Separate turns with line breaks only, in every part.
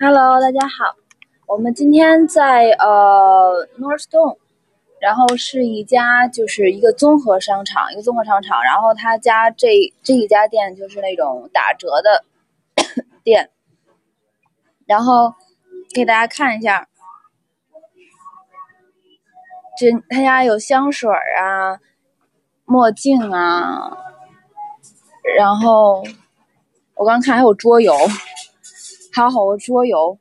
Hello，大家好，我们今天在Northstone，然后是一个综合商场，然后他家这一家店就是那种打折的店，然后给大家看一下，他家有香水啊、墨镜啊，然后我刚看还有桌游，还有好多桌游。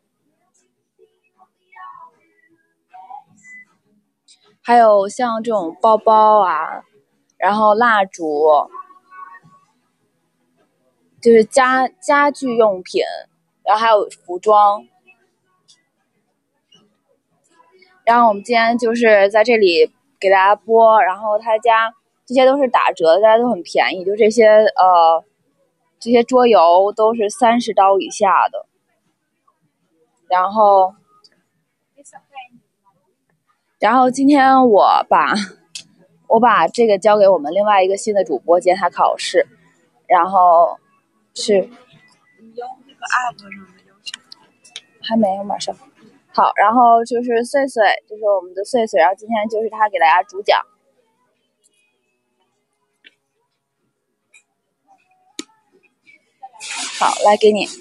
还有像这种包包啊，然后蜡烛，就是家具用品，然后还有服装。然后我们今天就是在这里给大家播，然后他家这些都是打折的，大家都很便宜，就这些桌游都是30刀以下的。然后今天我把这个交给我们另外一个新的主播，今天他考试，然后是
你用那个 app 上的要求
还没有，马上好。然后就是碎碎，就是我们的碎碎，然后今天就是他给大家主讲。好，来给你。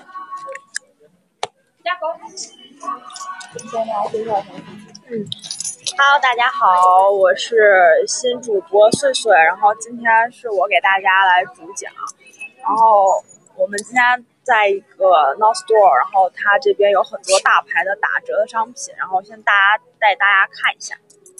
Hello， 大家好，我是新主播碎碎，然后今天是我给大家来主讲，然后我们今天在一个 North Store， 然后它这边有很多大牌的打折的商品，然后先带大家看一下。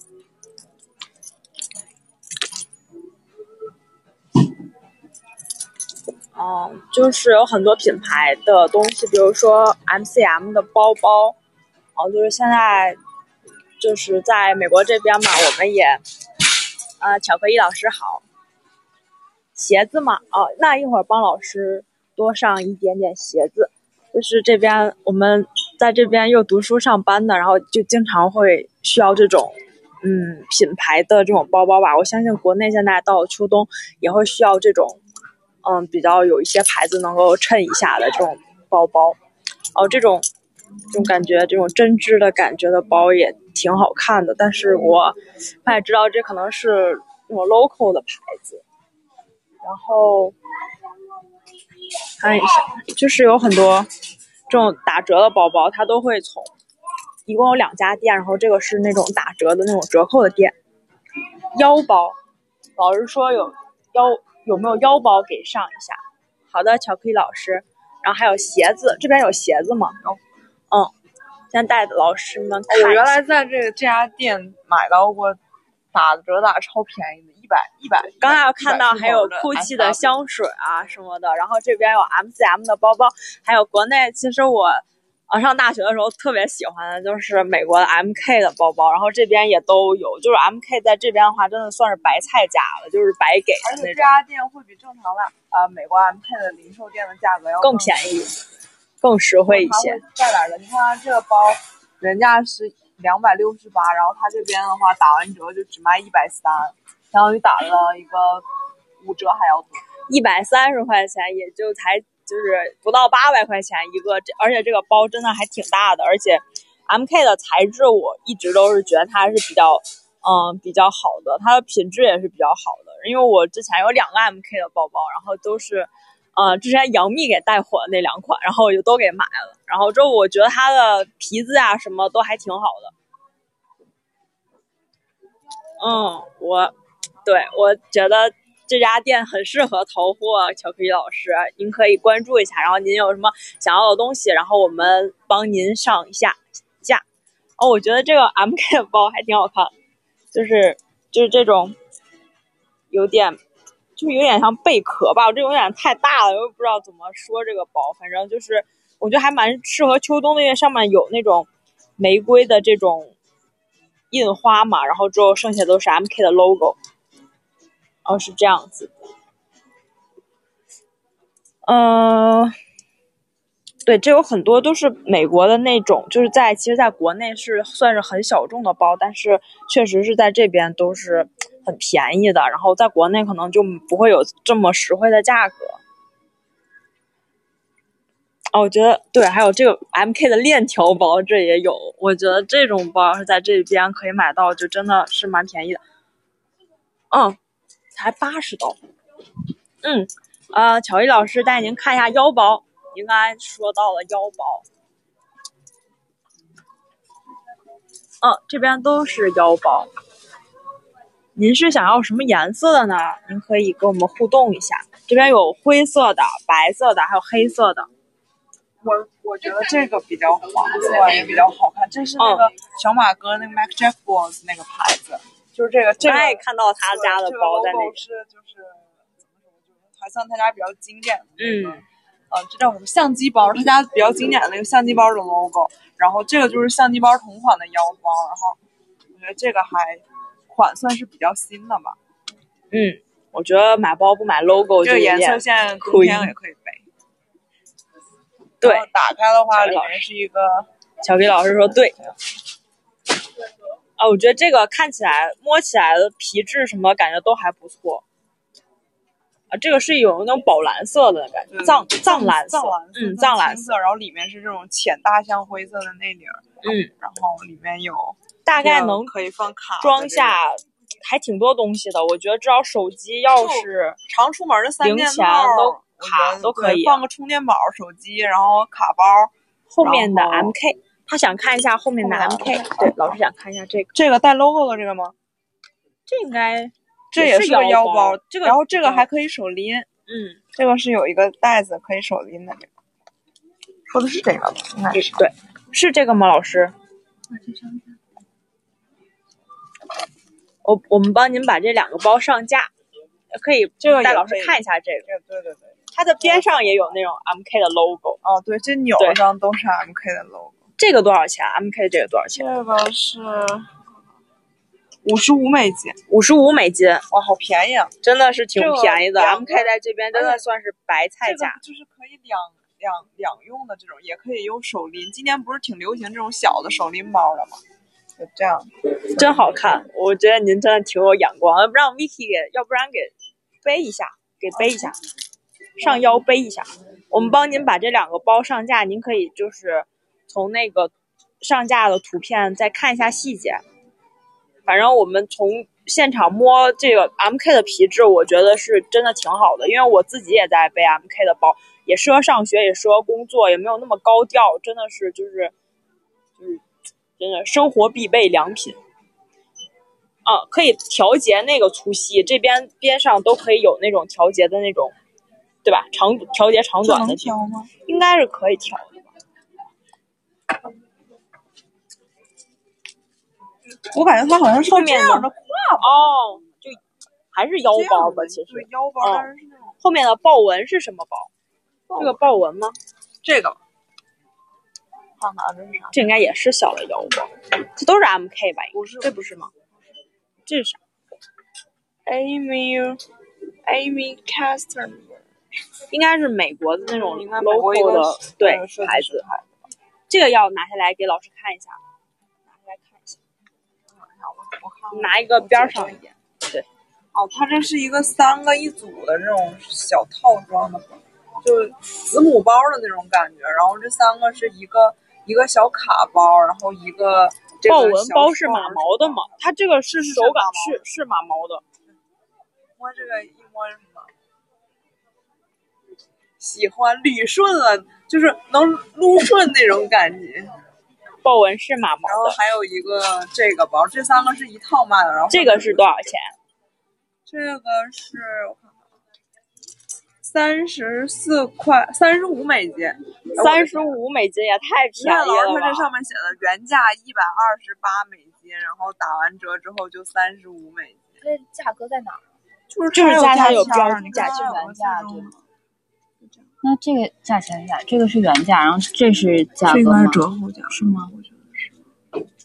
就是有很多品牌的东西，比如说 MCM 的包包，就是现在就是在美国这边嘛，我们也巧克力老师好，鞋子嘛，那一会儿帮老师多上一点点鞋子，就是这边我们在这边又读书上班的，然后就经常会需要这种品牌的这种包包吧。我相信国内现在到了秋冬也会需要这种比较有一些牌子能够衬一下的这种包包，这种感觉，这种针织的感觉的包也挺好看的，但是我也知道这可能是那种 local 的牌子。然后看一下，就是有很多这种打折的包包，它都会一共有2家店，然后这个是那种打折的那种折扣的店。腰包，老师说有没有腰包给上一下？好的，巧克力老师。然后还有鞋子，这边有鞋子吗？先带老师们看一下。
我原来在这家店买到过打折超便宜的100。
刚才有看到还有 GUCCI 的香水啊什么的，然后这边有 MCM 的包包，还有国内其实我上大学的时候特别喜欢的就是美国的 MK 的包包，然后这边也都有，就是 MK 在这边的话真的算是白菜价了，就是白给的那种。
而且这家店会比正常的美国 MK 的零售店的价格要
更便宜，更实惠一些。
在哪儿的？你看这个包人家是268，然后他这边的话打完折就只卖130，相当于打了一个5折还要多
，130块钱也就才就是不到800块钱一个，而且这个包真的还挺大的，而且 MK 的材质我一直都是觉得它是比较好的，它的品质也是比较好的，因为我之前有2个 MK 的包包，然后都是之前杨幂给带火的那2款，然后我就都给买了，然后之后我觉得它的皮子啊什么都还挺好的。我觉得这家店很适合淘货，巧克力老师您可以关注一下，然后您有什么想要的东西，然后我们帮您上一下架。我觉得这个 MK 的包还挺好看，就是这种有点像贝壳吧，这有点太大了，我也不知道怎么说这个包，反正就是我觉得还蛮适合秋冬的，因为上面有那种玫瑰的这种印花嘛，然后之后剩下都是 MK 的 logo， 是这样子的。对，这有很多都是美国的那种，就是其实在国内是算是很小众的包，但是确实是在这边都是很便宜的，然后在国内可能就不会有这么实惠的价格。 哦，我觉得对，还有这个 MK 的链条包，这也有。我觉得这种包是在这边可以买到，就真的是蛮便宜的。才$80。巧艺老师带您看一下腰包。您刚才说到了腰包，这边都是腰包。您是想要什么颜色的呢？您可以跟我们互动一下。这边有灰色的、白色的，还有黑色的。
我觉得这个比较黄色，也比较好看。这是那个小马哥那个 Mac Jacobs 那个牌子，就是这个。
我也看到他家的包在那里。
是就是还算他家比较经典的那个。这叫什么相机包？他家比较经典的那个相机包的 logo。然后这个就是相机包同款的腰包。然后我觉得这个款算是比较新的吧。
我觉得买包不买 logo
这个颜色线冬天也可以背。对，打开的话里面是一个。
小 K 老师说对。我觉得这个看起来、摸起来的皮质什么感觉都还不错。这个是有那种宝蓝色的感觉，藏蓝色，藏蓝色，
然后里面是这种浅大象灰色的内领，然后里面有
大概能
可以放卡
装下。还挺多东西的，我觉得至少手机、钥匙、
常出门的3件
套、卡都可以，
放个充电宝、手机，然后卡包。
后面的 MK， 他想看一下后面的 MK。对，老师想看一下这个。
这个带 logo 的这个吗？
这应该，
这也是个腰包。
这个，
然后这个还可以手拎。这个是有一个袋子可以手拎的。这个说的是这个吧？应该是
对，是这个吗？老师？我们帮您把这2个包上架，可以带老师看一下这个。
对，
它的边上也有那种 MK 的 logo。
对，这钮上都是 MK 的 logo。
这个多少钱 ？MK 这个多少钱？
这个是$55。
$55，
哇，好便宜啊！
真的是挺便宜的。MK 在这边真的算是白菜价。
就是可以两用的这种，也可以用手拎。今年不是挺流行这种小的手拎包的吗？就这样，
真好看。我觉得您真的挺有眼光，要不然 Vicky 要不然给背一下，上腰背一下。我们帮您把这2个包上架，您可以就是从那个上架的图片再看一下细节。反正我们从现场摸这个 MK 的皮质，我觉得是真的挺好的，因为我自己也在背 MK 的包，也适合上学，也适合工作，也没有那么高调，真的是就是真的生活必备良品。可以调节那个粗细，这边边上都可以有那种调节的那种，对吧？调节长短的
调吗？
应该是可以调的吧。
我感觉它好像是
后面
的挎包。
就还是腰包吧，其实。
对，腰包，但是那种。
后面的豹纹是什么包？这个豹纹吗？
这个。看看这是啥？
这应该也是小的腰包，这都是 MK 吧？
不是，
这不是吗？这是啥
？Amy Customer，
应该是美国的那种 logo 的对牌子。这个要拿下来给老师看一下，拿下来看一下。
我看
拿一个边上一点。对。
它这是一个3个一组的这种小套装的，就是子母包的那种感觉。然后这3个是一个小卡包，然后一个
豹纹包是马毛的吗？它这个是手感是马毛的。
摸这个一摸什么？喜欢捋顺了，就是能撸顺那种感觉。
豹纹是马毛的。
然后还有一个这个包，这3个是一套卖的。然后
这个是多少钱？
这个是我看看，$35。$35
也太便宜了吧！
它这上面写的原价$128，然后打完折之后就$35。
这价格在哪儿？
就是价钱有标
价是原价对吗？那这个价钱价，这个是原价，然后这是价格吗？
这应该是折后价是吗？我觉得是。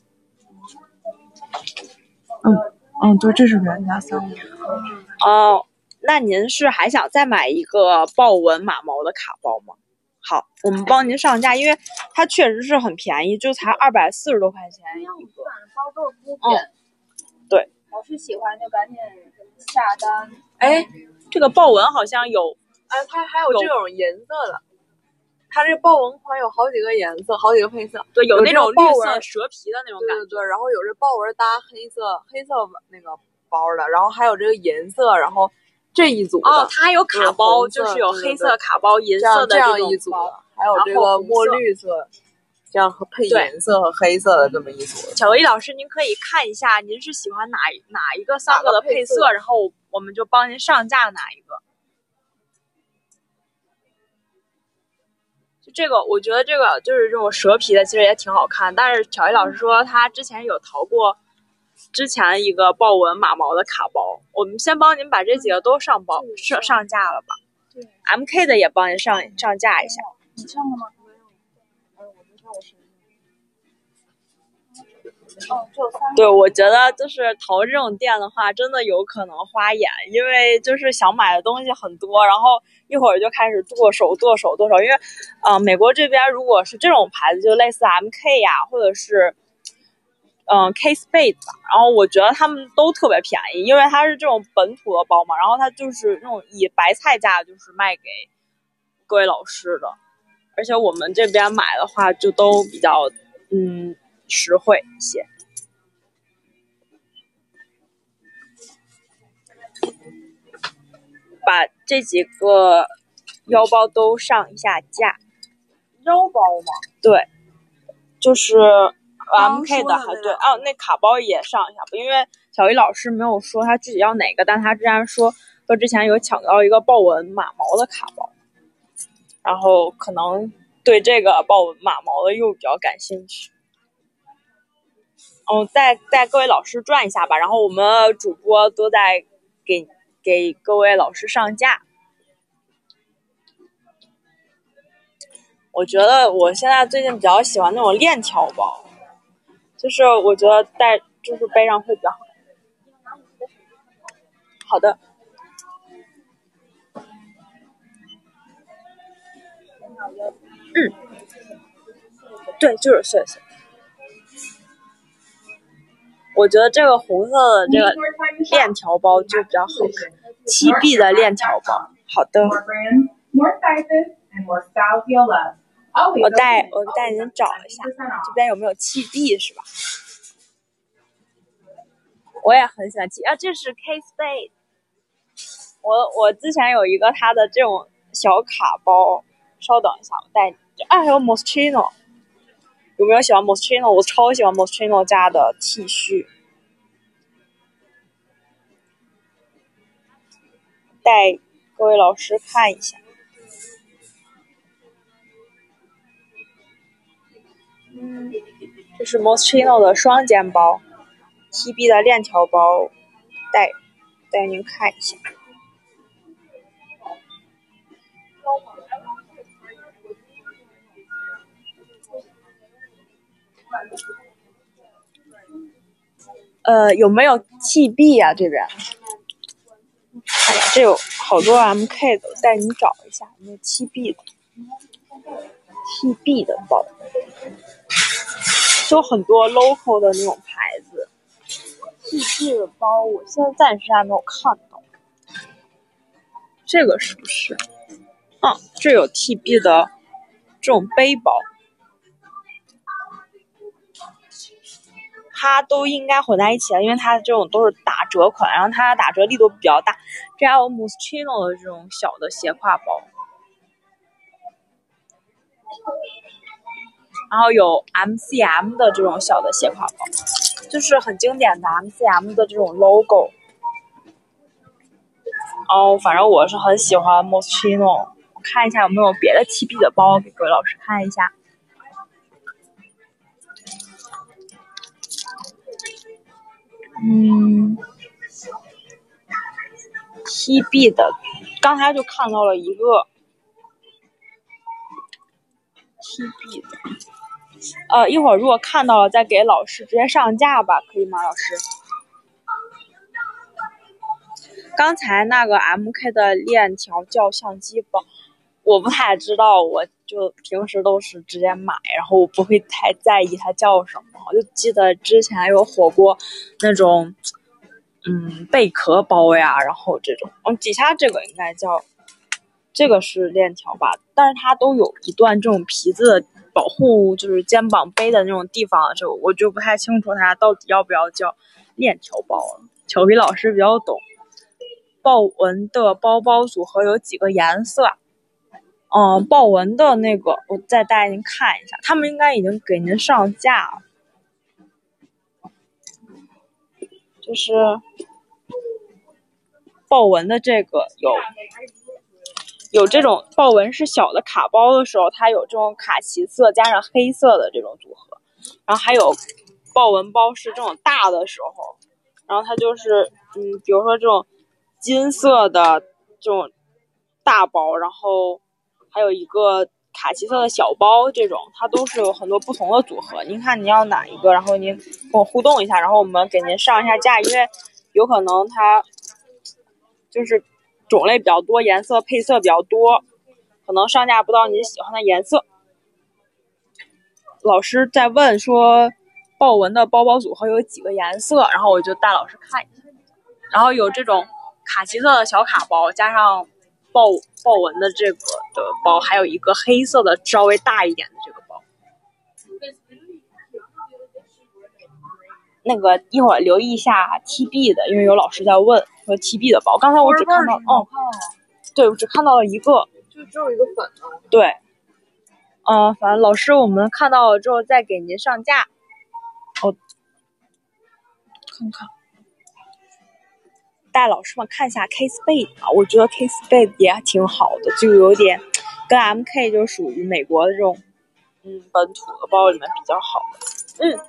对，这是原价
$35。那您是还想再买一个豹纹马毛的卡包吗？好，我们帮您上架，因为它确实是很便宜，就才240多块钱一个。
包都是孤品。
对。
老师喜欢就赶紧下单。
这个豹纹好像有。
它还有这种银色的。 它这豹纹款有好几个颜色，好几个配色。
对，有那种绿色
纹
蛇皮的那种感觉。
对，然后有这豹纹搭黑色那个包的，然后还有这个银色，然后这一组的。
它还有卡包，就是有黑色卡包、银色的
这样一组的，还有这个墨绿色。这样配颜色和黑色的这么一组。
巧克力老师，您可以看一下，您是喜欢哪一个3个的配色，然后我们就帮您上架哪一个。就这个，我觉得这个就是这种蛇皮的，其实也挺好看。但是巧克力老师说他之前有淘过之前一个豹纹马毛的卡包，我们先帮您把这几个都上架了吧。
对
，MK 的也帮您上架一下。
你上了吗？
对，我觉得就是淘这种店的话，真的有可能花眼，因为就是想买的东西很多，然后一会儿就开始剁手，因为美国这边如果是这种牌子，就类似 MK 呀，或者是K Spade 吧，然后我觉得他们都特别便宜，因为它是这种本土的包嘛，然后它就是那种以白菜价就是卖给各位老师的，而且我们这边买的话就都比较实惠一些。把这几个腰包都上一下架。
腰包吗？
对，就是 MK 的还对那卡包也上一下吧，因为小鱼老师没有说他自己要哪个，但他之前说之前有抢到一个豹纹马毛的卡包，然后可能对这个豹纹马毛的又比较感兴趣。带各位老师转一下吧，然后我们主播都在给各位老师上架。我觉得我现在最近比较喜欢那种链条包，就是我觉得就是背上会比较好。好的。对，就是碎碎。我觉得这个红色的这个链条包就比较好看，7币的链条包。好的。我带您找一下，这边有没有7币是吧？我也很喜欢这是 K Spade。我之前有一个它的这种小卡包，稍等一下，我带你。还有 Moschino， 有没有喜欢 Moschino？ 我超喜欢 Moschino 家的 T 恤。带各位老师看一下。这是 Moschino 的双肩包 ，TB 的链条包，带您看一下。有没有 TB 呀？这边？哎呀，这有好多 MK 的，带您找一下有没有7B 的 TB 的包，就很多 local 的那种牌子。TB 的包我现在暂时还没有看到，这个是不是？这有 TB 的这种背包，它都应该混在一起了，因为它这种都是打折款，然后它打折力度比较大。这还有 Moschino 的这种小的斜挎包，然后有 MCM 的这种小的斜挎包，就是很经典的 MCM 的这种 logo。反正我是很喜欢 Moschino， 我看一下有没有别的7B的包给各位老师看一下。TB 的，刚才就看到了一个 TB 的，一会儿如果看到了再给老师直接上架吧，可以吗，老师？刚才那个 MK 的链条叫相机包，我不太知道，我就平时都是直接买，然后我不会太在意它叫什么。我就记得之前有火过那种贝壳包呀，然后这种底下这个应该叫这个是链条吧，但是它都有一段这种皮子的保护，就是肩膀背的那种地方，我就不太清楚它到底要不要叫链条包了。巧皮老师比较懂。豹纹的包包组合有几个颜色？豹纹的那个，我再带您看一下，他们应该已经给您上架了。就是豹纹的这个有这种豹纹是小的卡包的时候，它有这种卡其色加上黑色的这种组合，然后还有豹纹包是这种大的时候，然后它就是比如说这种金色的这种大包，然后还有一个卡其色的小包，这种它都是有很多不同的组合。您看你要哪一个，然后您跟我互动一下，然后我们给您上一下架，因为有可能它就是种类比较多，颜色配色比较多，可能上架不到您喜欢的颜色。老师在问说豹纹的包包组合有几个颜色，然后我就带老师看一下。然后有这种卡其色的小卡包，加上豹纹的这个的包，还有一个黑色的稍微大一点的这个包。那个一会儿留意一下 TB 的，因为有老师在问说 TB 的包。刚才我只看到对，我只看到了一个，
就只有一个粉的。
对，反正老师我们看到了之后再给您上架。看看。带老师们看一下 K Spade 啊，我觉得 K Spade 也挺好的，就有点跟 MK 就属于美国的这种本土的包里面比较好的。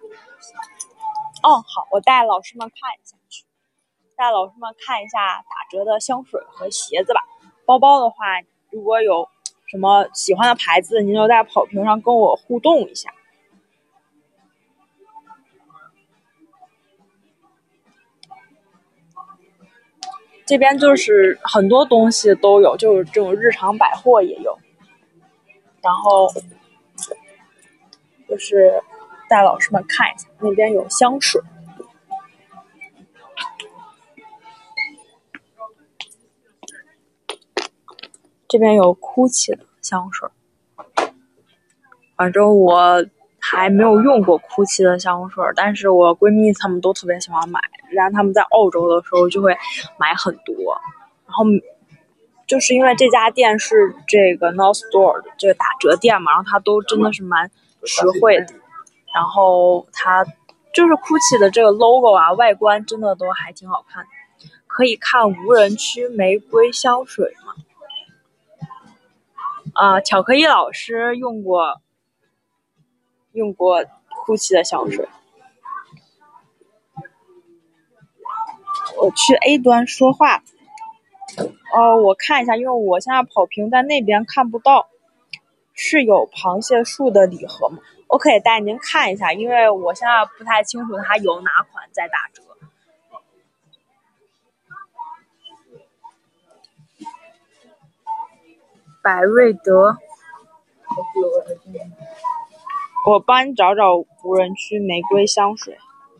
好，我带老师们看一下去，带老师们看一下打折的香水和鞋子吧。包包的话，如果有什么喜欢的牌子，您就在跑屏上跟我互动一下。这边就是很多东西都有，就是这种日常百货也有，然后就是带老师们看一下，那边有香水，这边有 GUCCI 的香水，反正我还没有用过 GUCCI 的香水，但是我闺蜜她们都特别喜欢买，然后她们在澳洲的时候就会买很多，然后就是因为这家店是这个 North Store 的这个打折店嘛，然后它都真的是蛮实惠的，然后它就是 GUCCI 的这个 logo 啊，外观真的都还挺好看的。可以看无人区玫瑰香水吗？巧克力老师用过 GUCCI 的香水。我去 A 端说话。我看一下，因为我现在跑屏在那边看不到。是有螃蟹树的礼盒吗？我可以带您看一下，因为我现在不太清楚它有哪款在打折。百瑞德，我帮你找找无人区玫瑰香水。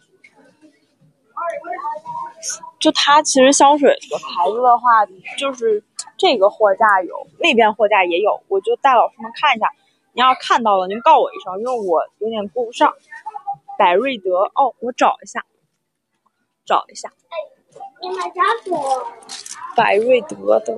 就它其实香水的牌子的话，就是这个货架有，那边货架也有，我就带老师们看一下。您要看到了，您告我一声，因为我有点顾不上。百瑞德，我找一下。百瑞德的。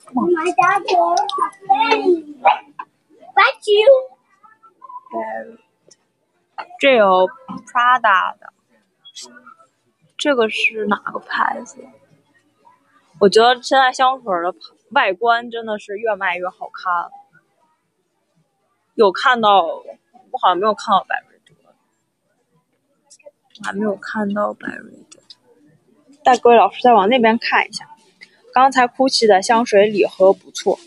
这有 Prada 的。这个是哪个牌子？我觉得现在香水的外观真的是越卖越好看。有看到，我好像没有看到百瑞德，我还没有看到百瑞德。带各位老师再往那边看一下，刚才 GUCCI 的香水礼盒不错。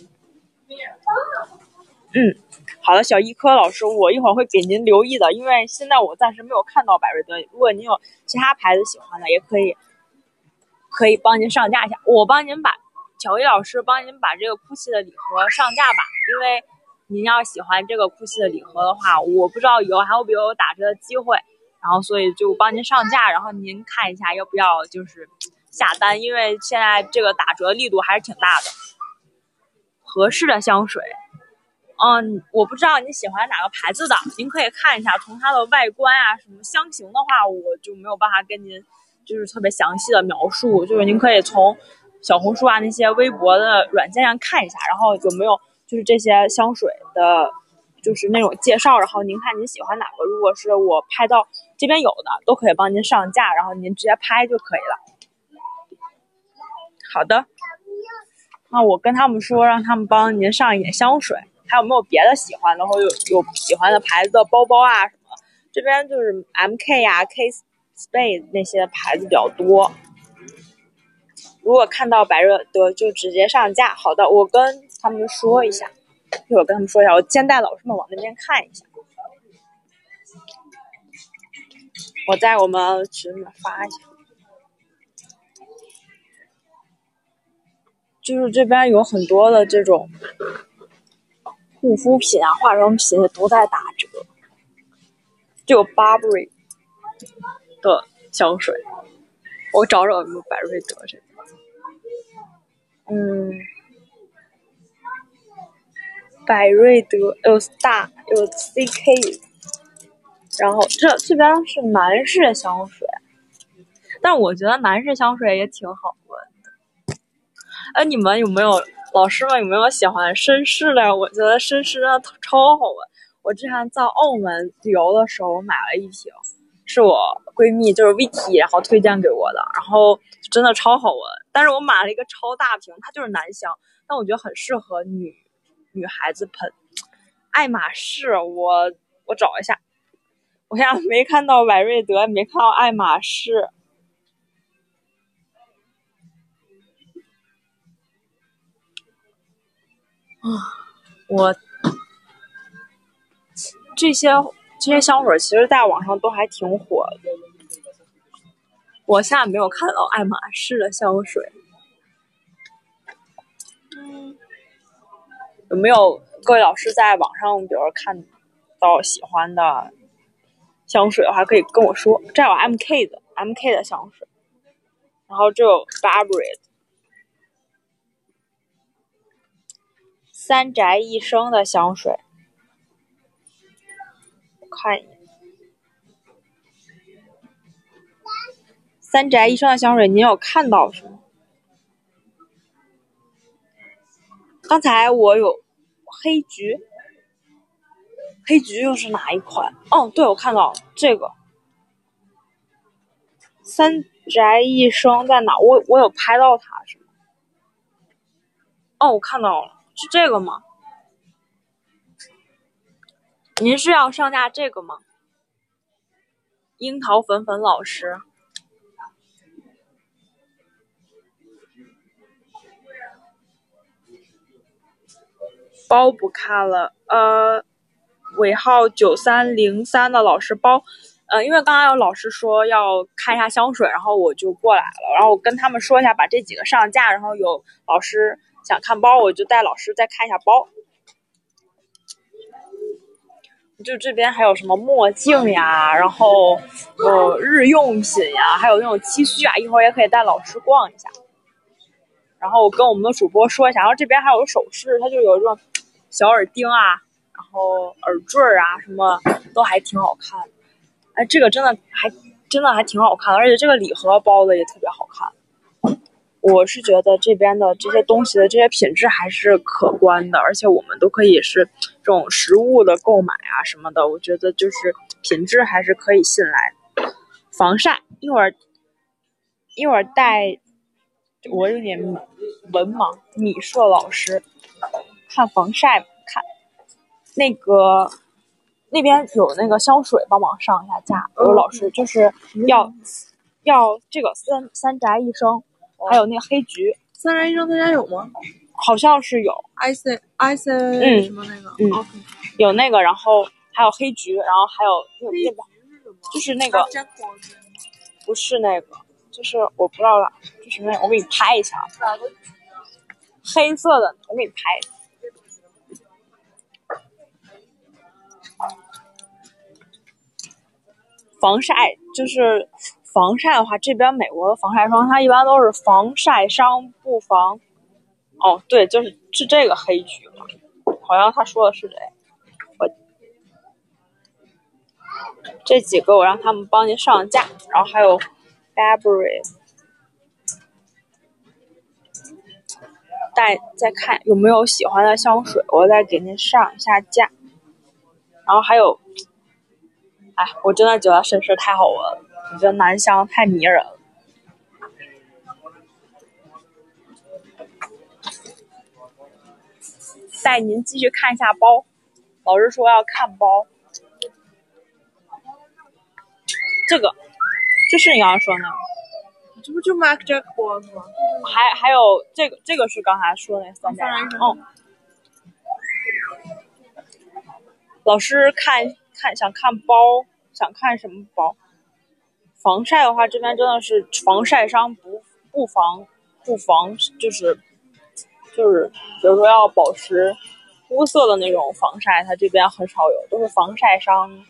好的，小一科老师，我一会儿会给您留意的，因为现在我暂时没有看到百瑞德。如果您有其他牌子喜欢的，也可以帮您上架一下。巧克力老师帮您把这个 GUCCI 的礼盒上架吧，因为您要喜欢这个 GUCCI 的礼盒的话，我不知道以后还会不会有打折的机会，然后所以就帮您上架，然后您看一下要不要就是下单，因为现在这个打折力度还是挺大的。 合适的香水。我不知道你喜欢哪个牌子的，您可以看一下，从它的外观啊，什么香型的话，我就没有办法跟您就是特别详细的描述，就是您可以从小红书啊那些微博的软件上看一下，然后有没有就是这些香水的，就是那种介绍，然后您看您喜欢哪个，如果是我拍到这边有的，都可以帮您上架，然后您直接拍就可以了。好的，那我跟他们说，让他们帮您上一点香水。还有没有别的喜欢的，或者有喜欢的牌子的包包啊什么？这边就是 MK 啊、K Spade 那些牌子比较多。如果看到百瑞德就直接上架。好的，我跟他们说一下，一会儿跟他们说一下，我先带老师们往那边看一下。我在我们群里面发一下。就是这边有很多的这种护肤品啊、化妆品也都在打折，就有 Burberry 的香水，我找找有没有百瑞德这个。百瑞德有 Star 有 CK， 然后这边是男士香水，但我觉得男士香水也挺好闻的。你们有没有老师们有没有喜欢绅士的？我觉得绅士真的超好闻。我之前在澳门旅游的时候，我买了一瓶，是我闺蜜就是 Vicky 然后推荐给我的，然后真的超好闻。但是我买了一个超大瓶，它就是男香，但我觉得很适合女孩子喷。爱马仕，我找一下，我现在没看到百瑞德，没看到爱马仕。我这些香水其实在网上都还挺火的，我现在没有看到爱马仕的香水。有没有各位老师在网上比如看到喜欢的香水的话可以跟我说。这有 MK 的香水，然后这有 Burberry 三宅一生的香水，我看一眼。三宅一生的香水您有看到是吗？刚才我有黑橘又是哪一款？对，我看到这个三宅一生在哪？我有拍到它是吗？我看到了，是这个吗？您是要上架这个吗？樱桃粉粉老师，包不看了，尾号9303的老师包，因为刚刚有老师说要看一下香水，然后我就过来了，然后我跟他们说一下把这几个上架，然后有老师想看包，我就带老师再看一下包。就这边还有什么墨镜呀，然后日用品呀，还有那种 T 恤啊，一会儿也可以带老师逛一下。然后我跟我们的主播说一下，然后这边还有首饰，它就有这种小耳钉啊，然后耳坠啊，什么都还挺好看。这个真的还挺好看，而且这个礼盒包的也特别好看。我是觉得这边的这些东西的这些品质还是可观的，而且我们都可以是这种实物的购买啊什么的，我觉得就是品质还是可以信赖的。防晒一会儿带，我有点文盲，米硕老师看防晒，看那个那边有那个香水帮忙上一下架，有老师就是要这个三宅一生，还有那个黑橘。
三宅一生他家有吗？
好像是有
IC 什么那个，OK，
有那个，然后还有黑橘，然后还有那边就是那个不是那个，就是我不知道了，就是那个，我给你拍一下，黑色的，我给你拍。防晒就是防晒的话，这边美国的防晒霜它一般都是防晒伤不防哦，对，是这个黑橘嘛，好像他说的是这个。这几个我让他们帮您上架，然后还有 Burberry。再看有没有喜欢的香水，我再给您上一下架。然后还有，哎，我真的觉得绅士太好闻了，我觉得男香太迷人了。带您继续看一下包，老师说要看包。这是你刚刚说的，
这不就 Marc Jacobs 吗？
还有这个是刚才说的那三件。老师想看包，想看什么包？防晒的话，这边真的是防晒伤不防，就是比如说要保持肤色的那种防晒，它这边很少有，都是防晒伤。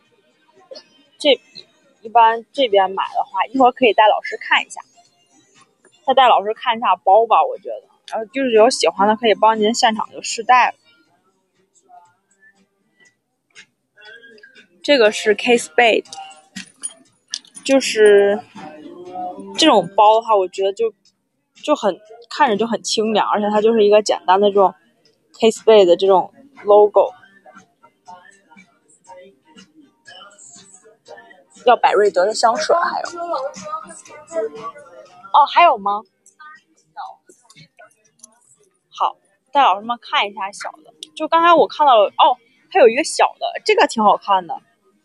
一般这边买的话，一会儿可以带老师看一下，再带老师看一下包吧，我觉得。然后就是有喜欢的可以帮您现场就试戴了。这个是 Kate Spade， 就是这种包的话，我觉得就很看着就很清凉，而且它就是一个简单的这种 Kate Spade 的这种 logo。要百瑞德的香水还有。哦，还有吗？好，带老师们看一下小的。就刚才我看到了，哦，还有一个小的，这个挺好看的。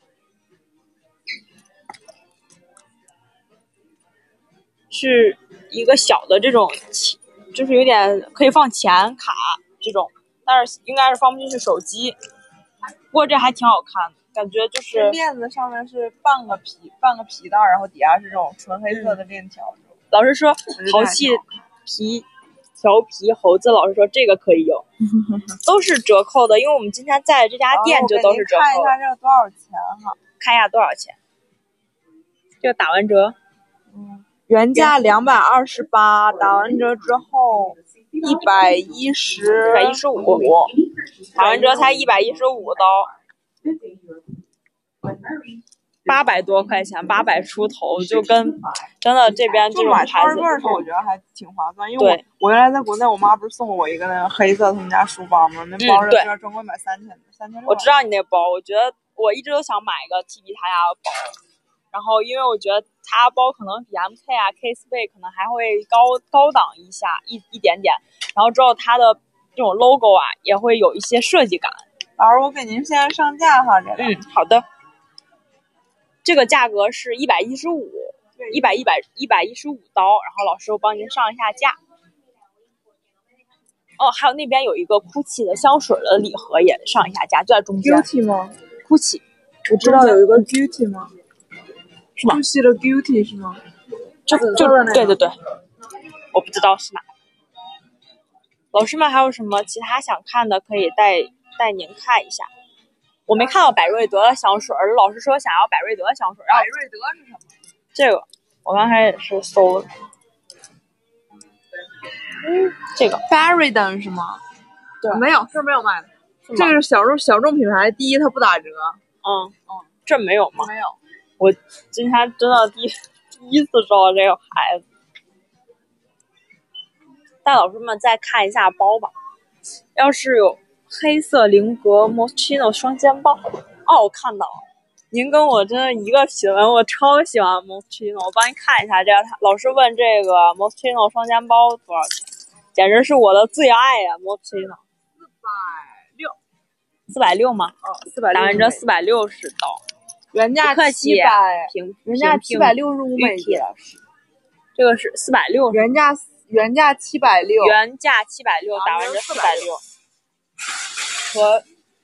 是一个小的这种，就是有点可以放钱卡这种，但是应该是放不进去手机。不过这还挺好看的，感觉就是
链子上面是半个皮带，然后底下是这种纯黑色的链条。
老师说淘气调皮猴子，老师说这个可以有，都是折扣的，因为我们今天在这家店就都是折扣。
看一下这个多少钱哈？
看一下多少钱？这个打完折，
原价228，打完折之后115，
打完折才115刀，800多块钱，800出头，就跟真的这边这种牌子，
我觉得还挺划算。因为我原来在国内，我妈不是送过我一个那个黑色他们家书包吗？那包这边专柜买3600。
我知道你那包，我觉得我一直都想买一个 TB 他家的包。然后，因为我觉得它包可能比 MK 啊、Kate Spade 可能还会高档一点点，然后之后它的这种 logo 啊也会有一些设计感。
老师，我给您现在上架哈，这个。
好的。这个价格是115刀，然后老师我帮您上一下架。哦，还有那边有一个 GUCCI 的香水的礼盒也上一下架，就在中间。
GUCCI 吗
？GUCCI，
我知道有一个 GUCCI 吗？
是吗
？GUCCI 的 GUCCI 是吗？
就对，我不知道是哪。老师们还有什么其他想看的，可以带您看一下。我没看到百瑞德的香水，老师说想要百瑞德的香水。
百瑞德是什么？
这个我刚才也是搜了。这个
Fariden 是吗？
对，
没有，这没有卖的。这个是小众品牌，第一它不打折。
这没有吗？
没有。
我今天真的第一次收到这个牌子。带老师们再看一下包吧。要是有黑色菱格 Moschino 双肩包，我看到了。您跟我真的一个品味，我超喜欢 Moschino。我帮您看一下这个，老师问这个 Moschino 双肩包多少钱，简直是我的最爱呀 Moschino。460吗？460，打完折460刀。
原价700，原价765美金。
这个是460，
原价760，
原价760，打完折460。和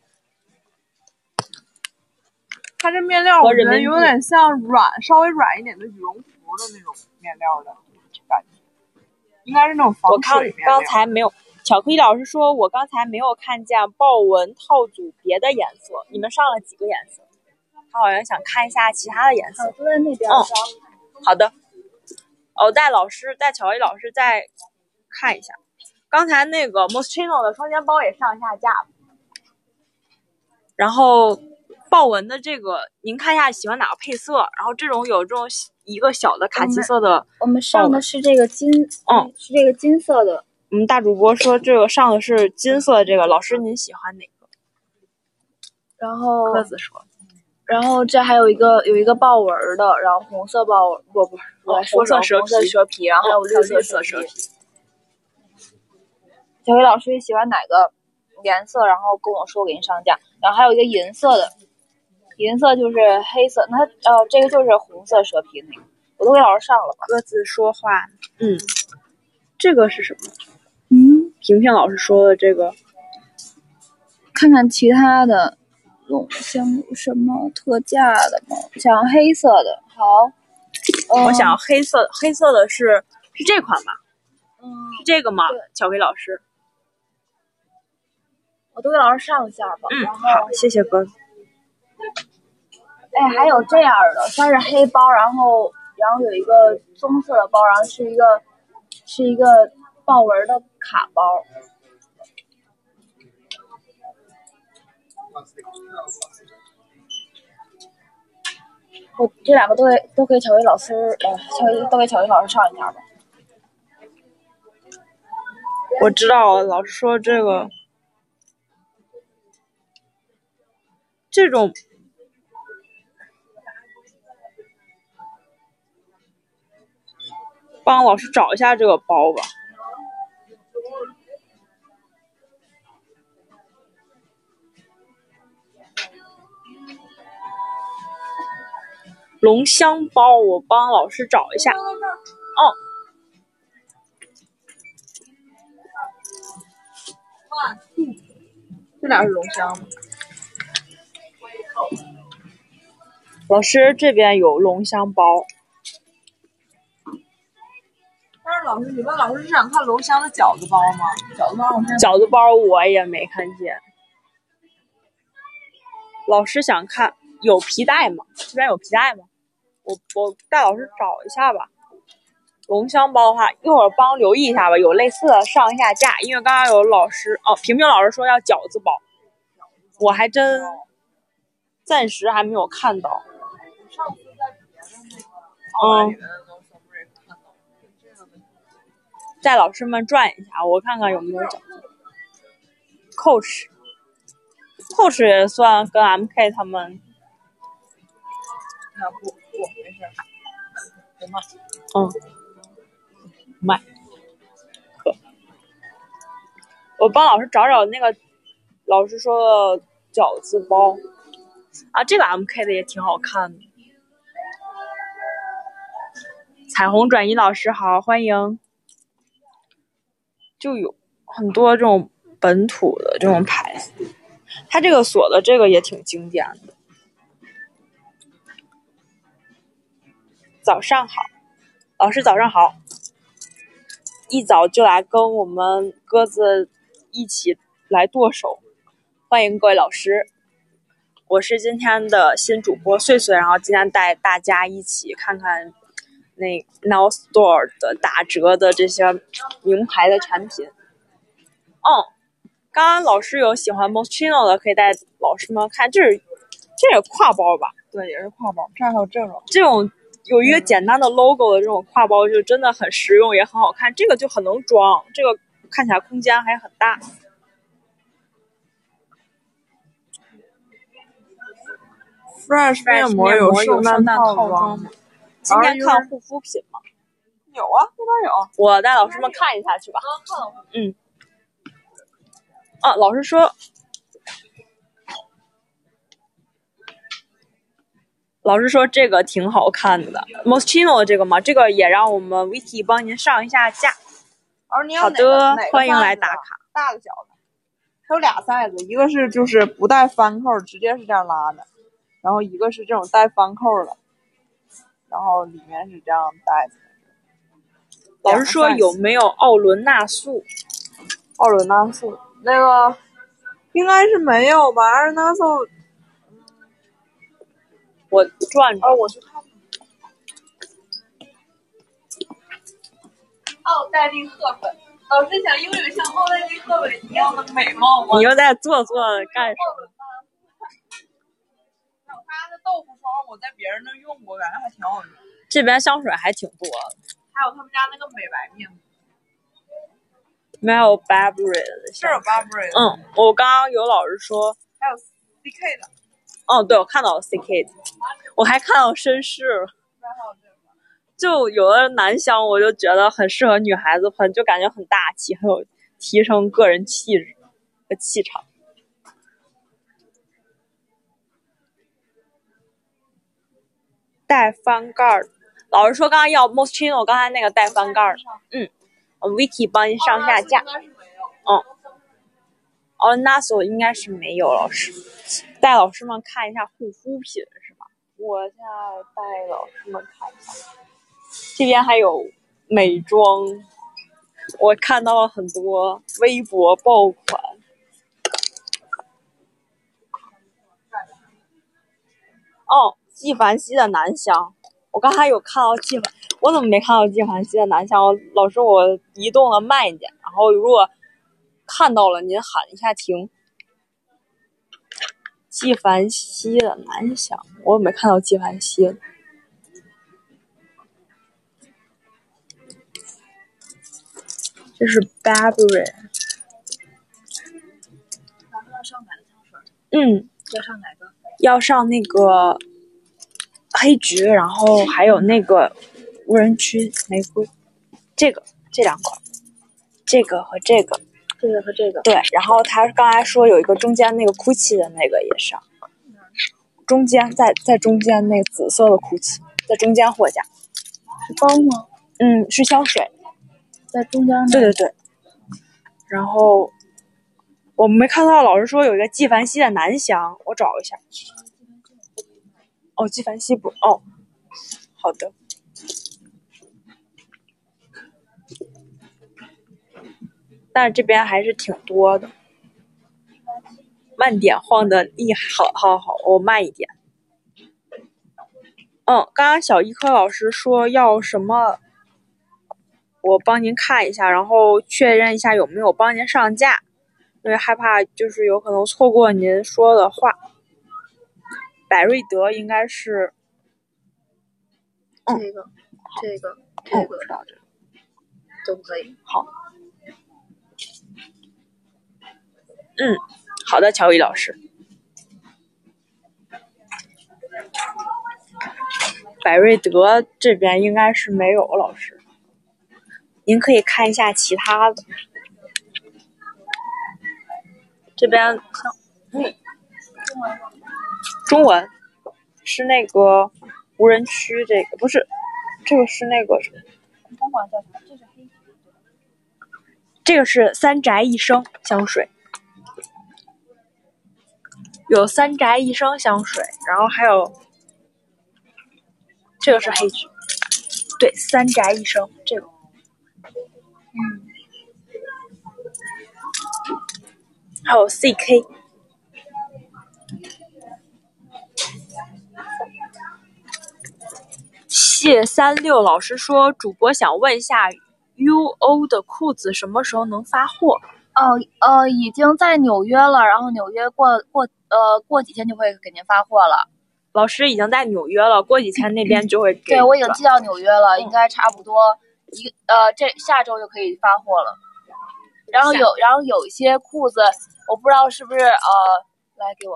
它这面料我觉得有点像稍微软一点的羽绒服的那种面料的感觉，应该是那种防水面料。
刚才没有，巧克力老师说我刚才没有看见豹纹套组别的颜色，你们上了几个颜色？他好像想看一下其他的颜色。
都在那边。
好的。带巧克力老师再看一下。 刚才那个 Moschino 的双肩包也上下架了，然后豹纹的这个您看一下喜欢哪个配色，然后这种有这种一个小的卡其色的，
我们上的是这个金，是这个金色的。
我们大主播说这个上的是金色的这个，老师您喜欢哪个？
然后
鸽子说，
然后这还有一个豹纹的，然后红色豹纹，不，
红色
蛇皮，然后还有绿色蛇皮。小薇老师喜欢哪个颜色？然后跟我说，我给您上架。然后还有一个银色的，银色就是黑色，那这个就是红色蛇皮那个，我都给老师上了吧。
鸽子说话，这个是什么？
萍
萍老师说的这个，
看看其他的龙香有什么特价的吗？想要黑色的，好，
我想要黑色的是这款吧？是这个吗？巧克力老师，
我都给老师上一下吧。然后
好，谢谢鸽子。
哎，还有这样的，它是黑包，然后有一个棕色的包，然后是一个豹纹的卡包。我这两个都给巧克力老师，都给巧克力老师上一下吧。
我知道，老师说这种。帮老师找一下这个包吧。龙香包，我帮老师找一下。
这俩是龙香吗？
老师这边有龙香包。
但是老师，你问老师是想看龙香的饺子包吗？
饺子包我也没看见。老师想看有皮带吗？这边有皮带吗？我带老师找一下吧。龙香包的话，一会儿帮留意一下吧，有类似的上下架。因为刚刚有老师萍老师说要饺子包，我还真暂时还没有看到。
上次在别的那个
带老师们转一下，我看看有没有饺子。Coach 也算跟 MK 他们。
不，没事。
卖。我帮老师找那个老师说的饺子包啊，这个 MK 的也挺好看的。彩虹转移老师好，欢迎。就有很多这种本土的这种牌子，它这个锁的这个也挺经典的。早上好，老师早上好。一早就来跟我们鸽子一起来剁手，欢迎各位老师。我是今天的新主播碎碎，然后今天带大家一起看看那 Now Store 的打折的这些名牌的产品。刚刚老师有喜欢 Moschino 的，可以带老师们看，这是挎包吧？
对，也是挎包。这还有这
种有一个简单的 logo 的这种挎包，就真的很实用，也很好看。这个就很能装，这个看起来空间还很大。
Fresh 面膜有圣诞套装吗？
今天看护肤品吗？
有啊，这边有。
我带老师们看一下去吧。老师说，这个挺好看的 ，Moschino 的这个嘛，这个也让我们 Vicky 帮您上一下架。好的，欢迎来打卡。
大的小的，它有俩 size， 一个是就是不带翻扣，直接是这样拉的，然后一个是这种带翻扣的，然后里面是这样带的。
老师说有没有奥伦纳素？
奥伦纳素那个应该是没有吧？奥伦纳素，
我转转。
我去看。奥黛丽·赫本， 老师想拥有像奥黛丽·赫本一样的美貌吗？
你又在做的干什么？
他的豆腐霜我在别人那用过，感觉还挺好用。
这边香水还挺多的，
还有他们家那个美白面膜。
没有 Burberry 的，
是有 Burberry 的。
我刚刚有老师说
还有 CK 的。
对，我看到了 CK 的，我还看到绅士了。就有的男香，我就觉得很适合女孩子喷，就感觉很大气，很有提升个人气质和气场。带翻盖儿，老师说刚刚要 Moschino， 刚才那个带翻盖儿。Vicky 帮您上下架。那所应该是没有，老师带老师们看一下护肤品是吧？我现在带老师们看一下，这边还有美妆，我看到了很多微博爆款。纪梵希的男香，我刚才有看到我怎么没看到纪梵希的男香？老师，我移动了慢一点，然后如果看到了您喊一下停。纪梵希的男香，我没看到纪梵希的。这是 Burberry。
要上哪个香水？要上哪个？
要上那个黑橘，然后还有那个无人区玫瑰，这两款，这个和这个。对，然后他刚才说有一个中间那个 Gucci 的那个也上，中间在中间那个紫色的 Gucci 在中间货架。
是包吗？
是香水，
在中间。
对。然后我没看到老师说有一个纪梵希的男香，我找一下。纪梵希不好的。但是这边还是挺多的，慢点晃的厉害，好，我慢一点。刚刚小医科老师说要什么，我帮您看一下，然后确认一下有没有帮您上架，因为害怕就是有可能错过您说的话。百瑞德应该是，
这个都可以。
好。好的，乔伊老师。百瑞德这边应该是没有，老师，您可以看一下其他的。这边中文是那个无人区，这个不是，这个是那个什么？这是黑橘，这个是三宅一生香水。有三宅一生香水，然后还有这个是黑橘，对，三宅一生这个，还有 CK。谢36老师说，主播想问一下 UO 的裤子什么时候能发货？
已经在纽约了，然后纽约过几天就会给您发货了。
老师已经在纽约了，过几天那边就会给。
对，我已经寄到纽约了，应该差不多这下周就可以发货了。然后有一些裤子，我不知道是不是来给我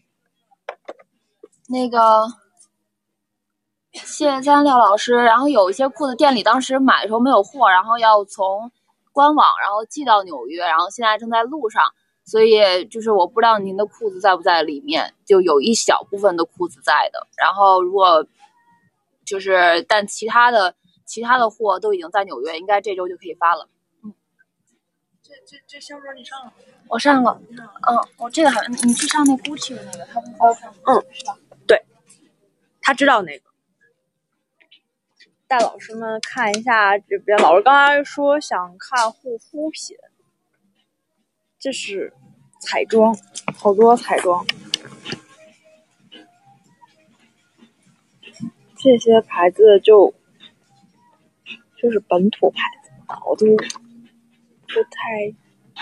那个谢36老师，然后有一些裤子店里当时买的时候没有货，然后要从官网然后寄到纽约，然后现在正在路上，所以就是我不知道您的裤子在不在里面，就有一小部分的裤子在的，然后如果但其他的货都已经在纽约，应该这周就可以发了。
这香水你上了吗？
我上了。我这个还你去上那 Gucci 的那个，他不发上是吧？
对，他知道那个。带老师们看一下这边，老师刚才说想看护肤品，这是彩妆，好多彩妆，这些牌子就是本土牌子，好多。 不太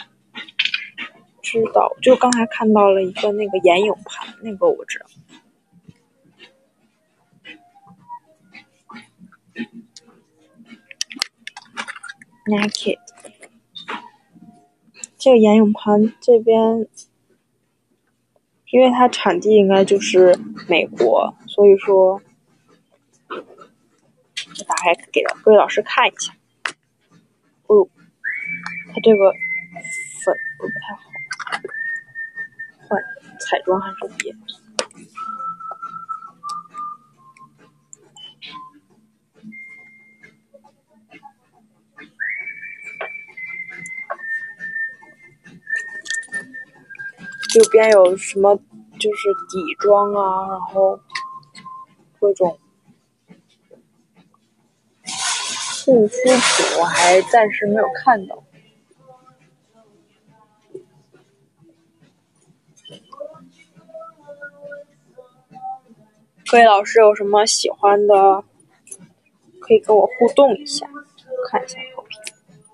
知道，就刚才看到了一个那个眼影盘，那个我知道。Naked， 这个眼影盘这边，因为它产地应该就是美国，所以说我打开给各位老师看一下。哦，它这个粉不太好，换彩妆还是别。右边有什么就是底妆啊，然后各种护肤品我还暂时没有看到。各位老师有什么喜欢的，可以跟我互动一下，看一下好评。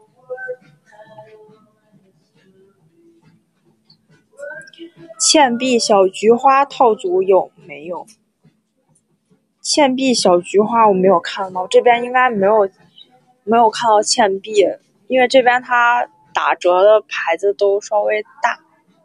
倩碧小菊花套组有没有？倩碧小菊花我没有看到，这边应该没有看到倩碧，因为这边它打折的牌子都稍微大。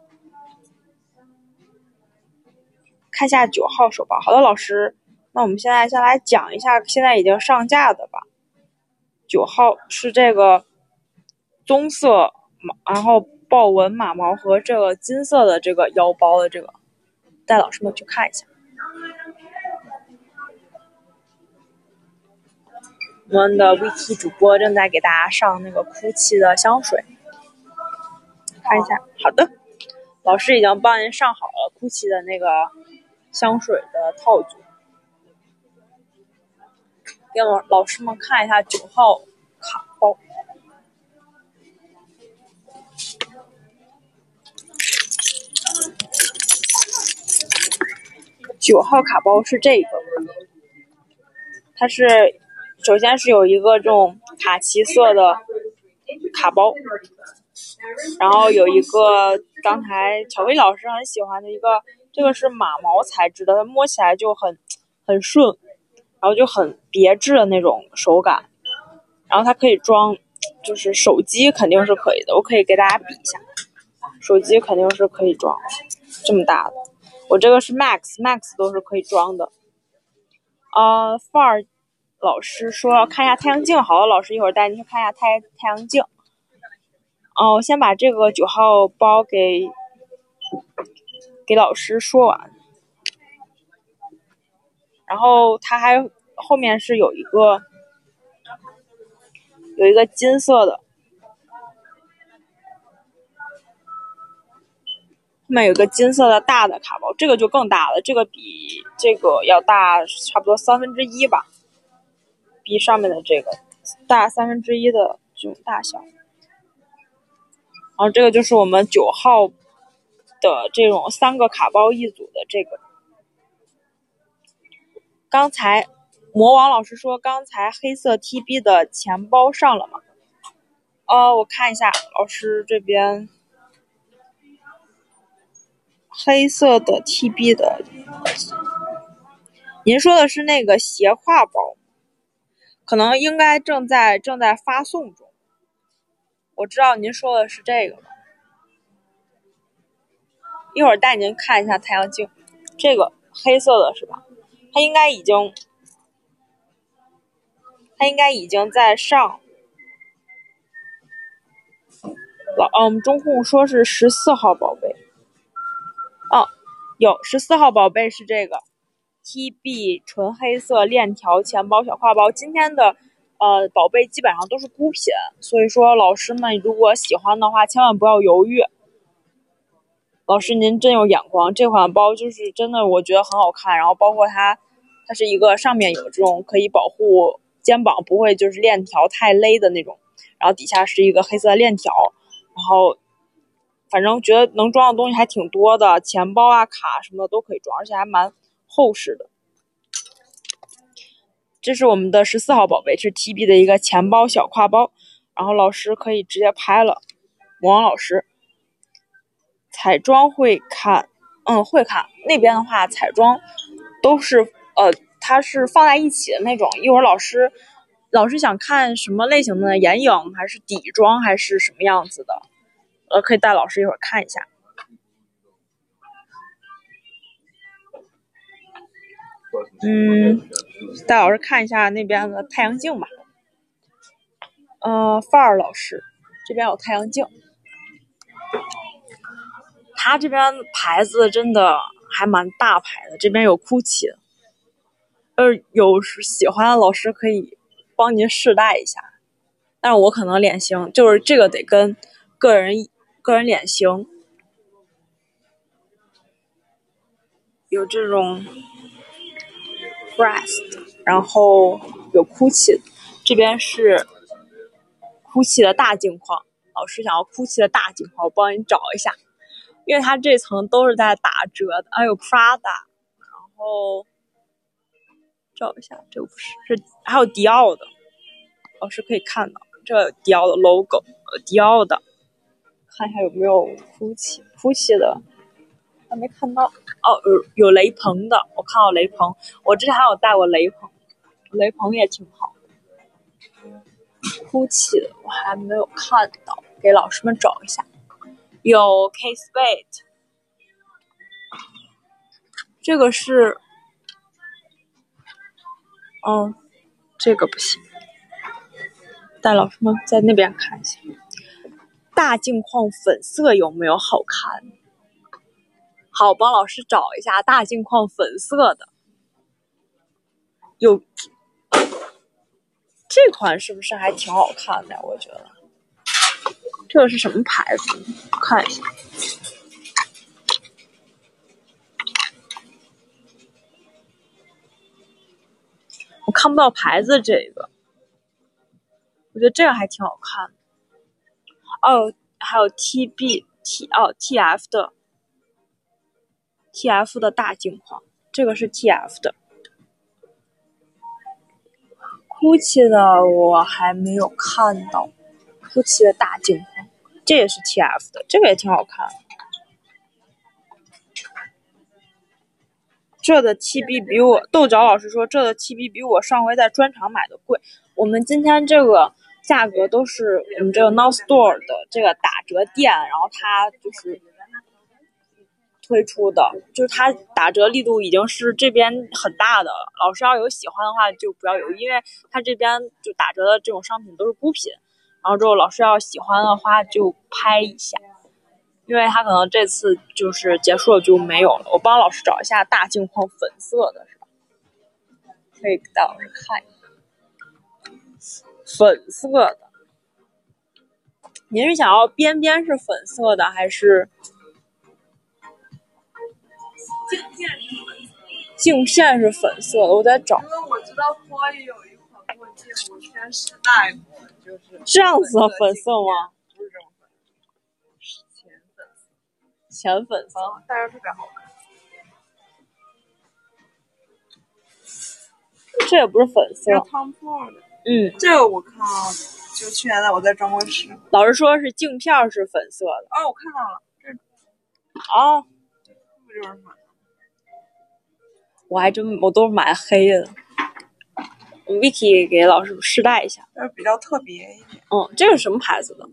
看一下9号手包。好的，老师，那我们现在先来讲一下现在已经上架的吧。9号是这个棕色，然后豹纹马毛和这个金色的这个腰包的这个，带老师们去看一下。我们的 Wiki 主播正在给大家上那个哭泣的香水，看一下。好的，老师已经帮您上好了哭泣的那个香水的套组，给老师们看一下9号卡包。9号卡包是这个，它是首先是有一个这种卡其色的卡包，然后有一个刚才巧克力老师很喜欢的一个，这个是马毛材质的，它摸起来就很顺，然后就很别致的那种手感，然后它可以装，就是手机肯定是可以的，我可以给大家比一下，手机肯定是可以装这么大的，我这个是 Max 都是可以装的。范儿老师说要看一下太阳镜，好了，老师一会儿带你去看一下太阳镜。我先把这个9号包给老师说完，然后它还后面是有一个金色的，后面有个金色的大的卡包，这个就更大了，这个比这个要大差不多1/3吧，比上面的这个大1/3的这种大小。然后这个就是我们9号的这种3个卡包一组的这个。刚才魔王老师说刚才黑色 TB 的钱包上了吗？我看一下老师这边黑色的 TB 的，您说的是那个斜挎包，可能应该正在发送中。我知道您说的是这个，一会儿带您看一下太阳镜，这个黑色的是吧？它应该已经在上。中控说是14号宝贝。有14号宝贝是这个 TB 纯黑色链条钱包小挎包。今天的宝贝基本上都是孤品，所以说老师们如果喜欢的话，千万不要犹豫。老师您真有眼光，这款包就是真的我觉得很好看，然后包括它是一个上面有这种可以保护肩膀不会就是链条太勒的那种，然后底下是一个黑色的链条，然后反正觉得能装的东西还挺多的，钱包啊卡什么的都可以装，而且还蛮厚实的。这是我们的14号宝贝，是 TB 的一个钱包小挎包。 然后老师可以直接拍了。魔王老师，彩妆会看，会看。那边的话，彩妆都是它是放在一起的那种。一会儿老师想看什么类型的眼影，还是底妆，还是什么样子的，可以带老师一会儿看一下。带老师看一下那边的太阳镜吧。范儿老师这边有太阳镜，他这边牌子真的还蛮大牌的，这边有 GUCCI 的，有喜欢的老师可以帮您试戴一下，但是我可能脸型就是这个得跟个人脸型。有这种 breast， 然后有 GUCCI， 这边是 GUCCI 的大镜框，老师想要 GUCCI 的大镜框，我帮你找一下，因为它这层都是在打折的。还有 Prada， 然后找一下，这个不是，这还有迪奥的，老师可以看到这迪奥的 logo， 迪奥的，看一下有没有 GUCCI 的，还没看到。有雷朋的，我看到雷朋，我之前还有带过雷朋也挺好的。GUCCI 的我还没有看到，给老师们找一下。有 Kate Spade， 这个是，这个不行，带老师们在那边看一下。大镜框粉色有没有好看？好，帮老师找一下大镜框粉色的。有这款是不是还挺好看的？我觉得这个是什么牌子？看一下。我看不到牌子，这个我觉得这个还挺好看的。还有 TF 的大镜框，这个是 TF 的。GUCCI 的我还没有看到，GUCCI 的大镜框，这也是 TF 的，这个也挺好看的。这的 TB 比我豆角老师说，这的 TB 比我上回在专场买的贵。我们今天这个价格都是我们这个 North Store 的这个打折店，然后它就是推出的，就是它打折力度已经是这边很大的了。老师要有喜欢的话就不要犹豫，因为它这边就打折的这种商品都是孤品，然后之后老师要喜欢的话就拍一下，因为它可能这次就是结束了就没有了。我帮老师找一下大镜框粉色的，是吧？可以带老师看一下粉色的。您是想要边边是粉色的，还是镜片是粉色的？我在找。
因为我知道托也有一款墨镜，我之前试戴过，就是
这样子的粉色吗？
不是这种粉，是
浅粉色，
戴着特别好看。
这也不是粉色，
是 Tom Ford 的。这个我看了，就去年我在中国试。
老师说是镜片是粉色的。
我看到了，这不就是粉？
我都是买黑的。Vicky 给老师试戴一下，
但是比较特别一点。
这个是什么牌子的？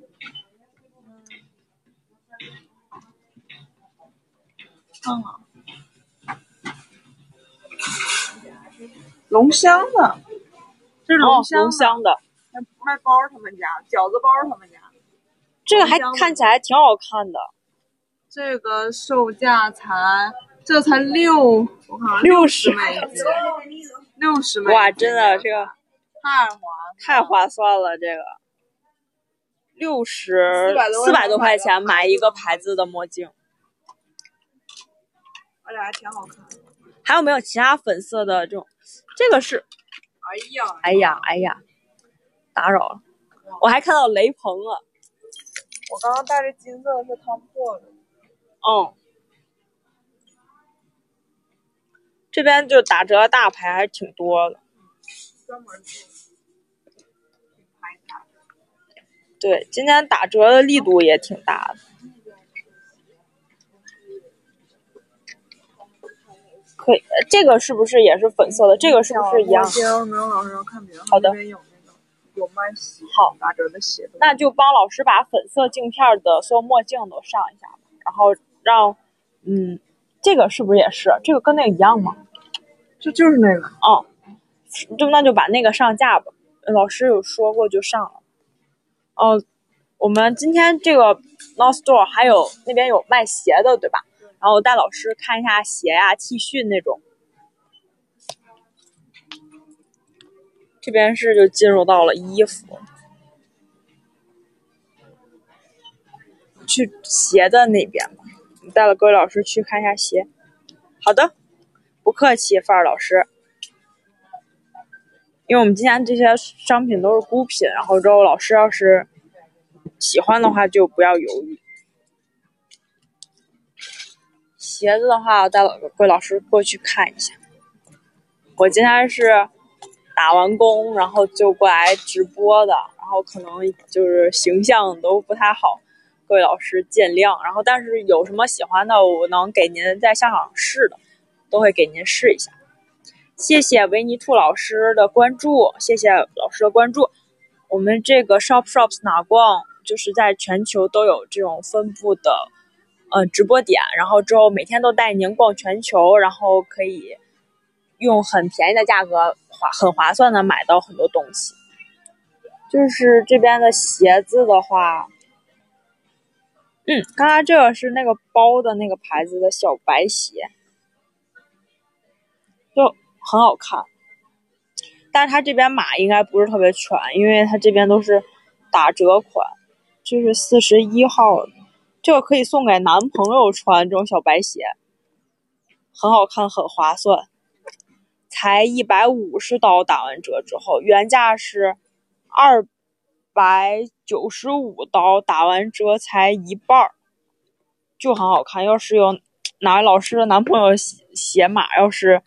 看看，龙香的，这是龙香
的，
卖包他们家，饺子包他们家。
这个还看起来挺好看的。
这个售价这才60美金，60美金。
哇，真的这个太划算了，这个400多块钱买一个牌子的墨镜，
而且还挺好看的。
还有没有其他粉色的这种？这个是，哎呀，打扰了，我还看到雷朋了。
我刚刚戴着金色的是Tom Ford的。
这边就打折大牌还是挺多的。
专门品牌打折。
对，今天打折的力度也挺大的。可以，这个是不是也是粉色的？这个是不是一样？
没有老师要看别的。
好的，
有卖鞋，
好
打折的鞋。
那就帮老师把粉色镜片的所有墨镜都上一下，然后让这个是不是也是？这个跟那个一样吗？
这就是那个。
哦，那就把那个上架吧。老师有说过就上了。哦，我们今天这个 North Store 还有那边有卖鞋的，对吧？然后我带老师看一下鞋呀、T 恤那种。这边是就进入到了衣服，去鞋的那边吧。我带了各位老师去看一下鞋。好的，不客气，范儿老师。因为我们今天这些商品都是孤品，然后之后老师要是喜欢的话就不要犹豫。鞋子的话，我带各位老师过去看一下。我今天是打完工，然后就过来直播的，然后可能就是形象都不太好，各位老师见谅。然后但是有什么喜欢的，我能给您在现场试的，都会给您试一下。谢谢维尼兔老师的关注，谢谢老师的关注。我们这个 Shops 哪逛就是在全球都有这种分布的直播点，然后之后每天都带您逛全球，然后可以用很便宜的价格很划算的买到很多东西。就是这边的鞋子的话，刚才这个是那个包的那个牌子的小白鞋，就很好看，但是它这边码应该不是特别全，因为它这边都是打折款。这是41号，这个可以送给男朋友穿，这种小白鞋很好看，很划算，才150刀，打完折之后原价是295刀，打完折才一半，就很好看。要是有哪位老师的男朋友鞋码要是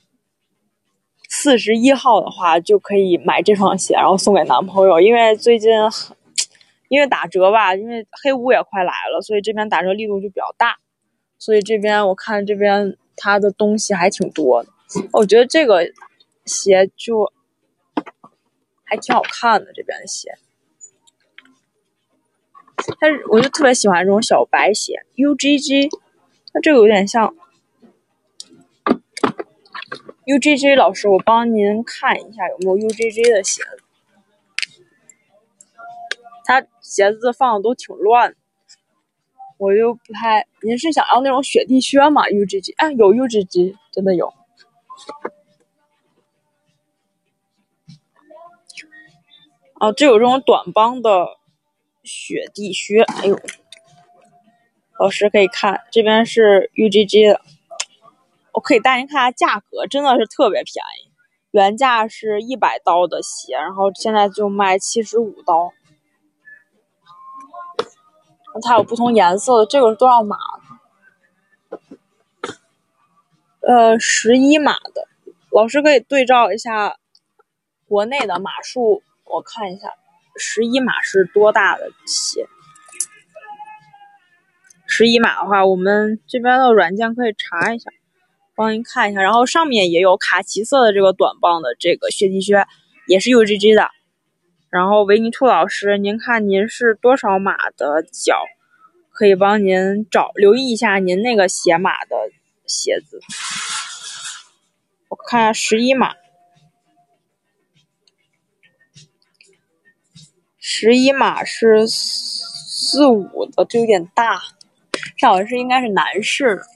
41号的话，就可以买这双鞋，然后送给男朋友。因为最近因为打折吧，因为黑五也快来了，所以这边打折力度就比较大，所以这边我看这边它的东西还挺多的。我觉得这个鞋就还挺好看的，这边的鞋。但是我就特别喜欢这种小白鞋 UGG， 那这个有点像 UGG 老师，我帮您看一下有没有 UGG 的鞋子。它鞋子放的都挺乱，我就不太。您是想要那种雪地靴吗 ？UGG， 有 UGG， 真的有。这有这种短帮的雪地靴，哎呦，老师可以看，这边是 UGG 的，我可以带您看下价格，真的是特别便宜，原价是100刀的鞋，然后现在就卖75刀。它有不同颜色的，这个是多少码的？11码的，老师可以对照一下国内的码数，我看一下11码是多大的鞋。11码的话，我们这边的软件可以查一下，帮您看一下。然后上面也有卡其色的这个短棒的这个雪地靴，也是 UGG 的。然后维尼兔老师，您看您是多少码的脚？可以帮您留意一下您那个鞋码的鞋子。我看下11码，11码是45的，这有点大。这好像是应该是男士的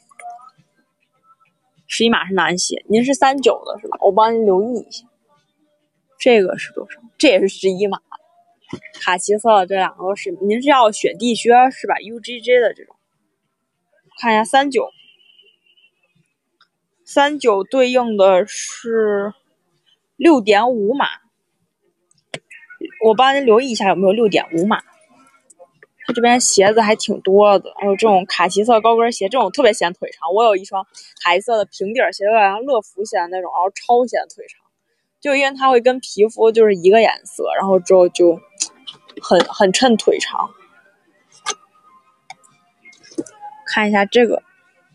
，11码是男鞋，您是39的是吧？我帮您留意一下。这个是多少？这也是11码，卡其色的这两个都是。您是要雪地靴是吧 ？UGG 的这种，看一下39对应的是6.5码，我帮您留意一下有没有6.5码。它这边鞋子还挺多的，还有这种卡其色高跟鞋，这种特别显腿长。我有一双卡其色的平底鞋，有点像乐福鞋那种，然后超显腿长，就因为它会跟皮肤就是一个颜色，然后之后就很衬腿长。看一下这个，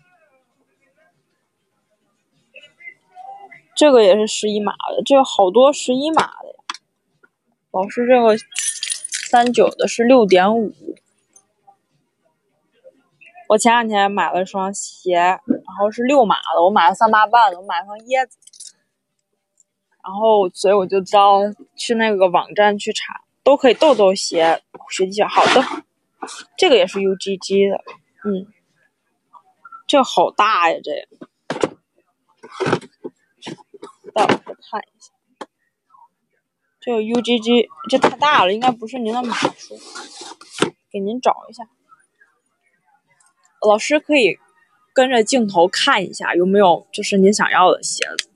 这个也是11码的，这个好多11码的呀。老师这个39的是6.5。我前2天买了双鞋，然后是6码的，我买了38半的，我买了双椰子。然后所以我就知道去那个网站去查，都可以豆豆鞋、雪地鞋。好的，这个也是 UGG 的，这个好大呀，这个。带我再看一下，这个 UGG 这太大了，应该不是您的码数，给您找一下。老师可以跟着镜头看一下有没有就是您想要的鞋子。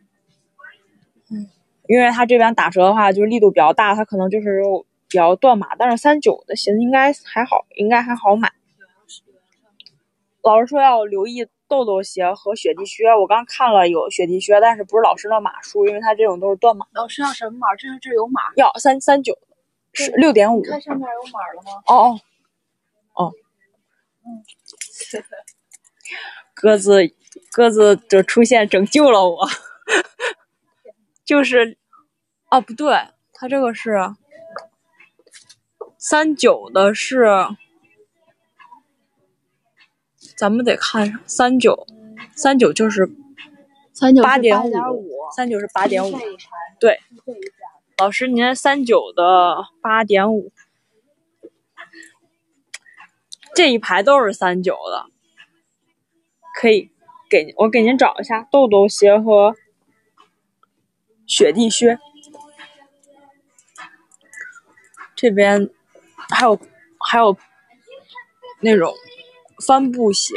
因为它这边打折的话就是力度比较大，它可能就是比较断码，但是39的鞋子应该还好买。老师说要留意豆豆鞋和雪地靴，我刚看了有雪地靴，但是不是老师的码数，因为它这种都是断码。
老师要什么码？这有码？
要39是6.5。
你看上面有码了吗？
哦。鸽子的出现拯救了我。就是不对，它这个是39的是，咱们得看上39就是8.5，39是8.5。对，老师您39的8.5，这一排都是39的，可以我给您找一下豆豆鞋和雪地靴。这边还有那种帆布鞋，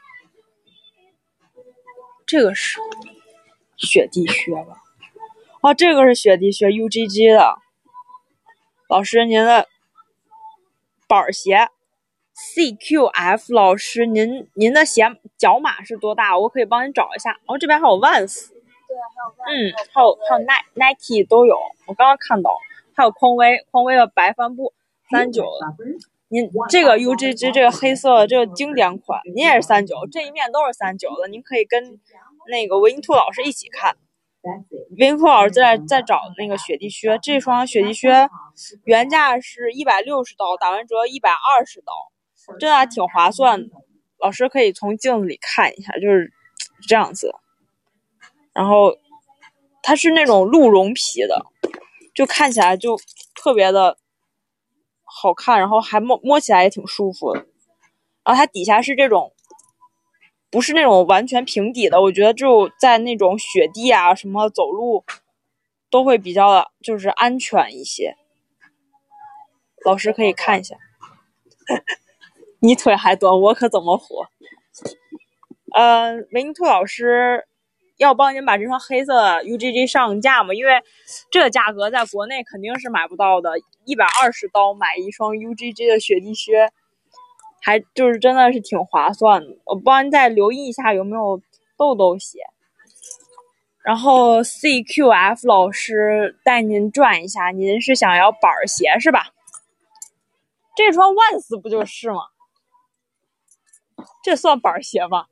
这个是雪地靴吧？这个是雪地靴 UGG 的。老师您的板鞋 CQF， 老师您的鞋脚码是多大？我可以帮您找一下。这边还有 Vans，
对，还
有 Nike 都有，我刚刚看到。还有匡威的白帆布39的。您这个 UGG 这个黑色的这个经典款，您也是39，这一面都是39的。您可以跟那个维因兔老师一起看。维因兔老师在找那个雪地靴，这双雪地靴原价是160刀，打完折120刀，真的还挺划算的。老师可以从镜子里看一下，就是这样子。然后它是那种鹿茸皮的，就看起来就特别的好看，然后还摸起来也挺舒服的。然后它底下是这种不是那种完全平底的，我觉得就在那种雪地啊什么走路都会比较就是安全一些。老师可以看一下。你腿还短，我可怎么活？维尼兔老师要帮您把这双黑色的 UGG 上架嘛，因为这个价格在国内肯定是买不到的，120刀买一双 UGG 的雪地靴，还就是真的是挺划算的。我帮您再留意一下有没有豆豆鞋。然后 CQF 老师带您转一下，您是想要板鞋是吧？这双万斯不就是吗？这算板鞋吗？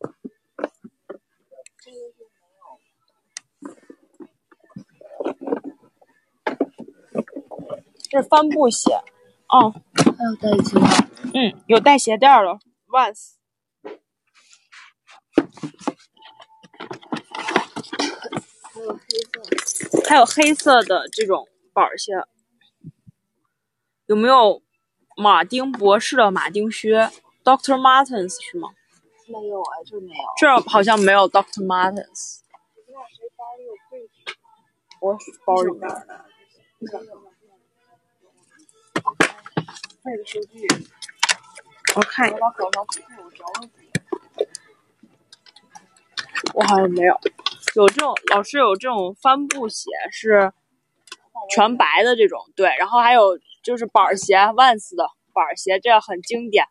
这是帆布鞋。
还有带鞋。
有带鞋垫的 Vans。还有黑色的这种板鞋。有没有马丁博士的马丁靴 Dr. Martens 是吗？
没有这没有。
这好像没有 Dr. Martens。我包里面
那个收据，
我看一下。我好像没有。有这种老师有这种帆布鞋是全白的这种，对，然后还有就是板鞋 Vans 的板鞋，这很经典。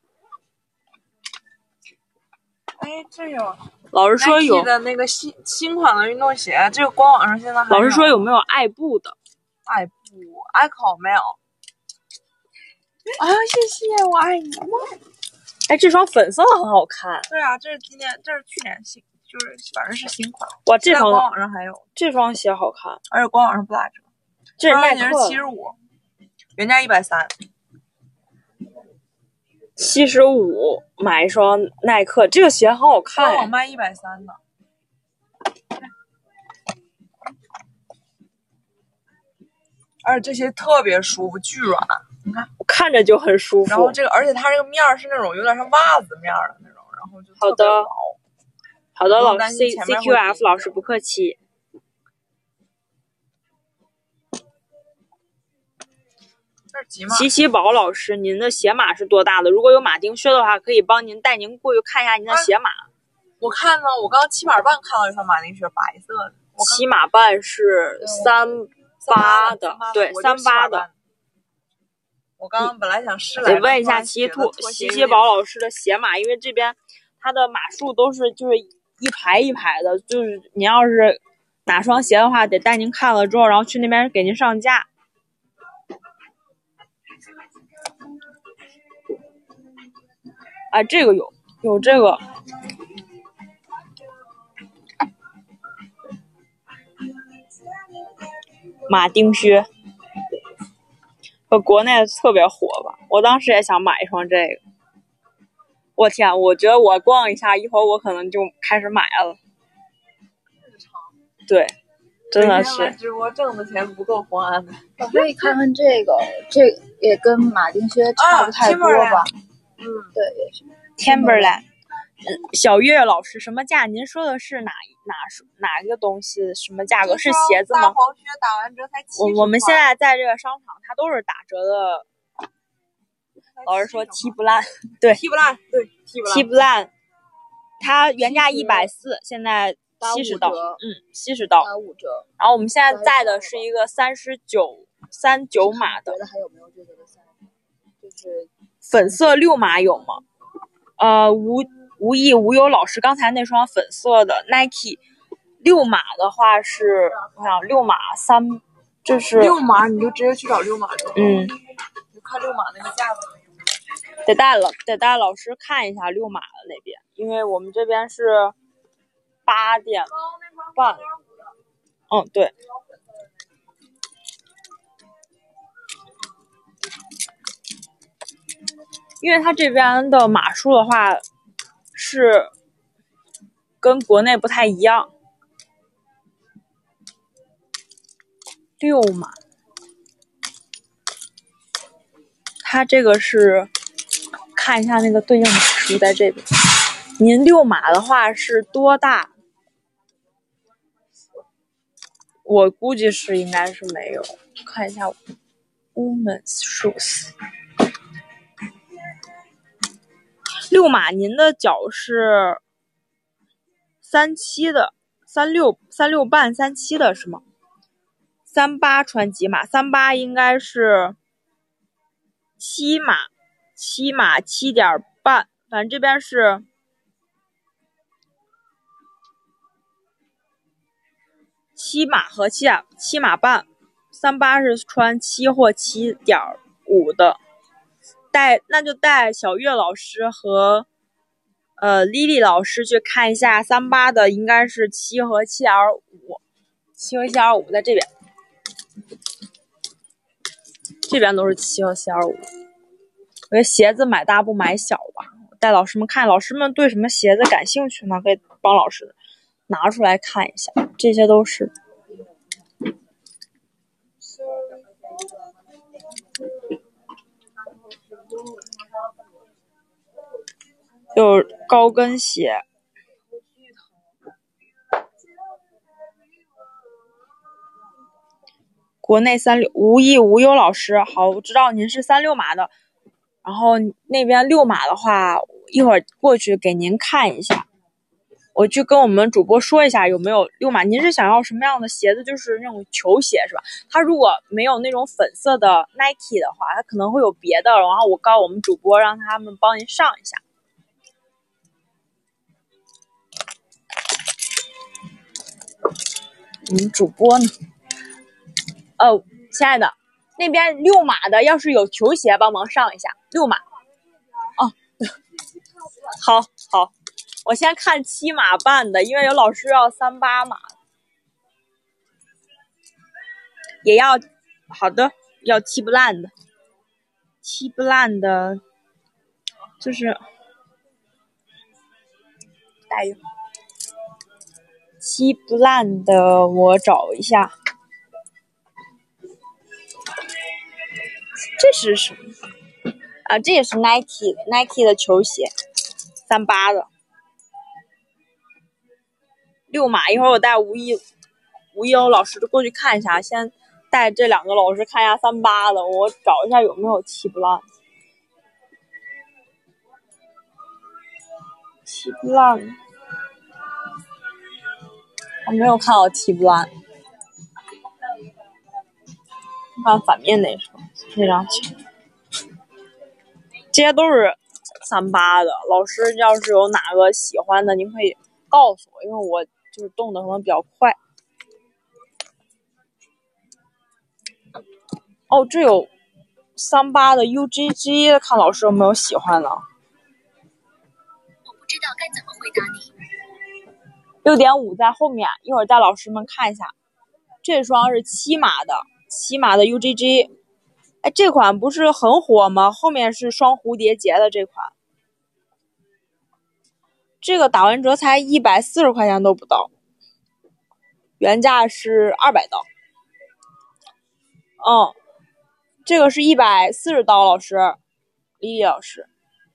这有
老师说有
Nike 的那个新款的运动鞋，这个官网上现在还有。
老师说有没有爱步的？
爱步 Echo 没有。
啊，谢谢，我爱你。哎，这双粉色的很好看。
对啊，这是去年新，就是反正是新款。
哇，这双
官网上还有
这双鞋好看，
而且官网上不打折。
这是耐克
75，原价130。
75买一双耐克，这个鞋很好看。
官网卖130的。而且这些特别舒服，巨软，你看，
我看着就很舒服。
然后这个，而且它这个面是那种有点像袜子面的那种，然后就特别薄。
好的，老师 CQF 老师不客气。齐齐宝老师，您的鞋码是多大的？如果有马丁靴的话，可以帮您带您过去看一下您的鞋码。
我看呢，我刚7码半看到一双马丁靴，白色的。
7码半是38的，对，38的。
我刚刚本来想试来，
得问一下齐齐宝老师的鞋码，因为这边它的码数都是就是一排一排的，就是您要是哪双鞋的话，得带您看了之后，然后去那边给您上架。哎，这个有这个。马丁靴，国内特别火吧？我当时也想买一双这个。我天，我觉得我逛一下，一会儿我可能就开始买了。对，真的是。
直播挣的钱不够花的。
我可以看看这个，这也跟马丁靴差不太多吧？对，也是。
Timberland。小月老师，什么价？您说的是哪个东西？什么价格？是鞋子吗？
大黄靴打完折才70块。
我们现在在这个商场，它都是打折的。老师说踢不烂，对，
踢不烂，对，
踢不烂。它原价140，现在70刀，70刀，
打5折。
然后我们现在在的是一个39码的。
还有没有这个的就是
粉色6码有吗？无意无忧老师，刚才那双粉色的 Nike 6码的话是，我想6码3，就是
6码你就直接去找6码的。就看6码那个架子。
得带老师看一下6码的那边，因为我们这边是8点半。对。因为它这边的码数的话是跟国内不太一样。6码，它这个是看一下那个对应码数在这边。您6码的话是多大？我估计是应该是没有，看一下 Women's Shoes。6码，您的脚是37的，36半37的是吗？38穿几码？38应该是7码7点半，反正这边是7码和7码半，38是穿7或7.5的。那就带小月老师和Lily 老师去看一下38的，应该是7和7.5，7和7.5在这边，这边都是7和7.5。我觉得鞋子买大不买小吧，带老师们看，老师们对什么鞋子感兴趣呢？可以帮老师拿出来看一下，这些都是。就是高跟鞋。国内36，无意无忧老师，好，我知道您是36码的，然后那边6码的话，一会儿过去给您看一下。我去跟我们主播说一下有没有6码。您是想要什么样的鞋子？就是那种球鞋是吧？它如果没有那种粉色的 Nike 的话，它可能会有别的，然后我告诉我们主播让他们帮您上一下。我们主播呢？亲爱的， 那边6码的要是有球鞋帮忙上一下，6码。哦，好，我先看7码半的，因为有老师要38码，也要好的，要踢不烂的，踢不烂的，就是大约踢不烂的，我找一下，这是什么啊？这也是 Nike 的球鞋，38的6码。一会儿我带吴一欧老师过去看一下，先带这2个老师看一下38的，我找一下有没有踢不烂。踢不烂，我没有看到踢不烂。看反面那张球，这些都是38的。老师要是有哪个喜欢的，您可以告诉我，因为我就是动的可能比较快。哦，这有38的 UGG， 看老师有没有喜欢的。
我不知道该怎么回答你。
6.5在后面，一会儿带老师们看一下。这双是7码的 UGG， 哎，这款不是很火吗？后面是双蝴蝶结的这款，这个打完折才140块钱都不到，原价是200刀。这个是140刀，老师，丽丽老师，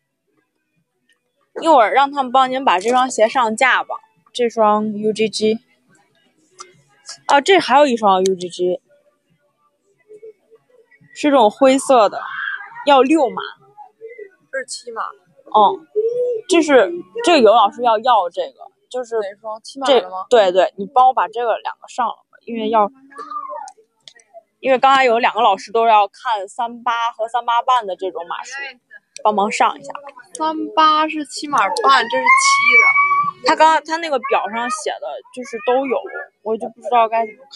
一会儿让他们帮您把这双鞋上架吧。这双 UGG， 这还有一双 UGG， 是这种灰色的，要6码，
这是7码。
这个有老师要这个，就是
哪双7码的吗？
对，你帮我把这个2个上了吧，因为刚才有2个老师都要看38和38半的这种码数，帮忙上一下。
38是7码半，这是7的。
他那个表上写的就是都有，我就不知道该怎么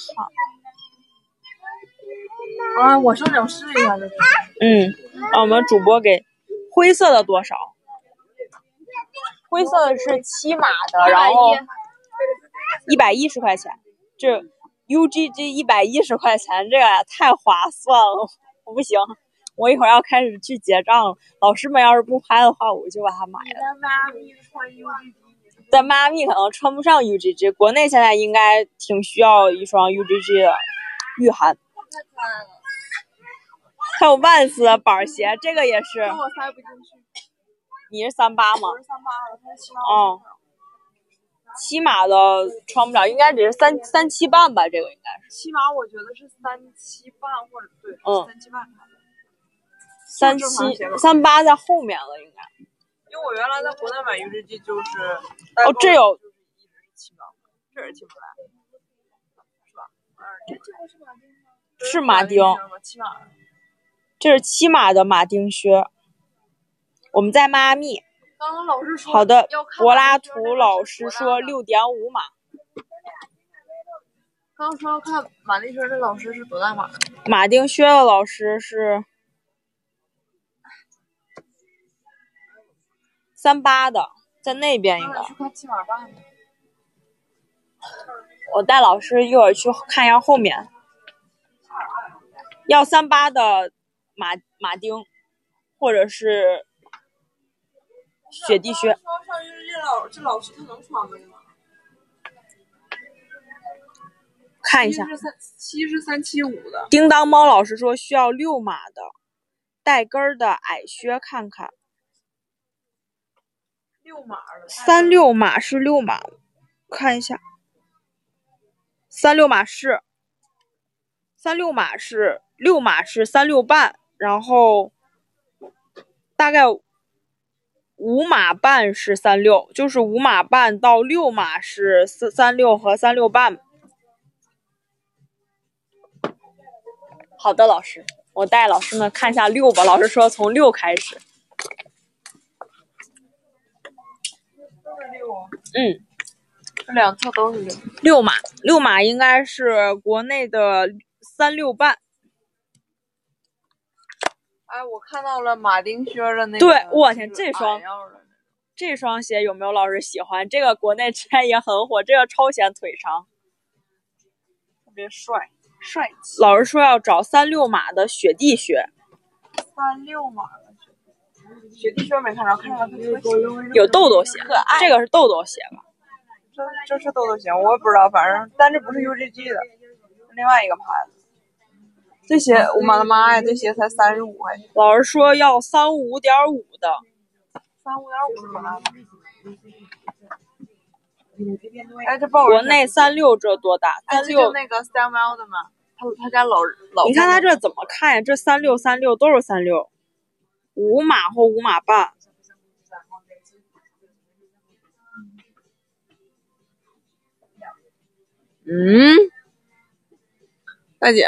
看。
我上脚试一下就是。
让我们主播给灰色的多少？灰色的是7码的，然后110块钱。这 UGG 110块钱，这个太划算了，我不行，我一会儿要开始去结账了。老师们要是不拍的话，我就把它买了。在迈阿密可能穿不上 UGG， 国内现在应该挺需要一双 UGG 的御寒。还有万斯的板鞋，这个也是。
我塞不进去。
你是38吗？
我是38的，他是7码。
7码的穿不了，应该只是37半吧，这个应该是。
7码我觉得是37半或者对，37半差的。
38在后面了应该。
因为我原来在国内买 UGG 就是
这有
就是一直是7码，这是7码，是吧？这个是马丁吗？
是马丁
，7码。
这是7码的马丁靴。我们在迈阿密。
刚刚老师说
好的，柏拉图老师说6.5码。
刚刚说要看马丁靴的老师是多大码？
马丁靴的老师是38的，在那边应该。
去看7码半。
我带老师一会儿去看一下后面。要38的马丁，或者是雪地靴。
这老师他能穿吗？
看一下。
7是375的。
叮当猫老师说需要6码的带跟的矮靴看看。
6码的。
36码是6码，看一下。36码是6码是36半，然后大概5码半是36，就是5码半到6码是36和36半。好的，老师，我带老师们看一下6吧。老师说从6开始。
都是6。这两侧都是
6码应该是国内的36半。
哎，我看到了马丁靴的那个。
对，我天，这双鞋有没有老师喜欢？这个国内之前也很火，这个超显腿长，
特别帅气。
老师说要找36码的雪地靴。
36码的雪地靴没看着，看着
有豆豆鞋，这个是豆豆鞋吧？
这是豆豆鞋，我也不知道，反正但这不是 UGG 的，另外一个牌子。这鞋，我的妈呀，这鞋才35块钱。
老师说要35.5的。
35.5是多大？哎，这报
国内36这多大？36
那个 Style 的嘛，他家老。
你看他这怎么看呀？这36都是36，5码或5码半。
大姐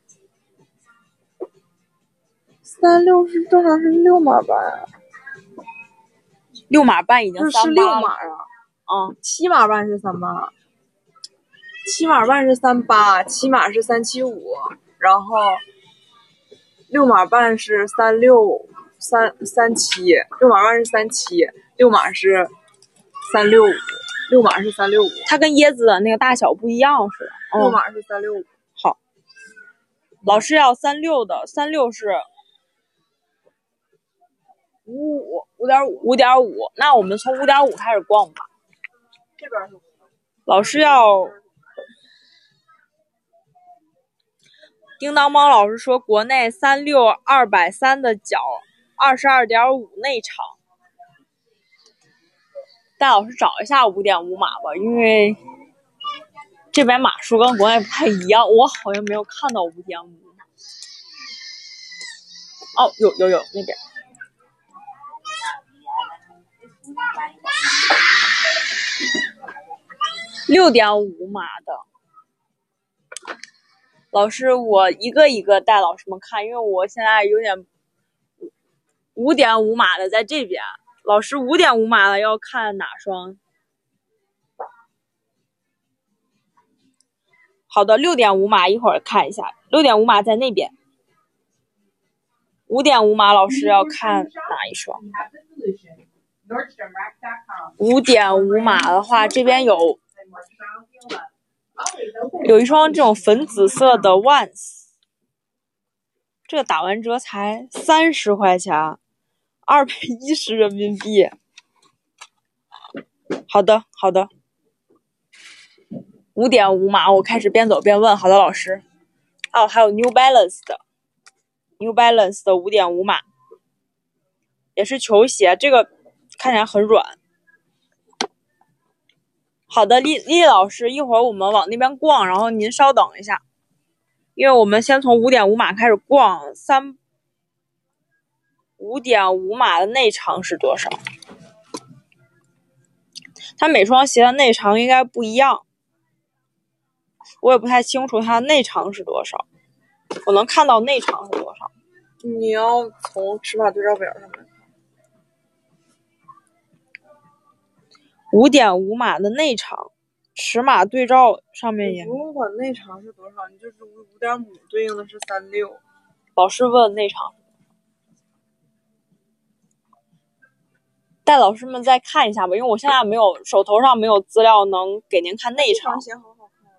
，36是正常是6码半啊
，6码半已经
是6码啊，7码半是387码半是38，7码是375，然后6码半是3637，6码半是37，6码是365，6码是365，
它跟椰子的那个大小不一样是吧
？6码是365。
好，老师要36的，36是5.5，那我们从5.5开始逛吧。
这边是
老师要叮当猫老师说国内36 230的脚22.5内长，带老师找一下5.5码吧，因为这边码数跟国内不太一样，我好像没有看到5.5。哦，有那边。6.5码的，老师我一个一个带老师们看，因为我现在有点5.5码的在这边，老师5.5码的要看哪双？好的，6.5码一会儿看一下，6.5码在那边，5.5码老师要看哪一双？5.5码的话，这边有一双这种粉紫色的 Vans， 这个打完折才30块钱，210人民币。好的，5.5码，我开始边走边问。好的，老师。哦，还有 New Balance 的 5.5码，也是球鞋，这个看起来很软。好的，丽老师，一会儿我们往那边逛，然后您稍等一下，因为我们先从5.5码开始逛。5.5码的内长是多少？它每双鞋的内长应该不一样，我也不太清楚它的内长是多少。我能看到内长是多少？
你要从尺码对照表上面看。
5.5码的内长，尺码对照上面也
不用管内长是多少，你就是5.5对应的是36。
老师问内长，带老师们再看一下吧，因为我现在手头上没有资料能给您看内长。
鞋好好看。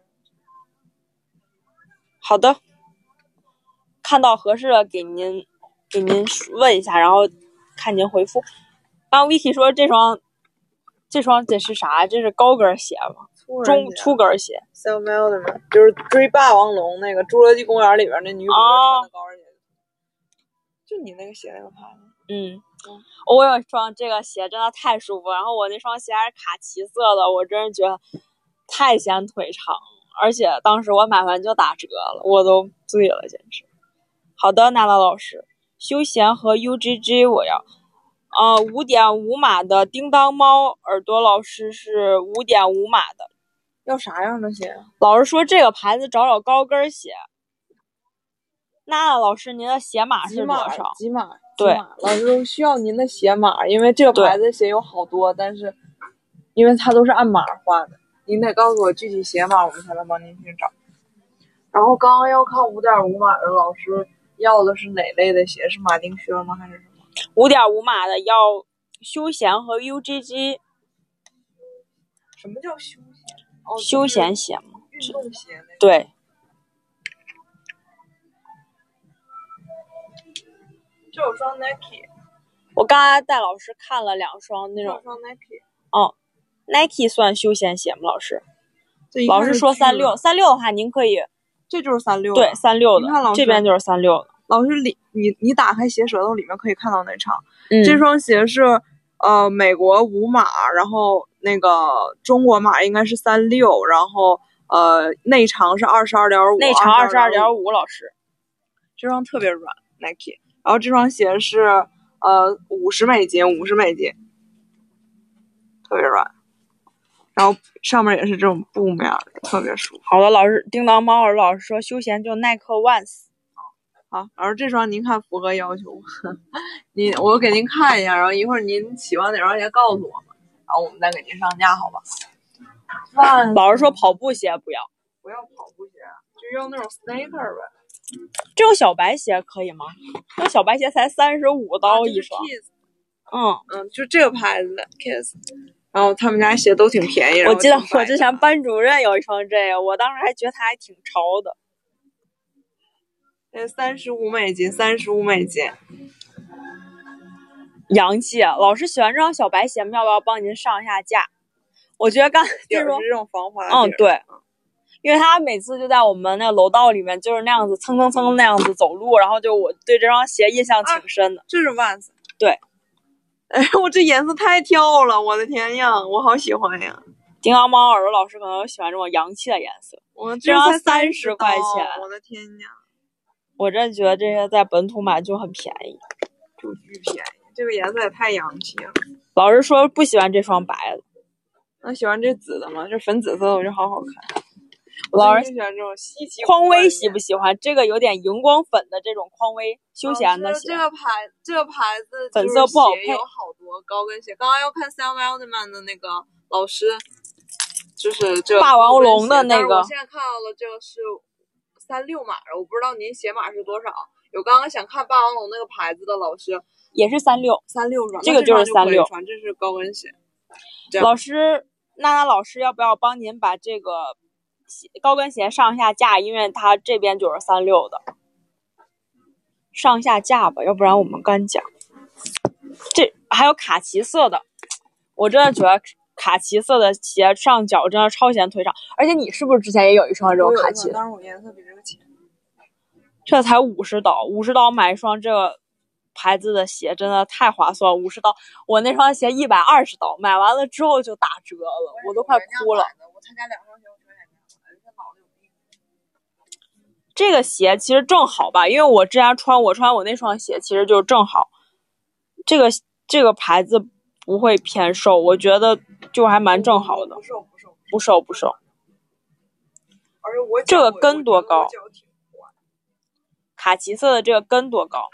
好的，看到合适的给您问一下，然后看您回复。刚 Vicky 说这双这是啥？这是高跟鞋吗？粗跟鞋。
Style 的嘛，就是追霸王龙那个《侏罗纪公园》里边那女主穿的高跟鞋。就你那个鞋那个牌子。
我有一双这个鞋真的太舒服，然后我那双鞋还是卡其色的，我真是觉得太显腿长，而且当时我买完就打折了，我都醉了，简直。好的，娜娜老师，休闲和 UGG 我要。5.5码的叮当猫耳朵老师是5.5码的。
要啥样的鞋？
老师说这个牌子找高跟鞋。娜娜老师，您的鞋码是多少？
几码？
对，
老师需要您的鞋码，因为这个牌子鞋有好多，但是因为它都是按码画的，您得告诉我具体鞋码，我们才能帮您去找。然后刚刚要看5.5码的老师要的是哪类的鞋？是马丁靴吗？还是什么
？5.5码的要休闲和 UGG。
什么叫休闲？
休闲鞋吗？
运动鞋那种。
对。
这有双 Nike。
我刚才带老师看了2双那种。
这双 Nike。
Nike 算休闲鞋吗？老师？
老
师说36的话，您可以。
这就是36。
对，36的。
你看老师
这边就是36的。
老师你打开鞋舌头里面可以看到那场。
这
双鞋是美国5码，然后那个中国码应该是36，然后内长是22.5，
内长22.5。老师，
这双特别软 Nike， 然后这双鞋是50美金，特别软，然后上面也是这种布面的，特别舒服。
好的，老师，叮当猫耳老师说休闲就耐克 Vans。
好，老师这双您看符合要求吗？我给您看一下，然后一会儿您喜欢哪双鞋告诉我们，然后我们再给您上架，好吧？
老师说跑步鞋不要
跑步鞋，就要那种 sneaker 呗。
这种小白鞋可以吗？这小白鞋才35刀一双。
就这个牌子的 Kiss， 然后他们家鞋都挺便宜。
我记得我之前班主任有一双这个，我当时还觉得它还挺潮的。
35美金。
洋气啊！老师喜欢这双小白鞋，要不要帮您上一下架？我觉得
这种防滑。
对，因为他每次就在我们那个楼道里面，就是那样子蹭那样子走路，然后就我对这双鞋印象挺深的。
这是 Vans。
对。
哎，我这颜色太跳了，我的天呀，我好喜欢呀！
叮当猫耳朵老师可能喜欢这种洋气的颜色。
我
这双30块钱，
我的天呀！
我真觉得这些在本土买就很便宜，
就巨便宜。这个颜色也太洋气了。
老师说不喜欢这双白的，
那喜欢这紫的吗？这粉紫色的我觉得好好看。
老师
喜欢这种稀奇。
匡威喜不喜欢这个有点荧光粉的这种匡威休闲的鞋？
这个牌子
粉色不好配，
有好多高跟鞋。刚刚要看 Sam Wildman 的那个老师，就是这
霸王龙的那个。
我现在看到了这个是36码，我不知道您鞋码是多少。有刚刚想看霸王龙那个牌子的老师
也是36，这个就是36，
这是高跟鞋。
老师，娜老师要不要帮您把这个高跟鞋上下架？因为它这边就是36的，上下架吧，要不然我们刚讲。这还有卡其色的，我真的觉得卡其色的鞋上脚真的超显腿长。而且你是不是之前也有一双这种卡其？
但是我颜色比这个浅。
这才50刀买一双这个牌子的鞋真的太划算，50刀。我那双鞋120刀，买完了之后就打折了，我都快哭了。
我参加2双鞋，我全买脑子有病。
这个鞋其实正好吧，因为我之前穿我那双鞋其实就正好。这个牌子不会偏瘦，我觉得就还蛮正好的。不瘦。
而且我
这个跟多高？卡其色的这个跟多高？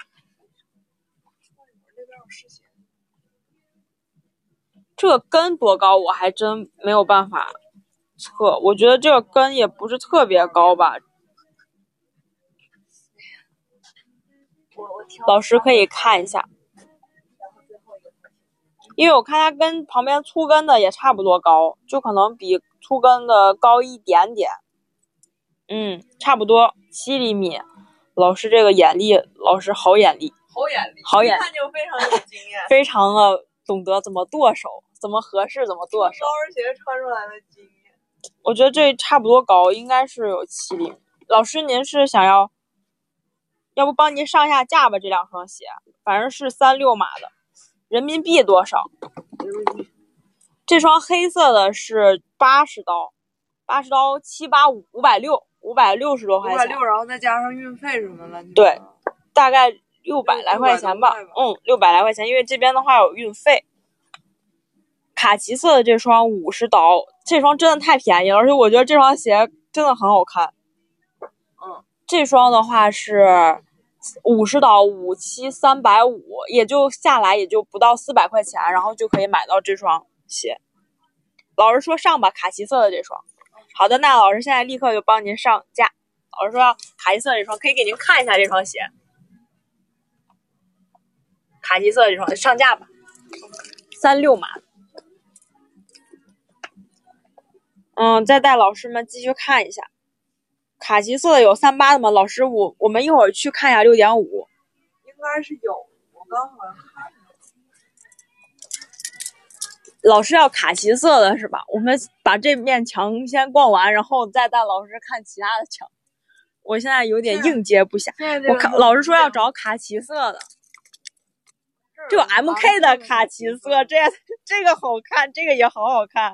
这个跟多高我还真没有办法测，我觉得这个跟也不是特别高吧。老师可以看一下，因为我看它跟旁边粗跟的也差不多高，就可能比粗跟的高一点点。差不多7厘米。老师这个眼力，老师好眼力，一
看就非常有经验，
非常的懂得怎么剁手，怎么合适怎么剁手。
高跟鞋穿出来的经验。
我觉得这差不多高，应该是有7厘米。老师，您是想要不帮您上下架吧？这2双鞋，反正是36码的，人民币多少？这双黑色的是80刀，785，560多块钱，
然后再加上运费什么的。
对，大概600来块钱吧。600来块钱，因为这边的话有运费。卡其色的这双50刀，这双真的太便宜了，而且我觉得这双鞋真的很好看。这双的话是50刀，57350，也就下来也就不到400块钱，然后就可以买到这双鞋。老师说上吧，卡其色的这双。好的，那老师现在立刻就帮您上架。老师说卡其色这双可以给您看一下这双鞋。 卡其色的这双上架吧，36码。再带老师们继续看一下，卡其色的有38的吗？老师，我们一会儿去看一下6.5。
应该是有，我刚好像看。
老师要卡其色的是吧？我们把这面墙先逛完，然后再带老师看其他的墙。我现在有点应接不暇。我看老师说要找卡其色的，这有 MK 的卡其色，这个好看，这个也好好看。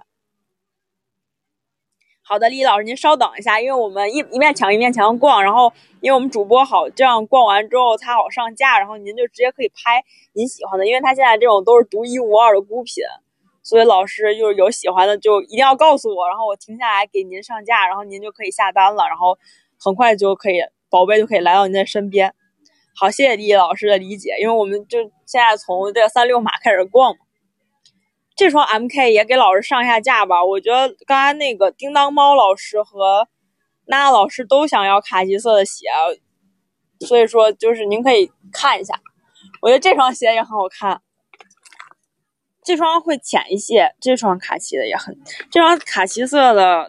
好的，李老师您稍等一下，因为我们一面墙一面墙逛，然后因为我们主播好这样逛完之后它好上架，然后您就直接可以拍您喜欢的，因为它现在这种都是独一无二的孤品，所以老师就是有喜欢的就一定要告诉我，然后我停下来给您上架，然后您就可以下单了，然后很快就可以宝贝就可以来到您的身边。好，谢谢李老师的理解，因为我们就现在从这个36码开始逛嘛。这双 MK 也给老师上一下架吧，我觉得刚才那个叮当猫老师和娜老师都想要卡其色的鞋，所以说就是您可以看一下，我觉得这双鞋也很好看，这双会浅一些，这双卡其的也很，这双卡其色的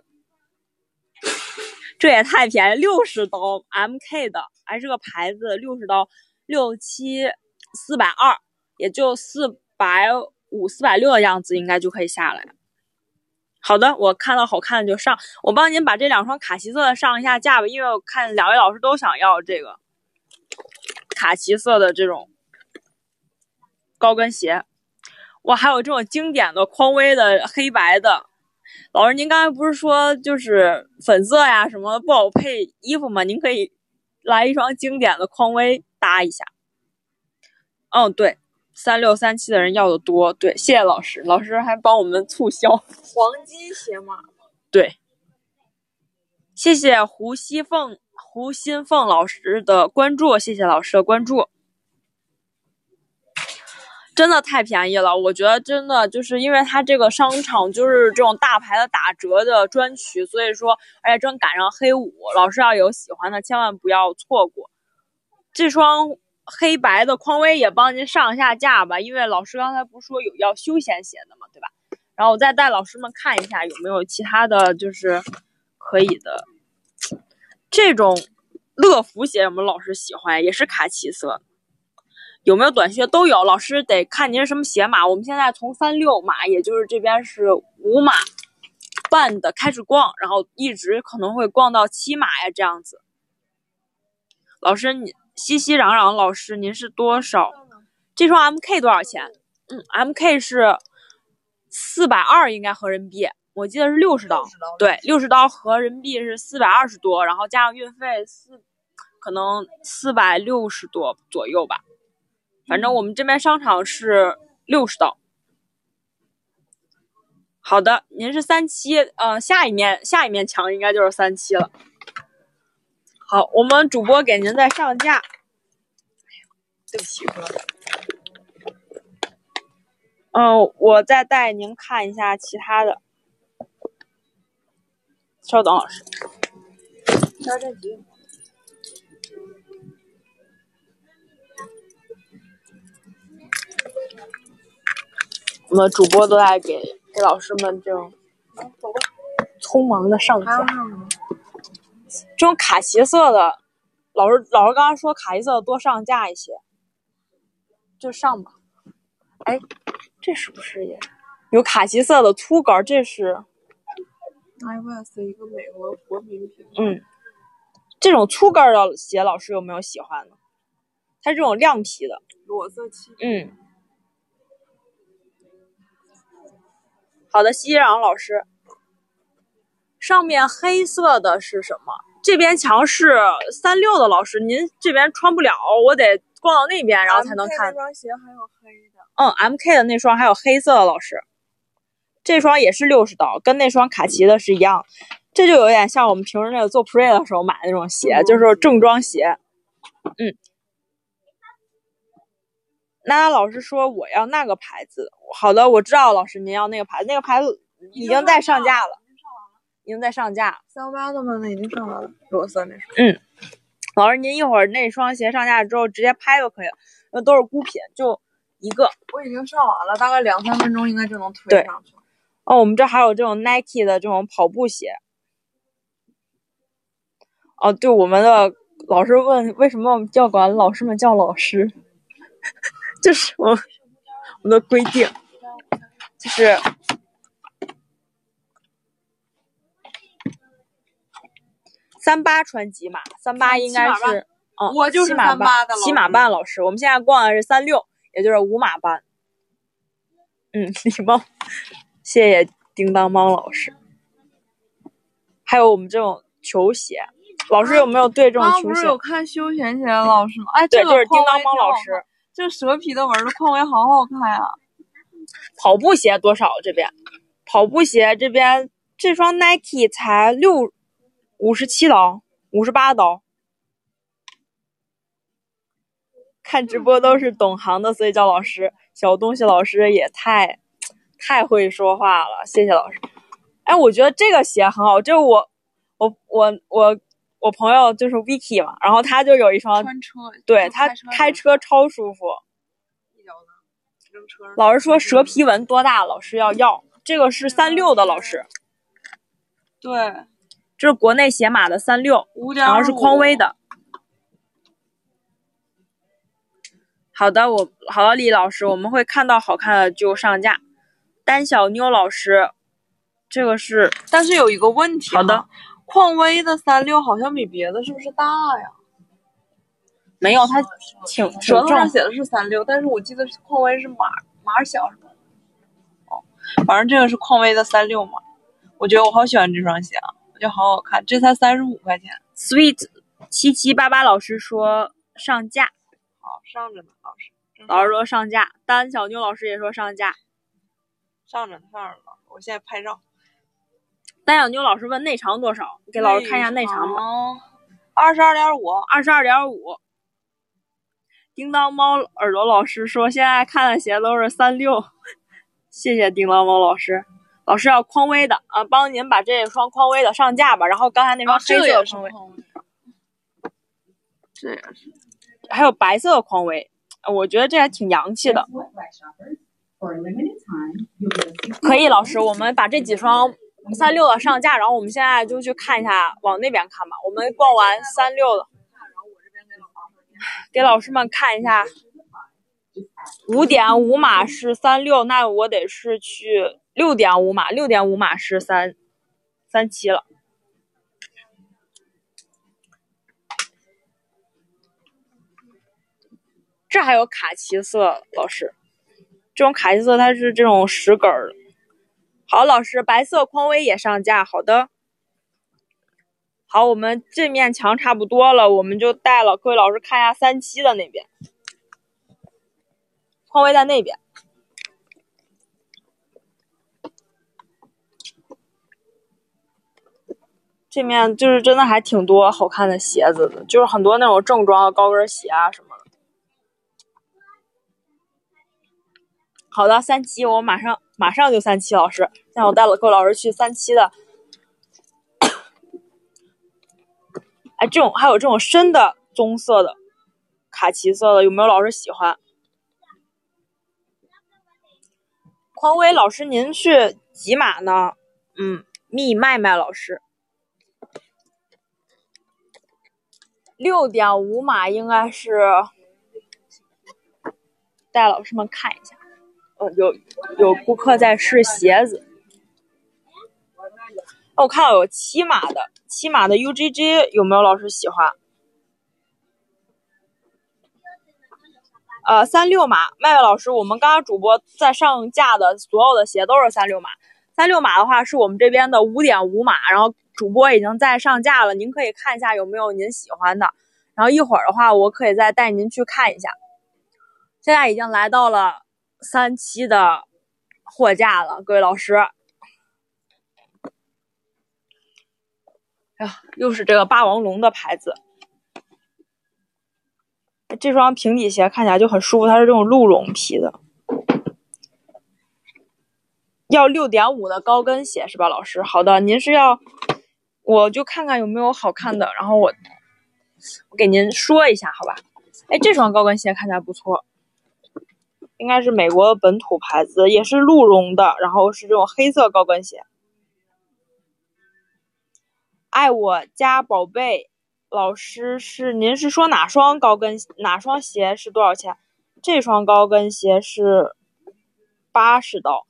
这也太便宜，60刀 MK 的，还是个牌子，60刀67 420，也就450 460的样子应该就可以下来。好的，我看到好看的就上，我帮您把这2双卡其色的上一下架吧，因为我看2位老师都想要这个卡其色的这种高跟鞋。哇，还有这种经典的匡威的黑白的。老师您刚才不是说就是粉色呀什么不好配衣服吗？您可以来一双经典的匡威搭一下。对，36、37的人要的多，对，谢谢老师，老师还帮我们促销
黄金鞋码。
对，谢谢胡新凤老师的关注，谢谢老师的关注。真的太便宜了，我觉得真的就是因为它这个商场就是这种大牌的打折的专区，所以说而且正赶上黑五，老师要有喜欢的千万不要错过。这双黑白的匡威也帮您上一下架吧，因为老师刚才不是说有要休闲鞋的嘛，对吧？然后我再带老师们看一下有没有其他的就是可以的。这种乐福鞋有没有老师喜欢，也是卡其色，有没有短靴都有，老师得看您是什么鞋码。我们现在从36码，也就是这边是5码半的开始逛，然后一直可能会逛到7码呀这样子。老师你熙熙攘攘，老师您是多少？这双 MK 多少钱？MK 是420，应该合人民币，我记得是60刀。对，60刀合人民币是420多，然后加上运费可能460多左右吧。反正我们这边商场是60刀。好的，您是37，下一面墙应该就是37了。好，我们主播给您再上架。对不起，我再带您看一下其他的。稍等，老师。
加这几。
我们主播都在给老师们这种匆忙的上架。这种卡其色的，老师刚刚说卡其色的多上架一些，就上吧。哎，这是不是也有卡其色的粗跟？这是
iOS 一个美国国民品。
这种粗跟的鞋，老师有没有喜欢的？它是这种亮皮的，
裸色漆。
好的，熙攘老师，上面黑色的是什么？这边墙是36的，老师您这边穿不了，我得逛到那边然后才能看。
MK 那双鞋还有黑的。
MK 的那双还有黑色的，老师，这双也是60刀，跟那双卡其的是一样。这就有点像我们平时那个做 pre 的时候买的那种鞋，就是正装鞋。娜老师说我要那个牌子。好的，我知道老师您要那个牌子，那个牌子已经在上架了，已经在上架。
38的吗？那已经上完了，裸色那双。
老师您一会儿那双鞋上架之后直接拍就可以了，那都是孤品，就一个。
我已经上完了，大概2-3分钟应该就能推上去。
哦，我们这还有这种 Nike 的这种跑步鞋。哦，对，我们的老师问为什么我们教管老师们叫老师，这是我们的规定，就是38穿几码，38应该是，
我就是38的
7码半老师。我们现在逛的是36，也就是5码班。礼貌，谢谢叮当猫老师。还有我们这种球鞋，老师有没有对这种球鞋？
不是有看休闲鞋的老师吗？哎，
对，
这个
就是叮当猫老师。
这个蛇皮的纹的匡威好好看呀！
跑步鞋多少？这边跑步鞋这边这双 Nike 才57刀，58刀。看直播都是懂行的，所以叫老师。小东西老师也太会说话了，谢谢老师。哎，我觉得这个鞋很好，就是我朋友就是 Vicky 嘛，然后他就有一双，
穿车，
对，他开车超舒服。老师说蛇皮纹多大？老师要，这个是36的老师。
对，
这是国内鞋码的36，然后是匡威的。好的，李老师，我们会看到好看的就上架。丹小妞老师，这个是，
但是有一个问题。
好的，
匡威的36好像比别的是不是大呀？
没有，它挺
舌头上写的是36，但是我记得是匡威是码小是吧？反正这个是匡威的36码。我觉得我好喜欢这双鞋啊，我觉得好好看，这才35块钱。
Sweet 7788老师说上架。
好，上着呢，
老师说上架，丹小妞老师也说上架，
上着呢。我现在拍照。
丹小妞老师问内长多少，给老师看一下内长吧。
22.5。
叮当猫耳朵老师说现在看的鞋都是36，谢谢叮当猫老师。老师要匡威的啊，帮您把这双匡威的上架吧。然后刚才那双黑色的匡威，
这也是，
还有白色的匡威，我觉得这还挺洋气的。可以，老师，我们把这几双36的上架，然后我们现在就去看一下，往那边看吧。我们逛完36的，给老师们看一下。5.5码是36，那我得是去6.5码，6.5码是37了。这还有卡其色，老师，这种卡其色它是这种10根的。好，老师，白色匡威也上架，好的。好，我们这面墙差不多了，我们就带了各位老师看一下37的那边，匡威在那边。这面就是真的还挺多好看的鞋子的，就是很多那种正装的高跟鞋啊什么的。好的，37，我马上就37，老师。现在我带了各位老师去37的。哎，这种还有这种深的棕色的、卡其色的，有没有老师喜欢？匡威老师，您是几码呢？蜜麦麦老师，6.5码应该是。带老师们看一下。有顾客在试鞋子。我看到有7码的 UGG， 有没有老师喜欢？36码，麦麦老师，我们刚刚主播在上架的所有的鞋都是36码。36码的话是我们这边的5.5码，然后主播已经在上架了，您可以看一下有没有您喜欢的。然后一会儿的话，我可以再带您去看一下。现在已经来到了37的货架了，各位老师。哎呀，又是这个霸王龙的牌子。这双平底鞋看起来就很舒服，它是这种鹿茸皮的。要6.5的高跟鞋是吧，老师？好的，您是要，我就看看有没有好看的，然后我给您说一下，好吧？哎，这双高跟鞋看起来不错。 应该是美国的本土牌子，也是鹿茸的，然后是这种黑色高跟鞋。爱我家宝贝老师您是说哪双鞋是多少钱？这双高跟鞋是80刀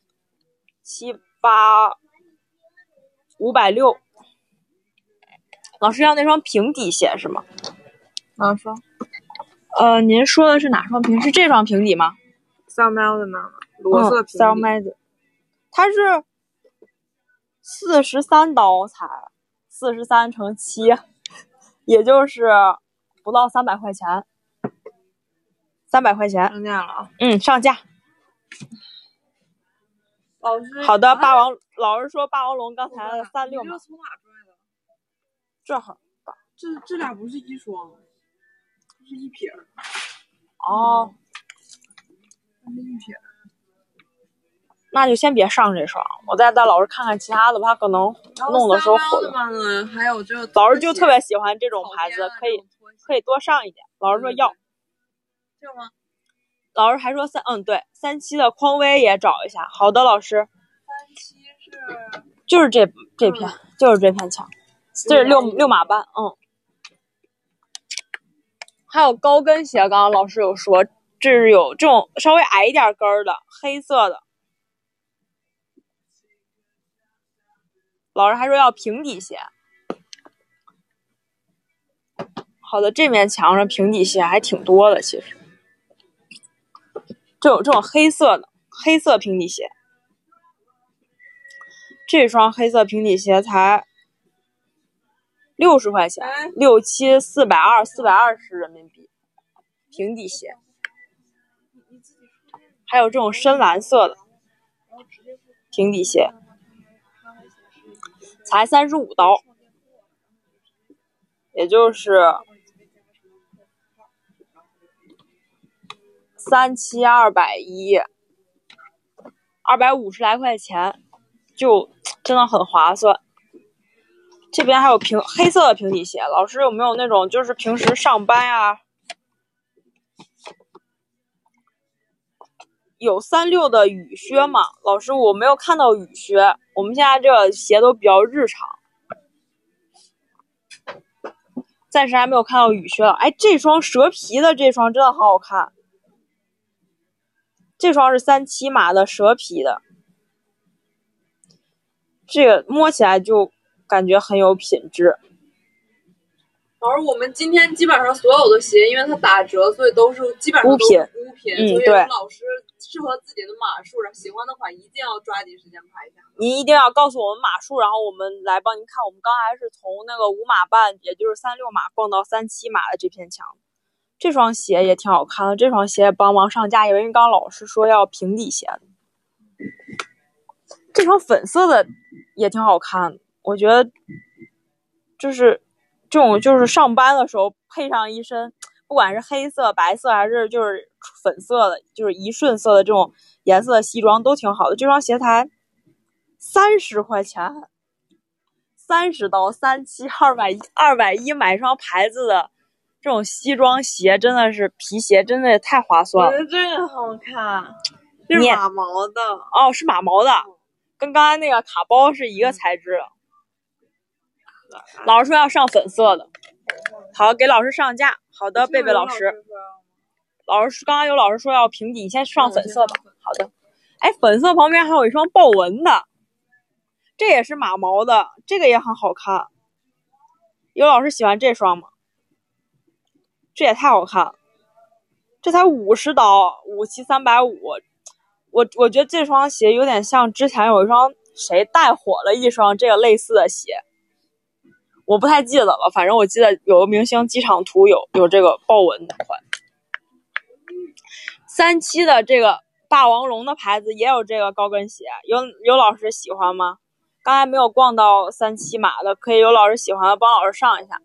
，7、8、560。老师要那双平底鞋是吗？
哪双？
您说的是哪双平？是这双平底吗
？Salmel 的吗？裸色平底。
Salmel 的，它是43刀才43乘7，也就是不到300块钱。300块钱。
上架了啊。
上架。
老师。
好的，老师说霸王龙刚才的36码。
你这从哪拽的？
这儿吧。
这俩不是一双，这是一撇。
哦。
这是一撇。
那就先别上这双，我再带老师看看其他的吧，他可能弄的时候混
了。还有这个，
老师就特别喜欢这种牌子，可以多上一点。老师说要。
这吗？
老师还说对，37的匡威也找一下。好的，老师。
37是。
就是这片，就是这片墙，这是6码半。还有高跟鞋，刚刚老师有说，这是有这种稍微矮一点跟儿的，黑色的。老师还说要平底鞋。好的，这面墙上平底鞋还挺多的，其实。这种黑色平底鞋，这双黑色平底鞋才60块钱，6、7、420人民币，平底鞋。还有这种深蓝色的平底鞋，才35刀，也就是37210，250来块钱，就真的很划算。这边还有黑色的平底鞋，老师有没有那种就是平时上班呀？有36的雨靴吗？老师，我没有看到雨靴，我们现在这个鞋都比较日常，暂时还没有看到雨靴了。哎，这双蛇皮的这双真的很好看，这双是37码的蛇皮的，这个摸起来就感觉很有品质。
老师，我们今天基本上所有的鞋，因为它打折，所以都是基本上都是孤品。所以老师适合自己的码数，喜欢的款一定要抓紧时间拍一下。
您一定要告诉我们码数，然后我们来帮您看。我们刚才是从那个5码半，也就是36码逛到37码的这片墙。这双鞋也挺好看的，这双鞋帮忙上架，因为刚刚老师说要平底鞋。这双粉色的也挺好看的，我觉得就是这种就是上班的时候配上一身，不管是黑色、白色还是就是粉色的，就是一顺色的这种颜色的西装都挺好的。这双鞋才30块钱，30刀，37、210买一双牌子的这种西装鞋，真的是皮鞋，真的也太划算了。
我觉得这个好看，是马毛的。
哦，是马毛的，跟刚才那个卡包是一个材质。老师说要上粉色的，好，给老师上架。好的，贝贝老师，刚刚有老师说要平底，先上粉色吧。好的，哎，粉色旁边还有一双豹纹的，这也是马毛的，这个也很好看。有老师喜欢这双吗？这也太好看了，这才50刀，57、350。我觉得这双鞋有点像之前有一双谁带火了一双这个类似的鞋，我不太记得了，反正我记得有个明星机场图有这个豹纹的款。37的这个霸王龙的牌子也有这个高跟鞋，有老师喜欢吗？刚才没有逛到37码的，可以有老师喜欢的帮老师上一下。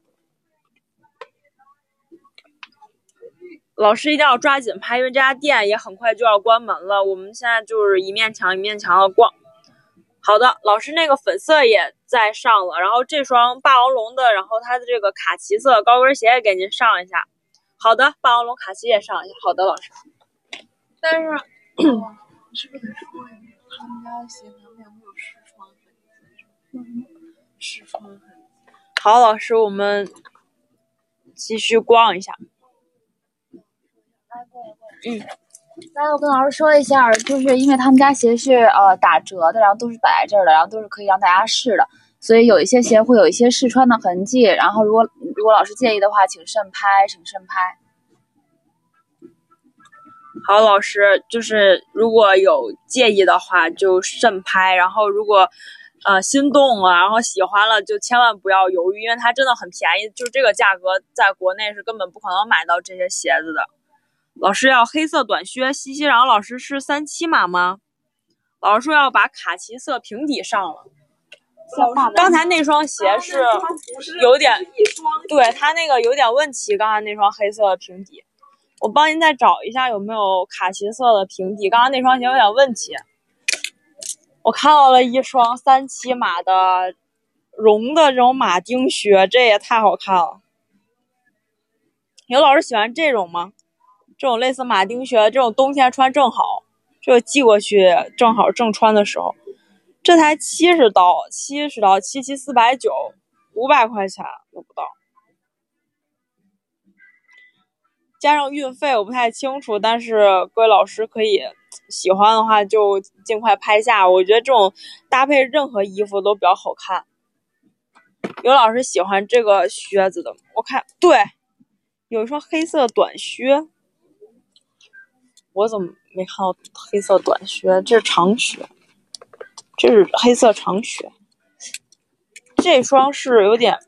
老师一定要抓紧拍，因为这家店也很快就要关门了，我们现在就是一面墙一面墙的逛。好的，老师那个粉色也在上了，然后这双霸王龙的，然后它的这个卡其色高跟鞋也给您上一下。好的，霸王龙卡其也上一下。好的，老师。
但是，你是不是得说一下，他们家的鞋难免会有试穿痕迹？试穿痕迹。
好，老师，我们继续逛一下。
来，我跟老师说一下，就是因为他们家鞋是打折的，然后都是摆在这儿的，然后都是可以让大家试的，所以有一些鞋会有一些试穿的痕迹。然后如果老师介意的话，请慎拍，请慎拍。
好，老师，就是如果有介意的话就慎拍，然后如果心动了，然后喜欢了，就千万不要犹豫，因为它真的很便宜，就这个价格在国内是根本不可能买到这些鞋子的。老师要黑色短靴，西西壤老师是37码吗？老师说要把卡其色平底上了。刚才那双鞋是有点，对，它那个有点问题，刚才那双黑色的平底。我帮您再找一下有没有卡其色的平底，刚刚那双鞋有点问题。我看到了一双37码的绒的这种马丁靴，这也太好看了。有老师喜欢这种吗？这种类似马丁靴，这种冬天穿正好，这个寄过去正好正穿的时候。这才70刀，77490， 500块钱都不到，加上运费我不太清楚，但是各位老师可以喜欢的话就尽快拍下，我觉得这种搭配任何衣服都比较好看。有老师喜欢这个靴子的，我看对，有一双黑色短靴，我怎么没看到黑色短靴？这是长靴，这是黑色长靴，这双是有点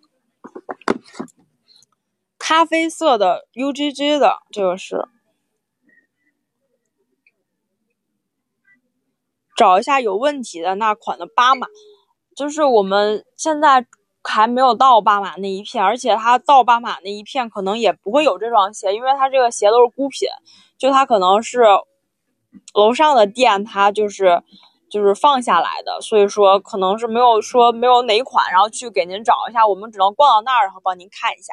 咖啡色的 UGG 的，这个是找一下有问题的那款的8码，就是我们现在还没有到8码那一片，而且它到8码那一片可能也不会有这双鞋，因为它这个鞋都是孤品，就它可能是楼上的店它就是放下来的，所以说可能是没有哪款，然后去给您找一下，我们只能逛到那儿，然后帮您看一下。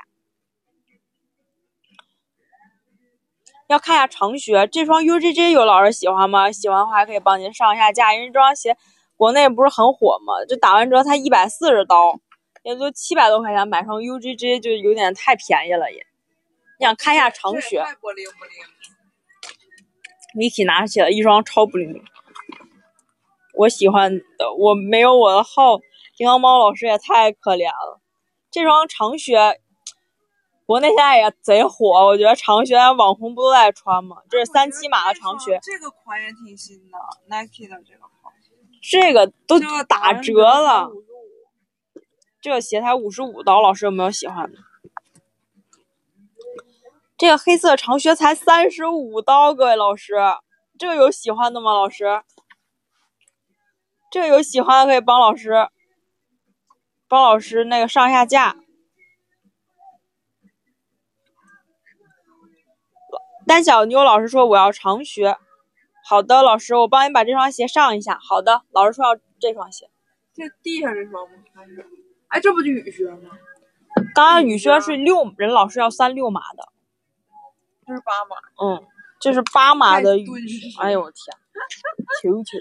要看一下长靴，这双 UGG 有老师喜欢吗？喜欢的话还可以帮您上一下架，因为这双鞋国内不是很火吗？就打完折才140刀，也就700多块钱买双 UGG 就有点太便宜了也。你想看一下长靴，
太不灵不灵。
Vicky 拿起了一双超不灵，我喜欢的，我没有我的号，叮当猫老师也太可怜了。这双长靴国内现在也贼火，我觉得长靴网红不都在穿吗？这是37码的长靴，
这个款也挺新的 ，Nike 的这个款，
这个都打折了，这个鞋才55刀，老师有没有喜欢的？这个黑色长靴才35刀，各位老师，这个有喜欢的吗？老师，这个有喜欢的可以帮老师那个上下架。单小妞老师说我要长靴，好的，老师，我帮你把这双鞋上一下。好的，老师说要这双鞋。
这地上这双吗？哎，这不就雨靴吗？
刚刚雨靴是6，人老师要36码的，
这是8码。
这是8码的雨靴。哎呦我天，求求！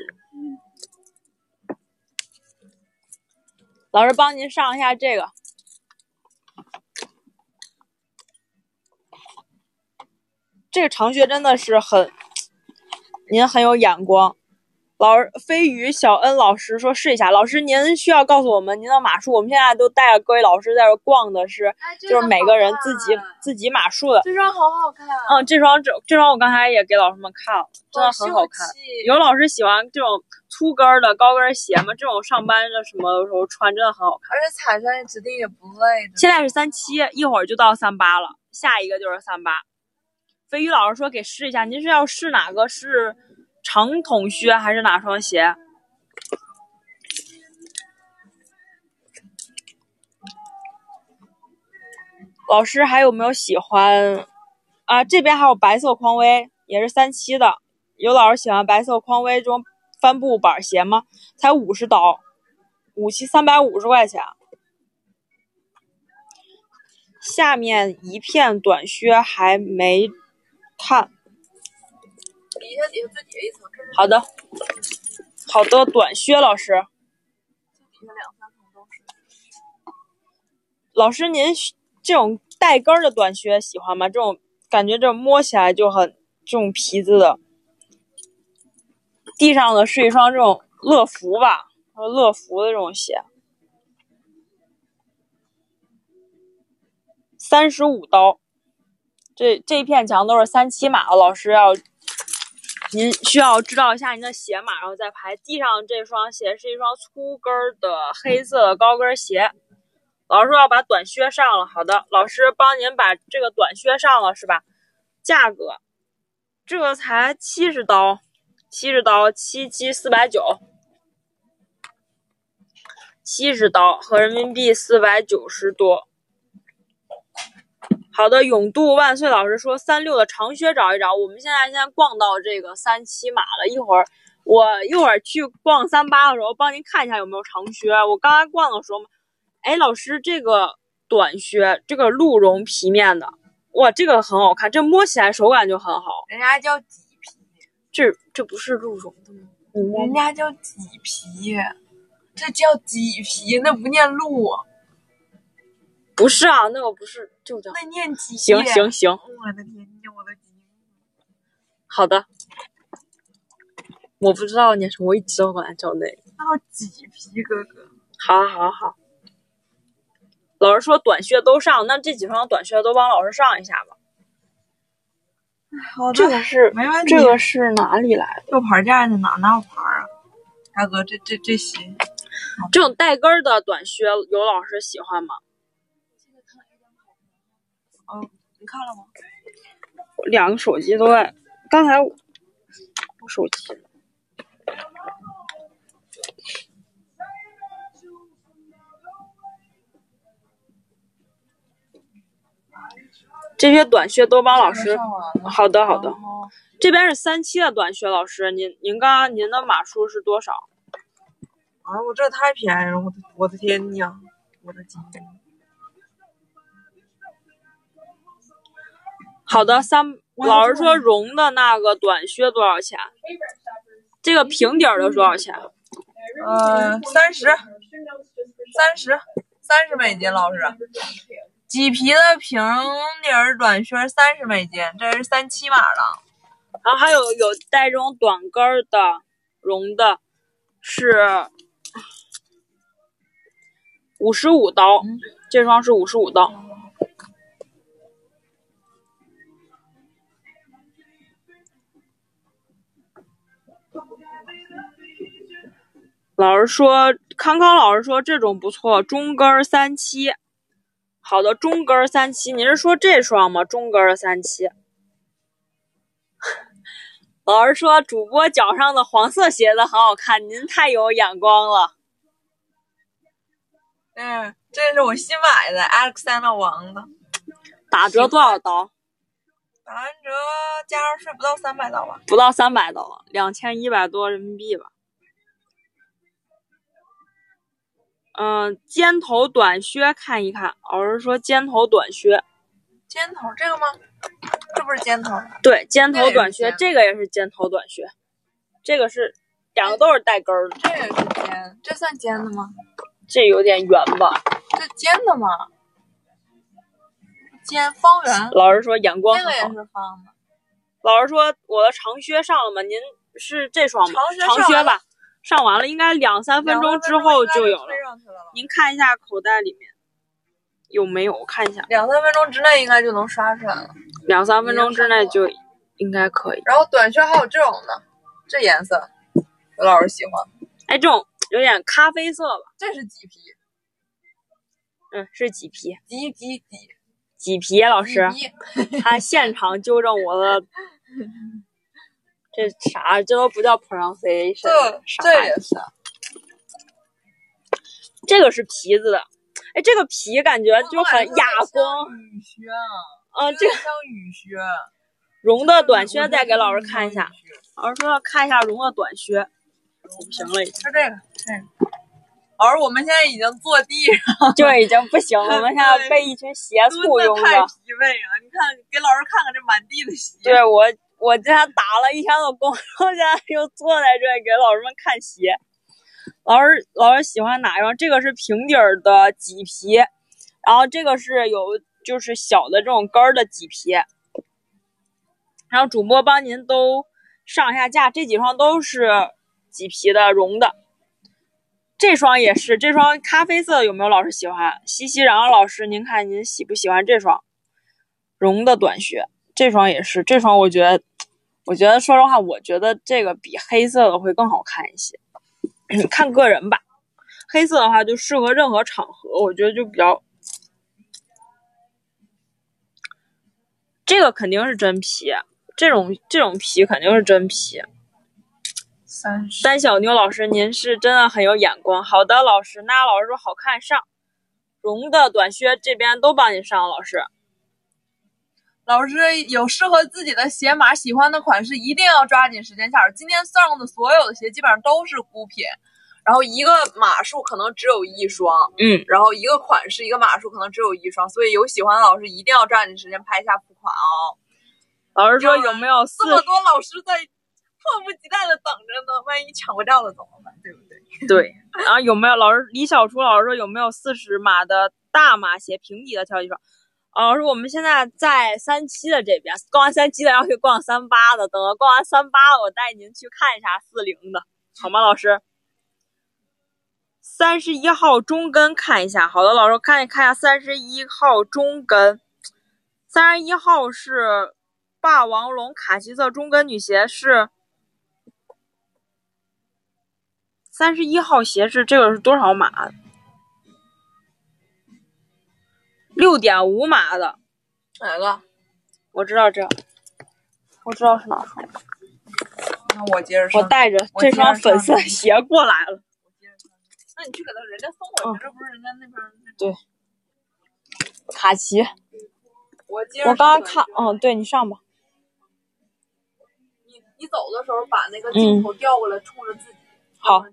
老师帮您上一下这个。这个长靴真的是您很有眼光。飞鱼小恩老师说试一下，老师您需要告诉我们您的码数，我们现在都带着各位老师在这逛的是，就是每个人自己码数的。
这双好好看。
这双我刚才也给老师们看了，真的很好看。有老师喜欢这种粗跟的高跟鞋吗？这种上班的什么的时候穿真的很好看，
而且踩上去指定也不累的。
现在是37，一会儿就到38了，下一个就是38。飞鱼老师说给试一下，您是要试哪个？是长筒靴还是哪双鞋？老师还有没有喜欢啊？这边还有白色匡威，也是37的。有老师喜欢白色匡威这种帆布板鞋吗？才50刀，57 350块钱。下面一片短靴还没看，
下最底下一层。
好的，好的短靴，老师。
底下2、3层都是。
老师，您这种带跟的短靴喜欢吗？这种感觉这摸起来就很这种皮子的。地上的是一双这种乐福吧，乐福的这种鞋。35刀，这一片墙都是37码的。老师您需要知道一下您的鞋码，然后再排。地上这双鞋是一双粗跟的黑色的高跟鞋。老师说要把短靴上了，好的，老师帮您把这个短靴上了是吧？价格，这个才70刀，70刀，77 490。70刀合人民币490多。好的，永渡万岁。老师说36的长靴找一找。我们现在先逛到这个37码了，我一会儿去逛38的时候帮您看一下有没有长靴。我刚才逛的时候，哎，老师这个短靴，这个鹿茸皮面的，哇，这个很好看，这摸起来手感就很好。
人家叫麂皮，
这不是鹿茸的吗？
人家叫麂皮，这叫麂皮，那不念鹿。
不是啊，那个不是，就叫
那念麂。
行，
我的天，我的天。
好的，我不知道念什么，我一直都管它叫那个。
那叫麂皮哥哥。
好。老师说短靴都上，那这几双短靴都帮老师上一下吧。
好的，
这个是
没问题。
这个是哪里来的？
有牌价的哪有牌啊？大哥，这鞋，
这种带跟的短靴有老师喜欢吗？
哦，你看了吗？
我2个手机都在，刚才我手机。这些短靴都帮老师。好的。这边是37的短靴，老师，您的码数是多少？
啊，我这太便宜了，我的天呀，我的天！
好的，老师说绒的那个短靴多少钱？这个平底的多少钱
？30美金，老师。麂皮的平底短靴30美金，这是37码的。
然后还有带这种短跟的绒的，是55刀，这双是55刀。康康老师说这种不错，中跟37。好的，中跟37，您是说这双吗？中跟37。老师说主播脚上的黄色鞋子很好看，您太有眼光了。
这是我新买的 Alexander 王的。
打折多少刀？
打完折加上税不到300刀吧？
不到300刀，2100多人民币吧。尖头短靴看一看。老师说尖头短靴。
尖头这个吗？这不是尖头？
对，尖头短靴，这个也是尖头短靴。这个是2个都是带跟的。
这也是尖，这算尖的吗？
这有点圆吧？
这尖的吗？尖方圆。
老师说眼光很好。
这个也是方的。
老师说我的长靴上了吗？您是这双吗？长靴吧，上完了，应该2、3分钟之后就有了。您看一下口袋里面有没有？我看一下。
2、3分钟之内应该就能刷出来了。
2、3分钟之内就应该可以。
然后短靴还有这种的，这颜色有老师喜欢。
哎，这种有点咖啡色吧？
这是麂皮。
是麂皮。
麂
皮，老师，他现场纠正我的。这啥？这都不叫 pronunciation。
这也是。
这个是皮子的。哎，这个皮感觉就很哑光。
雨靴啊。
这个
像雨靴。
绒的短靴再给老师看一下。老师说要看一下绒的短靴。不行了，
就这个。老师，我们现在已经坐地上，
就已经不行了。我们现在被一群鞋簇拥着，
太疲惫了。你看，给老师看看这满地的鞋。
对， 我今天打了一天的工，然后现在又坐在这里给老师们看鞋。老师喜欢哪一双？这个是平底儿的麂皮，然后这个是有就是小的这种跟儿的麂皮。然后主播帮您都上一下架，这几双都是麂皮的绒的。这双也是，这双咖啡色有没有老师喜欢？西西然老师，您看您喜不喜欢这双绒的短靴？这双也是，这双我觉得说实话，我觉得这个比黑色的会更好看一些。看个人吧，黑色的话就适合任何场合，我觉得就比较。这个肯定是真皮，这种皮肯定是真皮。单小妞老师，您是真的很有眼光。好的，老师，那老师说好看上，绒的短靴这边都帮你上，老师。
老师有适合自己的鞋码，喜欢的款式一定要抓紧时间下手。今天上的所有的鞋基本上都是孤品，然后一个码数可能只有一双，然后一个款式一个码数可能只有一双，所以有喜欢的老师一定要抓紧时间拍下付款哦。
老师说有没有
这么多老师在迫不及待的等着呢，万一抢不到了怎么办？对不对？
对。然后有没有老师李小初老师说有没有40码的大码鞋平底的挑一双？老师，我们现在在37的这边，逛完37的要去逛38的，等到逛完38的，我带您去看一下40的，好吗？老师，31号中跟看一下。好的，老师看一下31号中跟，31号是霸王龙卡其色中跟女鞋，是31号鞋是这个是多少码？6.5码的。
哪个？
我知道这，我知道是哪双。
那我接着上。
我带着这双粉色鞋过来了。
那你去给他人家送回去，这不是人家那边
对。卡其。
我
刚刚看，对你上吧。
你走的时候把那个镜头调过来，冲着自己。
好。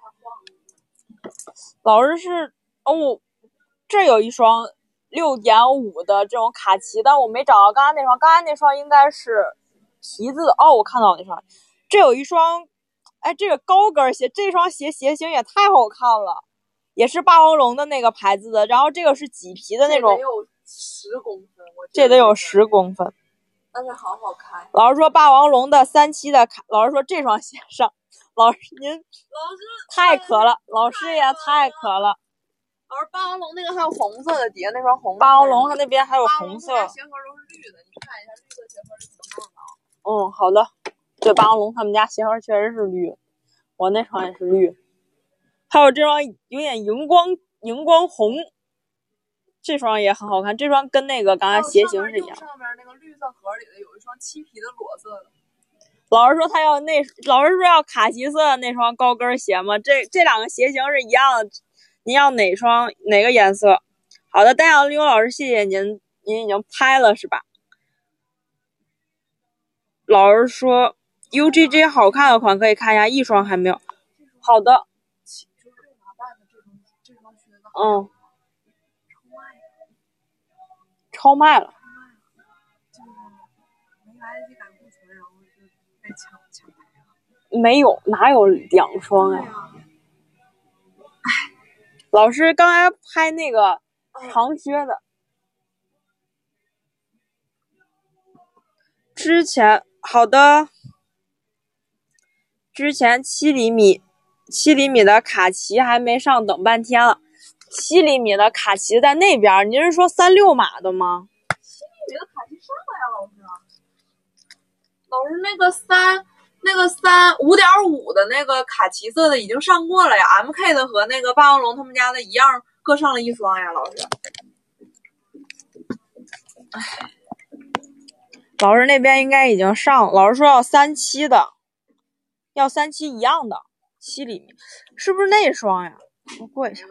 老师是这有一双6.5的这种卡其，但我没找到刚刚那双应该是皮子的。我看到那双。这有一双，这个高跟鞋，这双鞋型也太好看了，也是霸王龙的那个牌子的，然后这个是麂皮的那种，
这得有10公分，
这得有10公分，
但是好好看。
老师说霸王龙的37的卡，老师说这双鞋上，老师您太可了，老师也太可了。
老师，霸王龙那个还有红色的，底下那双红。
霸王龙它那边还有红色。
鞋盒都是绿的，你看一下绿色鞋盒是怎么弄的。
好的。对，霸王龙他们家鞋盒确实是绿，我那双也是绿。还有这双有点荧光红，这双也很好看。这双跟那个刚才鞋型是一样。
上面那个绿色盒里的有一双漆皮的裸色的。
老师说他要老师说要卡其色的那双高跟鞋吗？这两个鞋型是一样的。您要哪个颜色？好的，丹阳刘老师，谢谢您已经拍了是吧？老师说 UGG 好看的款可以看一下，一双还没有。好的。超卖了。
没来得及赶库存，然后就被抢
没有，哪有2双呀？老师刚才拍那个长靴的，之前好的，之前7厘米的卡其还没上，等半天了。7厘米的卡其在那边，您是说36码的吗
？7厘米的卡其上了呀，老师那个5.5的那个卡其色的已经上过了呀 ，MK 的和那个霸王龙他们家的一样，各上了一双呀，老师。
老师那边应该已经上了，老师说要37的，要37一样的7厘米，是不是那双呀？我过一下。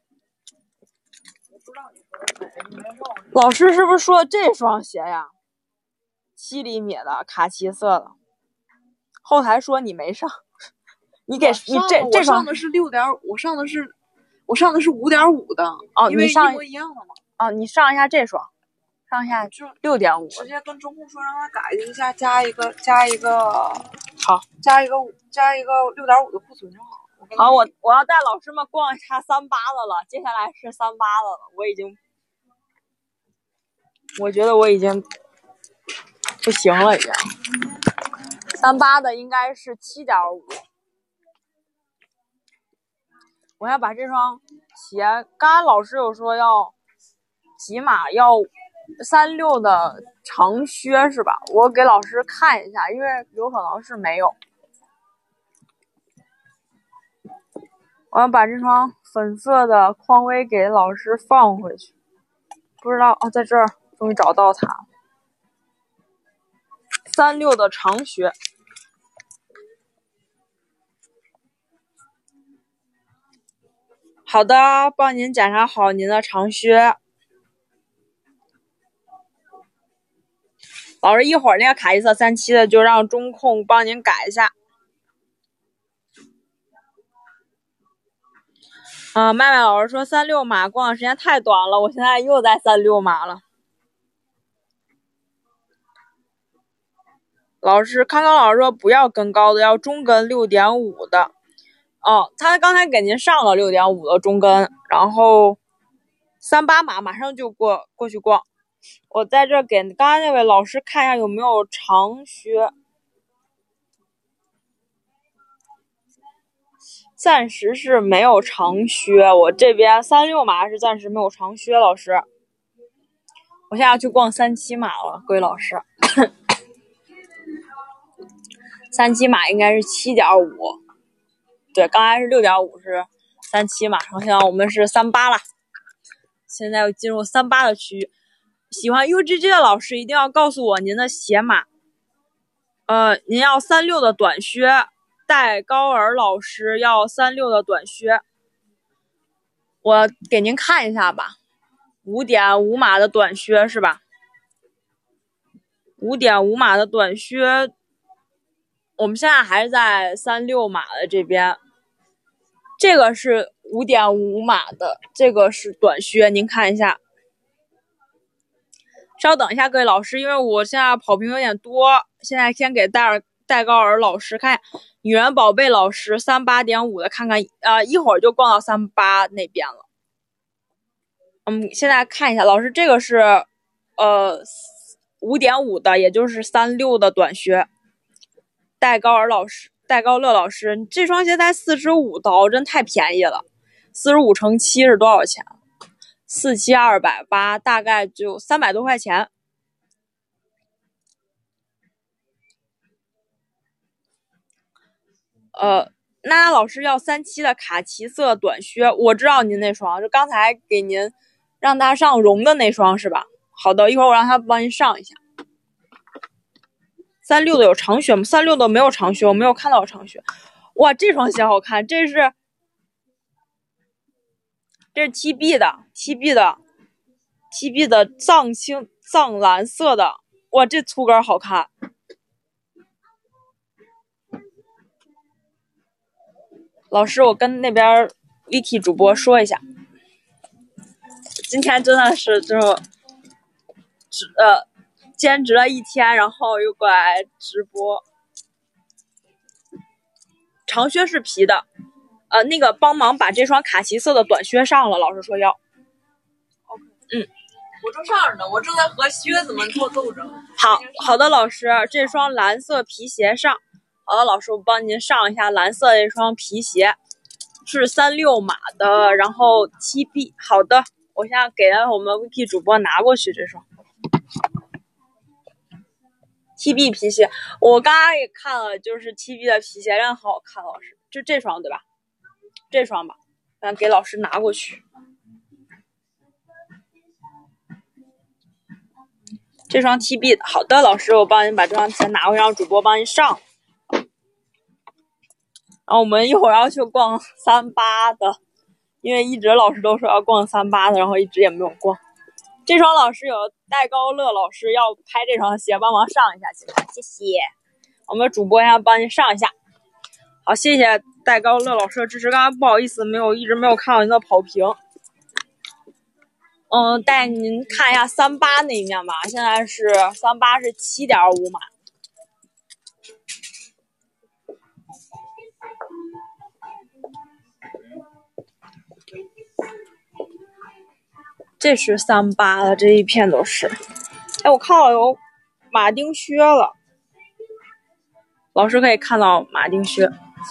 老师是不是说这双鞋呀？7厘米的卡其色的。后台说你没上，你这双
的是6.5，我上的是5.5的，因为一模一样的嘛。
你上一下这双， 上下6.5，
直接跟中控说让他改一下，加一个
好，
加一个6.5的库存就好了。
好，我要带老师们逛一下38的了，接下来是38的了，我觉得我已经不行了，已经。38的应该是7.5。我要把这双鞋，刚才老师有说要起码要36的长靴是吧？我给老师看一下，因为有可能是没有。我要把这双粉色的匡威给老师放回去，不知道在这儿终于找到它。36的长靴。好的，帮您检查好您的长靴。老师，一会儿那个卡其色37的就让中控帮您改一下。麦麦老师说36码逛的时间太短了，我现在又在36码了。老师，康康老师说不要跟高的，要中跟6.5的。他刚才给您上了6.5的中跟，然后38码马上就过去逛。我在这给刚才那位老师看一下有没有长靴，暂时是没有长靴。我这边36码是暂时没有长靴，老师。我现在要去逛37码了，各位老师。37码应该是7.5，对，刚才是6.5是37码，然后现在我们是38了。现在要进入38的区域。喜欢 UGG 的老师一定要告诉我您的鞋码。您要36的短靴，戴高尔老师要36的短靴。我给您看一下吧，5.5码的短靴是吧？5.5码的短靴，我们现在还是在36码的这边。这个是5.5码的，这个是短靴，您看一下。稍等一下，各位老师，因为我现在跑屏有点多，现在先给戴高尔老师看，女人宝贝老师38.5的看看，一会儿就逛到38那边了。现在看一下，老师，这个是5.5的，也就是36的短靴。戴高乐老师，这双鞋才45刀，真太便宜了。45乘7是多少钱？47280，大概就300多块钱。那老师要37的卡其色短靴，我知道您那双，就刚才给您让他上绒的那双是吧？好的，一会儿我让他帮您上一下。36的有长靴吗？36的没有长靴，我没有看到长靴。哇，这双鞋好看，这是 TB 的藏蓝色的，哇，这粗跟好看。老师，我跟那边 Vicky 主播说一下，今天真的是就是兼职了一天，然后又过来直播。长靴是皮的，那个帮忙把这双卡其色的短靴上了，老师说要。
我正上着呢，我正在和靴子们做斗争。
好的，老师，这双蓝色皮鞋上。好的，老师，我帮您上一下蓝色这双皮鞋，是36码的，然后7B。好的，我现在给我们 Vicky 主播拿过去这双 7B 皮鞋。我刚刚也看了，就是 7B 的皮鞋，真的好好看，老师，就这双对吧？这双吧，咱给老师拿过去。这双 TB 的，好的，老师，我帮您把这双鞋拿回，让主播帮您上。然后我们一会儿要去逛38的，因为一直老师都说要逛38的，然后一直也没有逛。这双老师有戴高乐老师要拍这双鞋，帮忙上一下，谢谢。我们主播要帮您上一下。好，谢谢戴高乐老师的支持。刚刚不好意思，一直没有看到您的跑屏。 带您看一下38那一面吧。现在是38是7.5码。这是38的，这一片都是。哎，我看到有马丁靴了，老师可以看到马丁靴。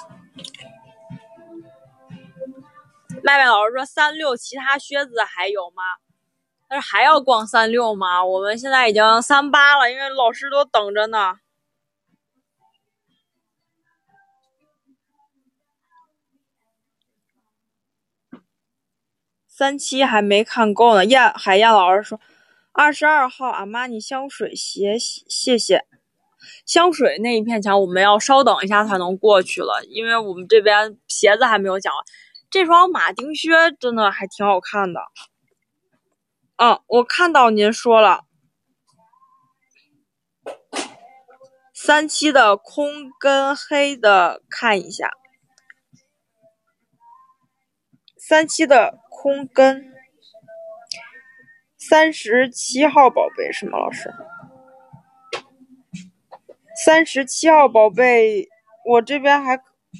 麦麦老师说36其他靴子还有吗？但是还要逛36吗？我们现在已经38了，因为老师都等着呢。37还没看够呢。海燕老师说22号阿玛尼香水鞋，谢谢。香水那一片墙我们要稍等一下才能过去了，因为我们这边鞋子还没有讲完。这双马丁靴真的还挺好看的。我看到您说了37的空跟黑的看一下。37的空跟37号宝贝是吗？老师37号宝贝我这边还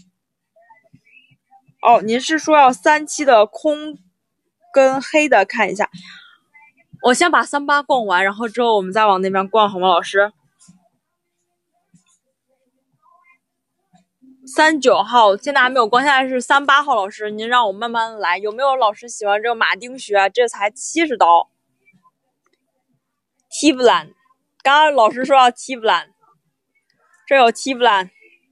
您是说要37的空跟黑的看一下。我先把38逛完，然后之后我们再往那边逛好吗？老师39号现在还没有逛，现在是38号。老师您让我慢慢来。有没有老师喜欢这个马丁靴？这才70刀。提布兰，刚刚老师说要提布兰，这有提布兰，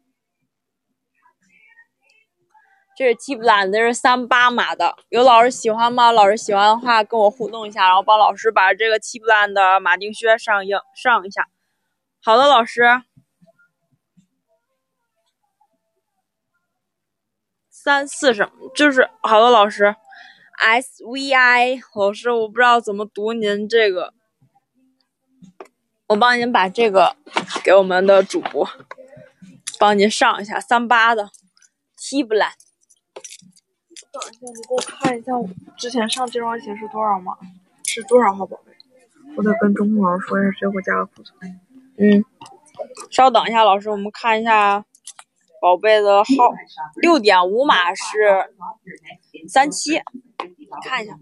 这是提布兰，这是38码的。有老师喜欢吗？老师喜欢的话跟我互动一下，然后帮老师把这个提布兰的马丁靴上一下。好的，老师。34什么？就是好的，老师。SVI 老师，我不知道怎么读您这个，我帮您把这个给我们的主播，帮您上一下38的提布兰。
等一下，你给我看一下我之前上这双鞋是多少码？是多少号宝贝？我得跟中控老师说一下，直接给我加个库存。
稍等一下，老师，我们看一下宝贝的号。6.5码是37，看一下。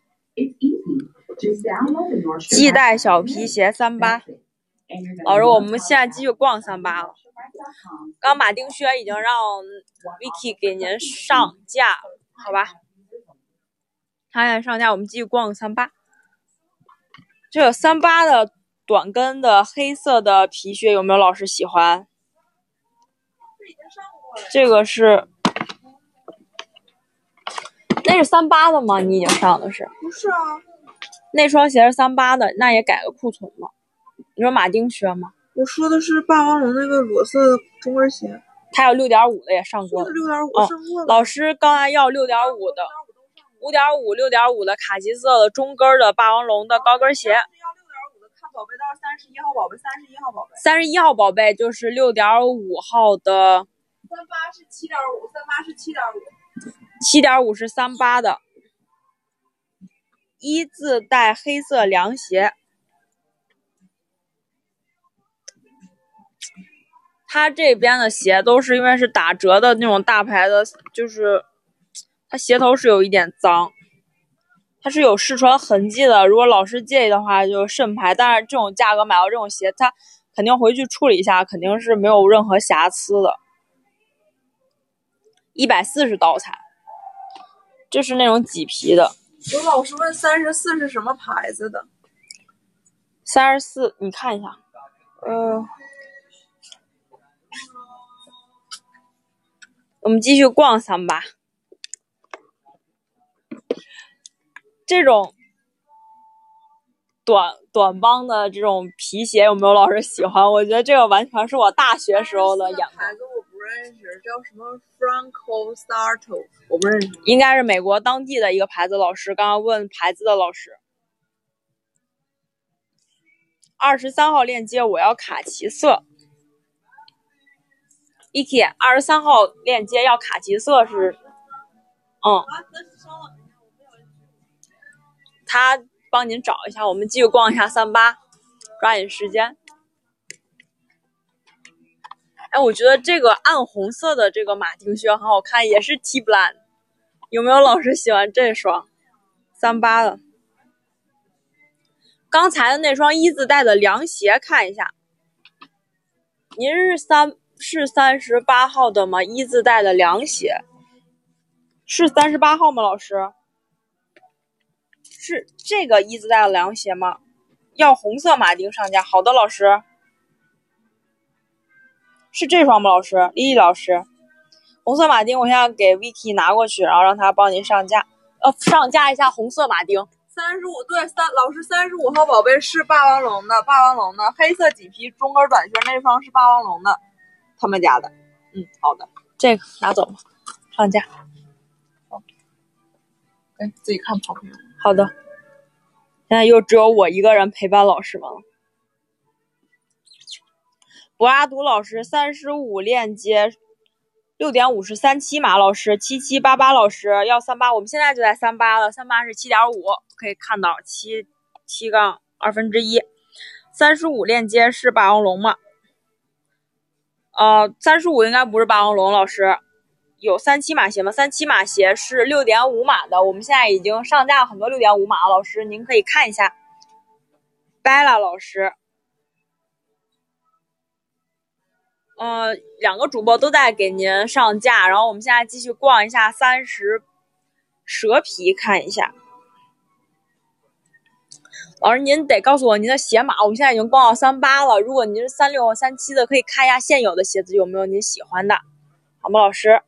系带小皮鞋38。老师，我们现在继续逛38了。刚马丁靴已经让 Vicky 给您上架，好吧？他现在上架，我们继续逛38。这个38的短跟的黑色的皮靴有没有老师喜欢？这个是，那是38的吗？你已经上的是？
不是啊，
那双鞋是38的，那也改个库存吧。你说马丁靴吗？
我说的是霸王龙那个裸色的中跟鞋。
它有6.5的也上过了。
6.5上过了。
老师刚才要6.5的，5.5、6.5的卡其色的中跟的霸王龙的高跟鞋。
看宝贝到31号宝贝，31号宝贝。
31号宝贝就是6.5号的。
38是7.5，38是
7.5是38的。一字带黑色凉鞋。它这边的鞋都是因为是打折的那种大牌的，就是它鞋头是有一点脏，它是有试穿痕迹的。如果老师介意的话就慎拍，但是这种价格买到这种鞋，它肯定回去处理一下，肯定是没有任何瑕疵的。140刀才，这是那种麂皮的。
有老师问34是什么牌子的
？34，你看一下。我们继续逛38。这种短帮的这种皮鞋有没有老师喜欢？我觉得这个完全是我大学时候的眼光。
牌子我不认识，叫什么 Franco Sarto， 我不认识。
应该是美国当地的一个牌子。老师刚刚问牌子的老师。23号链接我要卡其色。Iki 23号链接要卡其色是， 帮您找一下，我们继续逛一下38，抓紧时间。哎，我觉得这个暗红色的这个马丁靴很好看，也是 T-Blend。有没有老师喜欢这双38的？刚才的那双一字带的凉鞋看一下，您是38号的吗？一字带的凉鞋是38号吗？老师，是这个一字带的凉鞋吗？要红色马丁上架。好的，老师，是这双吗？老师，丽丽老师，红色马丁，我现在给 Vicky 拿过去，然后让他帮您上架，上架一下红色马丁。
35对老师35号宝贝是霸王龙的黑色麂皮中跟短靴，那双是霸王龙的，他们家的。好的，
这个拿走吧，上架。
哎，自己看跑评。
好的，现在又只有我一个人陪伴老师们了。博阿图老师35链接6.5是37码老师7788老师要38，我们现在就在38了，38是7.5，可以看到7/2。35链接是霸王龙吗？35应该不是霸王龙老师，有37码鞋吗？37码鞋是6.5码的，我们现在已经上架了很多6.5码，老师您可以看一下。Bella 老师。两个主播都在给您上架，然后我们现在继续逛一下30蛇皮看一下。老师您得告诉我您的鞋码，我们现在已经逛到38了，如果您是36和37的，可以看一下现有的鞋子有没有您喜欢的，好吗老师？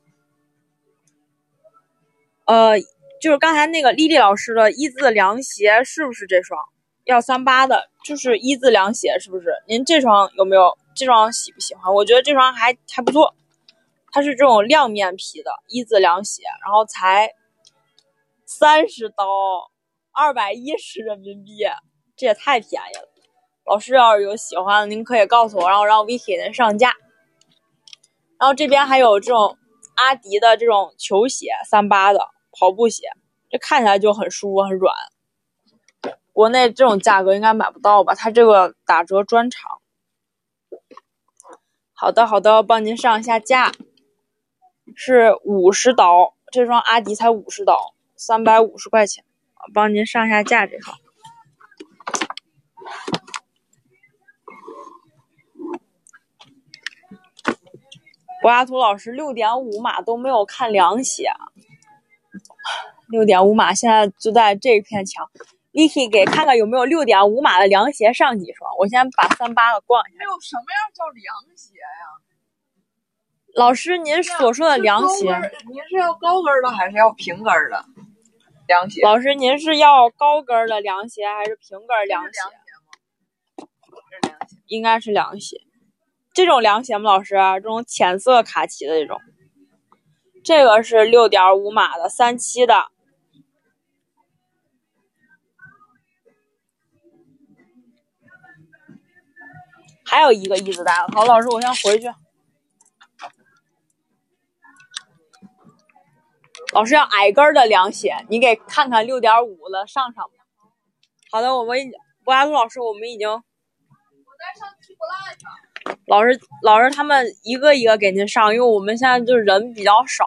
就是刚才那个丽丽老师的一字凉鞋是不是这双？要38的，就是一字凉鞋是不是？您这双有没有？这双喜不喜欢？我觉得这双还不错，它是这种亮面皮的一字凉鞋，然后才30刀，210人民币，这也太便宜了。老师要是有喜欢的，您可以告诉我，然后让 Vicky 您上架。然后这边还有这种阿迪的这种球鞋，38的跑步鞋，这看起来就很舒服很软。国内这种价格应该买不到吧？它这个打折专场。好的，帮您上一下架，是50刀，这双阿迪才50刀，350块钱，帮您上一下架这双。博阿图老师6.5码都没有看凉鞋，6.5码现在就在这片墙。Vicky 给看看有没有6.5码的凉鞋上几双，我先把38的逛一下。
没有什么样叫凉鞋呀？
老师，您所说的凉鞋，
您是要高跟的还是要平跟的凉鞋？
老师，您是要高跟的凉鞋还是平跟凉鞋？
是凉鞋，
应该是凉鞋。这种凉鞋吗？老师，这种浅色卡其的这种，这个是6.5码的37的。还有一个一字带的，好，老师，我先回去。老师要矮跟的凉鞋，你给看看6.5的上吧。好的，博阿图老师，我们已经。我
在上去不烂上。
老师他们一个一个给您上，因为我们现在就人比较少。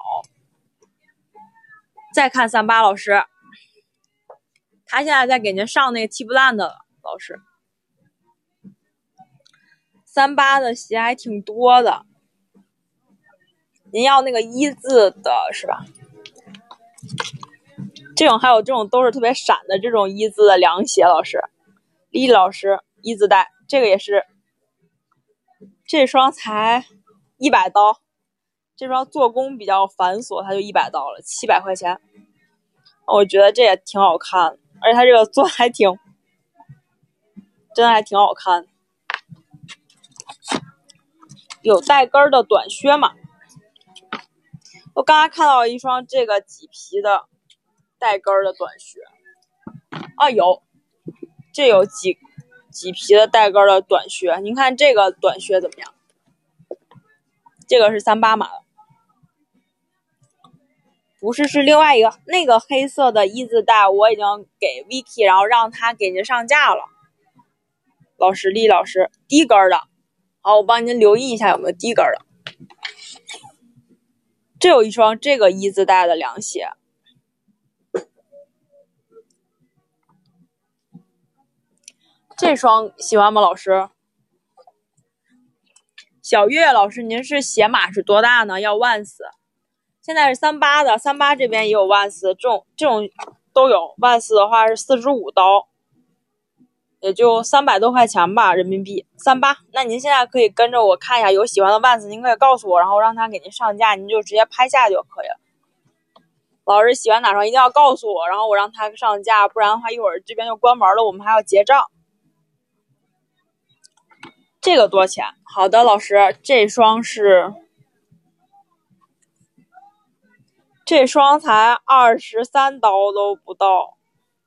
再看38老师，他现在在给您上那个 T-Blend 的老师。38的鞋还挺多的，您要那个一字的是吧？这种还有这种都是特别闪的这种一字的凉鞋，老师，丽老师一字带，这个也是，这双才100刀，这双做工比较繁琐，它就100刀了，700块钱，我觉得这也挺好看，而且它这个做还挺，真的还挺好看。有带跟的短靴嘛？我刚才看到一双这个麂皮的带跟的短靴有，这有麂皮的带跟的短靴，您看这个短靴怎么样？这个是38码的， 不是，是另外一个那个黑色的一字带，我已经给 Vicky， 然后让他给您上架了。老师，丽老师，低跟的。好，我帮您留意一下有没有低跟的。这有一双这个一字带的凉鞋，这双喜欢吗？老师，小月老师，您是鞋码是多大呢？要万斯。现在是38的，38这边也有万斯，这种都有。万斯的话是45刀，也就300多块钱吧，人民币38。那您现在可以跟着我看一下，有喜欢的万斯，您可以告诉我，然后让他给您上架，您就直接拍下就可以了。老师喜欢哪双一定要告诉我，然后我让他上架，不然的话一会儿这边就关门了，我们还要结账。这个多少钱？好的，老师，这双才23刀都不到，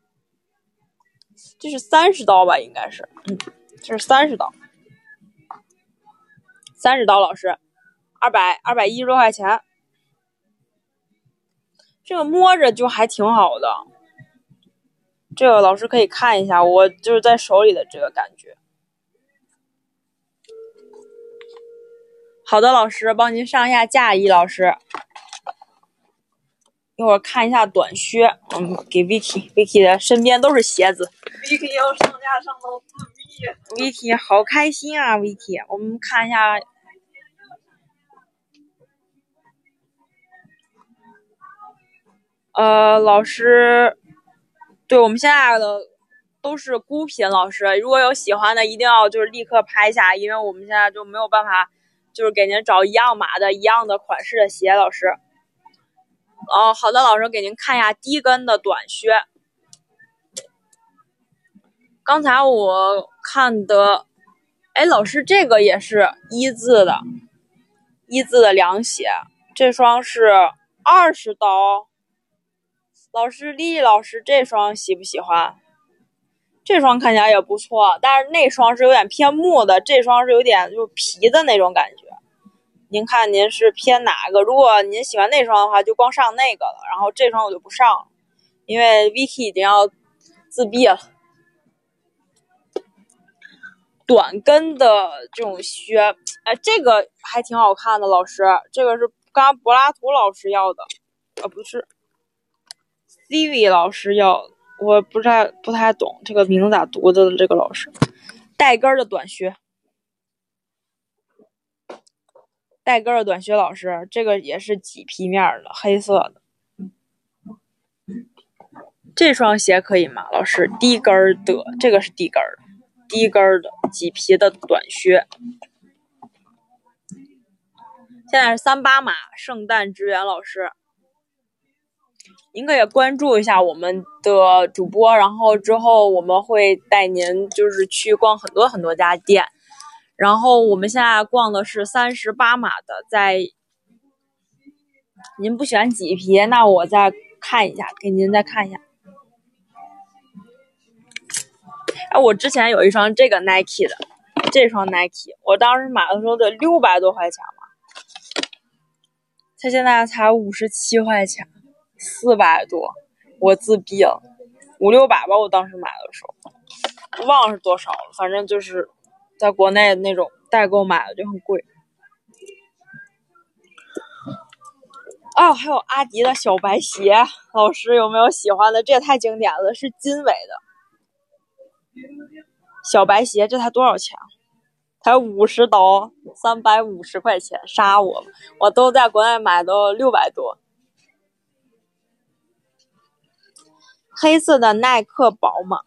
这是30刀吧？应该是，这是30刀，30刀，老师，210多块钱，这个摸着就还挺好的，这个老师可以看一下，我就是在手里的这个感觉。好的，老师，帮您上一下架衣，老师。一会儿看一下短靴，给 Vicky 的身边都是鞋子。
Vicky 要上架上到4币。
Vicky 好开心啊 ，Vicky， 我们看一下。老师，对，我们现在的都是孤品，老师，如果有喜欢的，一定要就是立刻拍下，因为我们现在就没有办法，就是给您找一样码的、一样的款式的鞋，老师。好的，老师，给您看一下低跟的短靴。刚才我看的，老师，这个也是一字的凉鞋，这双是20刀。老师，丽丽老师，这双喜不喜欢？这双看起来也不错，但是那双是有点偏木的，这双是有点就是皮的那种感觉。您看您是偏哪个？如果您喜欢那双的话，就光上那个了，然后这双我就不上了，因为 Vicky 已经要自闭了。短跟的这种靴，这个还挺好看的，老师，这个是刚刚柏拉图老师要的，不是 ，CV 老师要的，我不太懂这个名字咋读的，这个老师，带跟的短靴。带跟的短靴，老师，这个也是麂皮面的，黑色的。这双鞋可以吗？老师，低跟的，这个是低跟的麂皮的短靴。现在是38码，圣诞之源，老师，您可以关注一下我们的主播，然后之后我们会带您就是去逛很多很多家店。然后我们现在逛的是38码的，在您不喜欢麂皮，那我再看一下，给您再看一下。我之前有一双这个 Nike 的，这双 Nike， 我当时买的时候得600多块钱嘛，它现在才57块钱，400多，我自闭了，500-600吧，我当时买的时候，忘了是多少了，反正就是在国内那种代购买的就很贵。还有阿迪的小白鞋，老师有没有喜欢的？这也太经典了，是金尾的小白鞋，这才多少钱？才50刀，350块钱，杀我！我都在国内买的600多。黑色的耐克宝马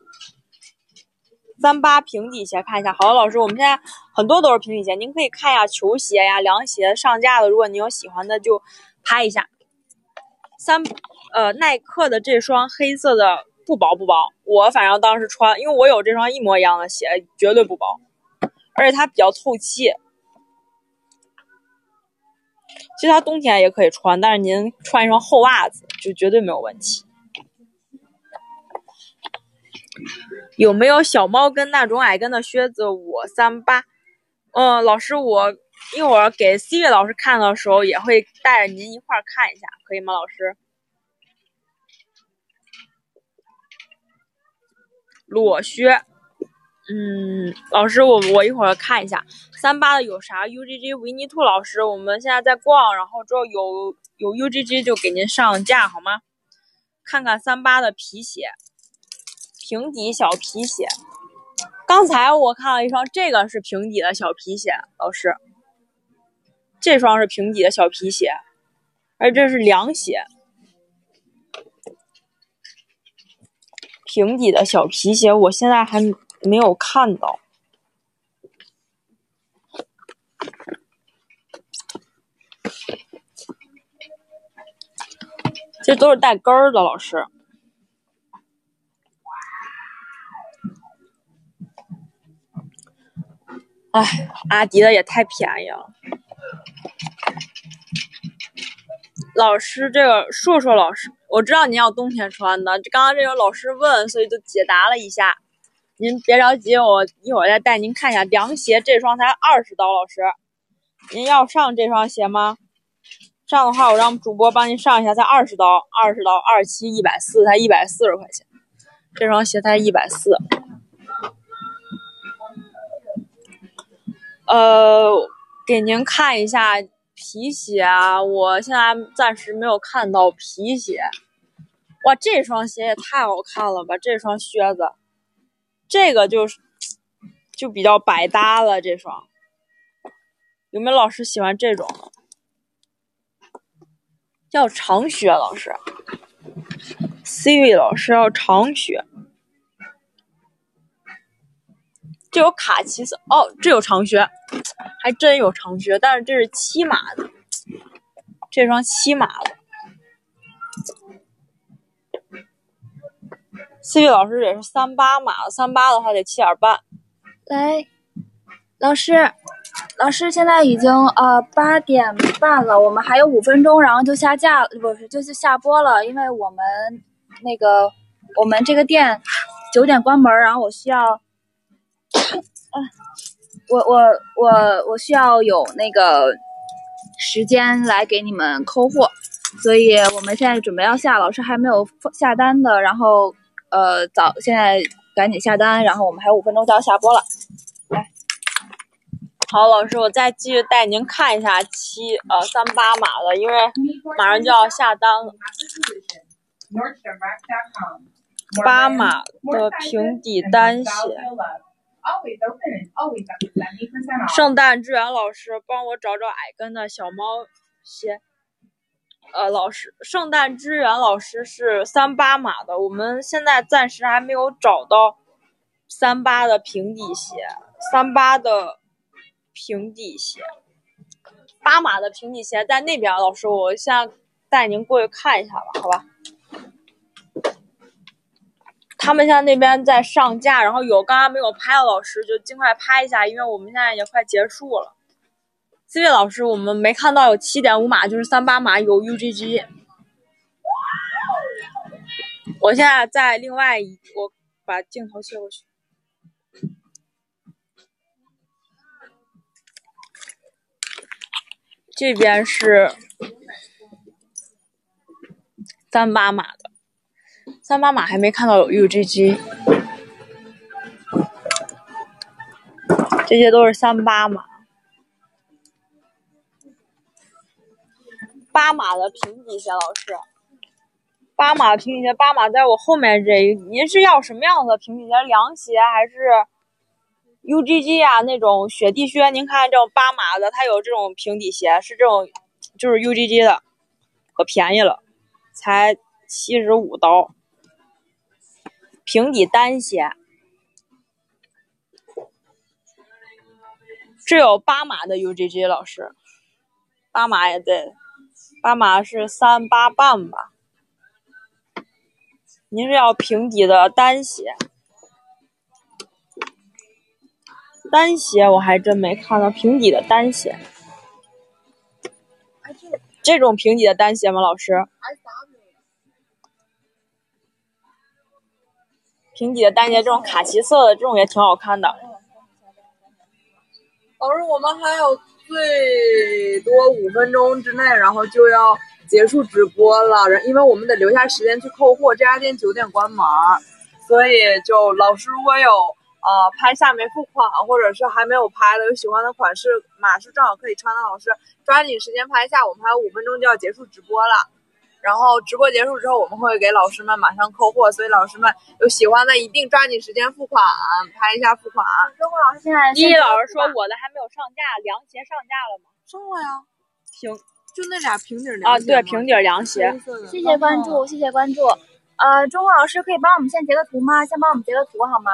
38平底鞋，看一下。好的，老师，我们现在很多都是平底鞋，您可以看一下球鞋呀、凉鞋上架的，如果你有喜欢的就拍一下。耐克的这双黑色的不薄，我反正当时穿，因为我有这双一模一样的鞋，绝对不薄，而且它比较透气。其实它冬天也可以穿，但是您穿一双厚袜子就绝对没有问题。有没有小猫跟那种矮跟的靴子？我38。老师，我一会儿给 C 月老师看的时候也会带着您一块看一下，可以吗？老师， 裸靴。老师，我一会儿看一下38的有啥 UGG 维尼兔老师，我们现在在逛，然后之后有 UGG 就给您上架好吗？看看38的皮鞋，平底小皮鞋。刚才我看了一双，这个是平底的小皮鞋，老师，这双是平底的小皮鞋，而这是凉鞋。平底的小皮鞋，我现在还没有看到。这都是带跟儿的，老师。哎，阿迪的也太便宜了。老师，这个硕硕老师，我知道您要冬天穿的，刚刚这个老师问，所以就解答了一下。您别着急，我一会儿再带您看一下凉鞋，这双才20刀，老师，您要上这双鞋吗？上的话，我让主播帮您上一下，才20刀，20刀27 140，才140块钱，这双鞋才140。给您看一下皮鞋啊，我现在暂时没有看到皮鞋。哇，这双鞋也太好看了吧！这双靴子，这个就比较百搭了。这双有没有老师喜欢这种的？要长靴，老师 ，C 位老师要长靴。这有卡其色哦，这有长靴，还真有长靴，但是这是7码的，这双7码的。C 位老师也是38码，38的话得7点半。
来，老师现在已经8点半了，我们还有5分钟，然后就下架，不是就是下播了，因为我们这个店9点关门，然后我需要。我需要有那个时间来给你们抠货，所以我们现在准备要下，老师还没有下单的，然后现在赶紧下单，然后我们还有5分钟就要下播了。来，
好，老师，我再继续带您看一下38码的，因为马上就要下单了。8码的平底单鞋。圣诞志远老师帮我找找矮跟的小猫鞋。老师，圣诞之源老师是38码的，我们现在暂时还没有找到38的平底鞋，38的平底鞋，8码的平底鞋在那边。老师，我现在带您过去看一下吧，好吧？他们现在那边在上架，然后有刚刚没有拍的老师就尽快拍一下，因为我们现在也快结束了。C 位老师，我们没看到有7.5码，就是38码有 UGG。我现在在另外我把镜头切过去。这边是38码的。38码还没看到有 UGG， 这些都是38码。8码的平底鞋，老师，8码的平底鞋，8码在我后面这一，您是要什么样的平底鞋？凉鞋还是 UGG 啊？那种雪地靴？您看这种8码的，它有这种平底鞋，是这种就是 UGG 的，可便宜了，才75刀。平底单鞋，这有8码的 UGG 老师，8码也对，8码是38半吧。您是要平底的单鞋？单鞋我还真没看到平底的单鞋，这种平底的单鞋吗，老师？平底的单鞋，这种卡其色的这种也挺好看的。
老师，我们还有最多5分钟之内，然后就要结束直播了，因为我们得留下时间去扣货，这家店9点关门， 所以就老师如果有拍下没付款，或者是还没有拍的有喜欢的款式码式，正好可以穿的老师抓紧时间拍下，我们还有5分钟就要结束直播了。然后直播结束之后，我们会给老师们马上扣货，所以老师们有喜欢的一定抓紧时间付款，拍一下付款。
中国老师现在
依依老师说我的还没有上架，凉鞋上架了吗？
上了呀，就那俩平底
凉鞋对，平底凉鞋。
谢谢关注，谢谢关注。中国老师可以帮我们先截个图吗？先帮我们截个图好吗？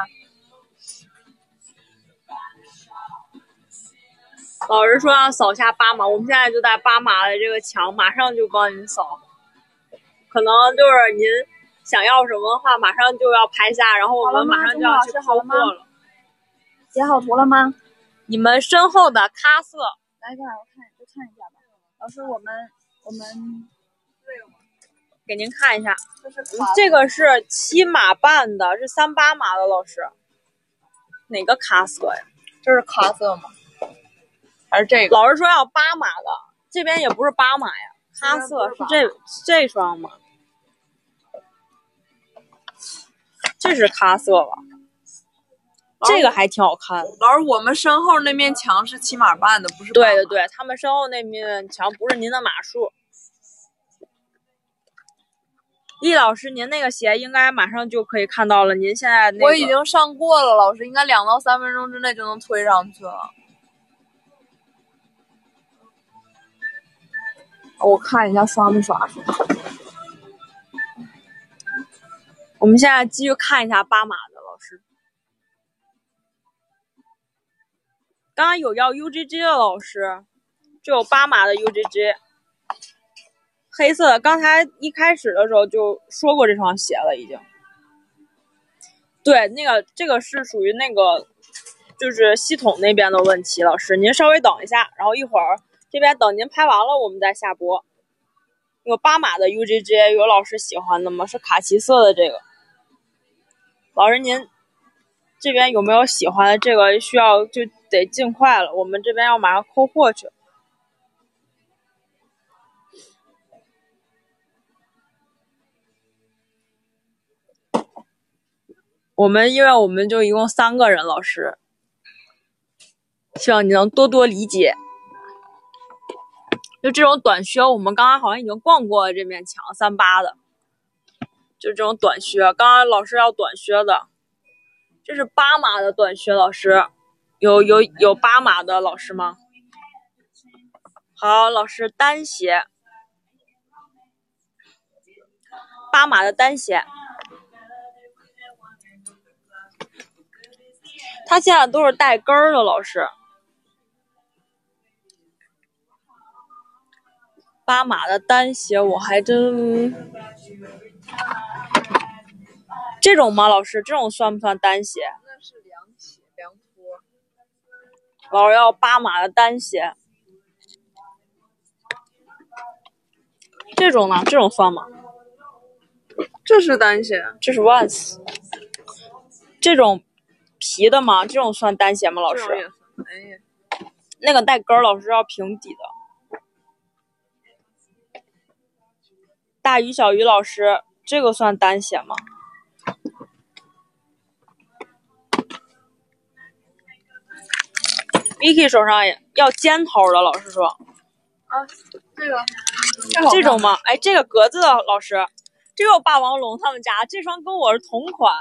老师说要扫下8码，我们现在就在8码的这个墙，马上就帮您扫。可能就是您想要什么的话，马上就要拍下，然后我们马上就要去扣货了。
截好图了吗？
你们身后的咖色，
来这儿我看一下吧。老师，我们
给您看一下，这个是7码半的，是38码的。老师，哪个咖色呀？
这是咖色吗？还是这个？
老师说要8码的，这边也不是8码呀。咖色是这双吗？这是咖色吧？这个还挺好看的。
老师，我们身后那面墙是7码半的，不是8码。
对对对，他们身后那面墙不是您的码数。易老师，您那个鞋应该马上就可以看到了。您现在
我已经上过了，老师应该2到3分钟之内就能推上去了。我看一下刷没刷出来。
我们现在继续看一下8码的老师。刚刚有要 UGG 的老师，这有8码的 UGG， 黑色的。刚才一开始的时候就说过这双鞋了，已经。对，这个是属于那个就是系统那边的问题，老师您稍微等一下，然后一会儿这边等您拍完了我们再下播。有8码的 UGG， 有老师喜欢的吗？是卡其色的这个。老师您这边有没有喜欢的？这个需要就得尽快了，我们这边要马上扣货去。因为我们就一共3个人，老师，希望你能多多理解。就这种短靴，我们刚刚好像已经逛过了这面墙，38的，就这种短靴。刚刚老师要短靴的，这是8码的短靴，老师，有8码的老师吗？好，老师单鞋，8码的单鞋。它现在都是带跟儿的，老师。8码的单鞋我还真这种吗？老师，这种算不算单鞋？
那是凉鞋，凉拖。
老师要8码的单鞋。这种呢？这种算吗？
这是单鞋，
这是 Vans。这种皮的吗？这种算单鞋吗？老师？那个带跟儿，老师要平底的。大鱼小鱼老师，这个算单鞋吗？Vicky 手上也要尖头的，老师说。这种吗？哎，这个格子的老师，这个有霸王龙他们家，这双跟我是同款。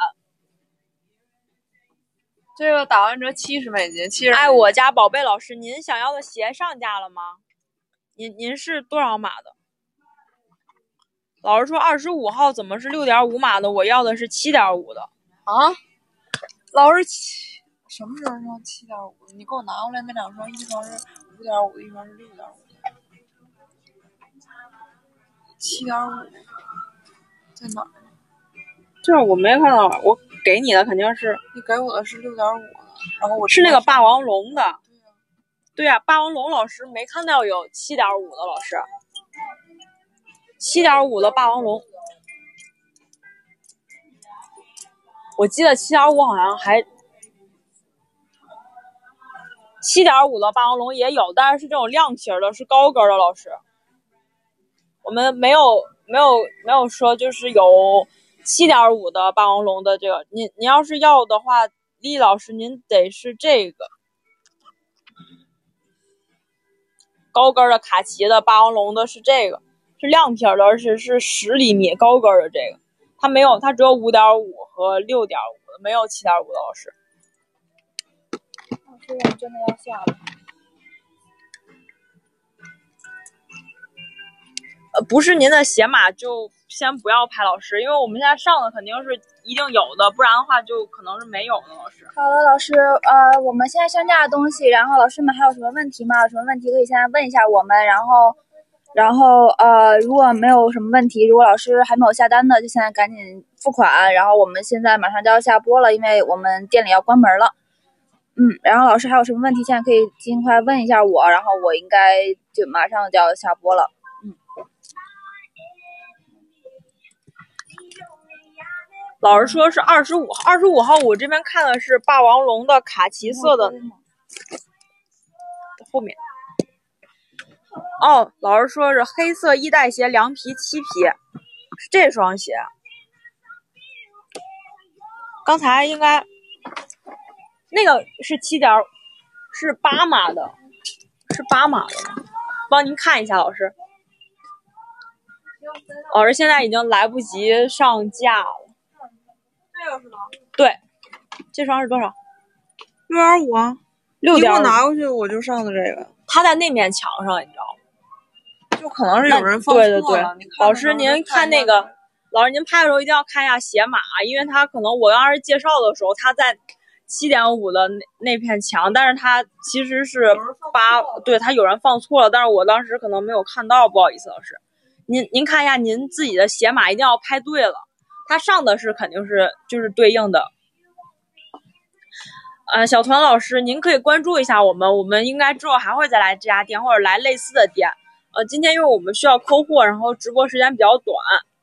这个打完折70美金，70。
哎，我家宝贝老师，您想要的鞋上架了吗？您是多少码的？老师说25号怎么是6.5码的？我要的是7.5的。
啊？老师什么时候上7.5？你给我拿过来那2双，一双是5.5的，一双是6.5的。7.5在哪儿？
这我没看到，我给你的肯定是
你给我的是6.5的，然后我
是那个霸王龙的。对呀，霸王龙老师没看到有7.5的，老师。7.5的霸王龙，我记得7.5好像还7.5的霸王龙也有，但是是这种亮皮的，是高跟的，老师。我们没有说就是有 7.5的霸王龙的这个，您要是要的话，李老师您得是这个高跟的卡其的霸王龙的是这个，是亮片的，而且是10厘米高跟的这个，它没有，它只有5.5和6.5的，没有7.5的老师。
老师，我真的要下了。
不是您的鞋码就先不要拍老师，因为我们现在上的肯定是一定有的，不然的话就可能是没有的老师。
好的，老师，我们现在上架的东西，然后老师们还有什么问题吗？有什么问题可以现在问一下我们，然后如果没有什么问题，如果老师还没有下单的，就现在赶紧付款，然后我们现在马上就要下播了，因为我们店里要关门了。然后老师还有什么问题，现在可以尽快问一下我，然后我应该就马上就要下播了。
老师说是25号，25号我这边看的是霸王龙的卡其色的后面。哦，老师说是黑色1代鞋凉皮7匹，是这双鞋。刚才应该那个是是8码的，是8码的吗？帮您看一下，老师。老师现在已经来不及上架了。
这个是吗？
对，这双是多少
？6.5啊
，6.5。
我拿过去我就上的这个。
它在那面墙上，你知道吗？
就可能是有人放错了。
对。老师您看那个，老师您拍的时候一定要看一下鞋码，因为它可能我当时介绍的时候，它在7.5的那片墙，但是它其实是8，对，它有人放错了，但是我当时可能没有看到，不好意思，老师。您看一下您自己的鞋码一定要拍对了。它上的是肯定是就是对应的。小团老师，您可以关注一下我们应该之后还会再来这家店或者来类似的店。今天因为我们需要抠货，然后直播时间比较短。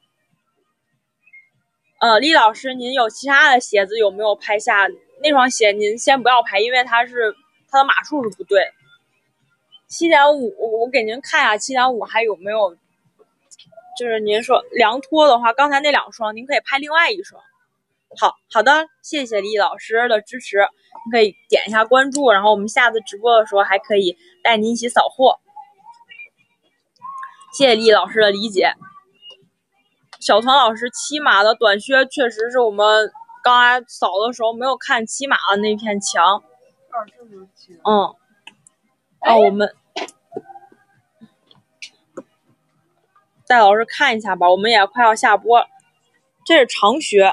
李老师，您有其他的鞋子有没有拍下？那双鞋您先不要拍，因为它的码数是不对的。7.5，我给您看一下7.5还有没有。就是您说凉拖的话，刚才那2双您可以拍另外1双。好的，谢谢李老师的支持，您可以点一下关注，然后我们下次直播的时候还可以带您一起扫货。谢谢李老师的理解。小团老师，7码的短靴确实是我们刚才扫的时候没有看7码的那片墙。我们带老师看一下吧，我们也快要下播。这是长靴，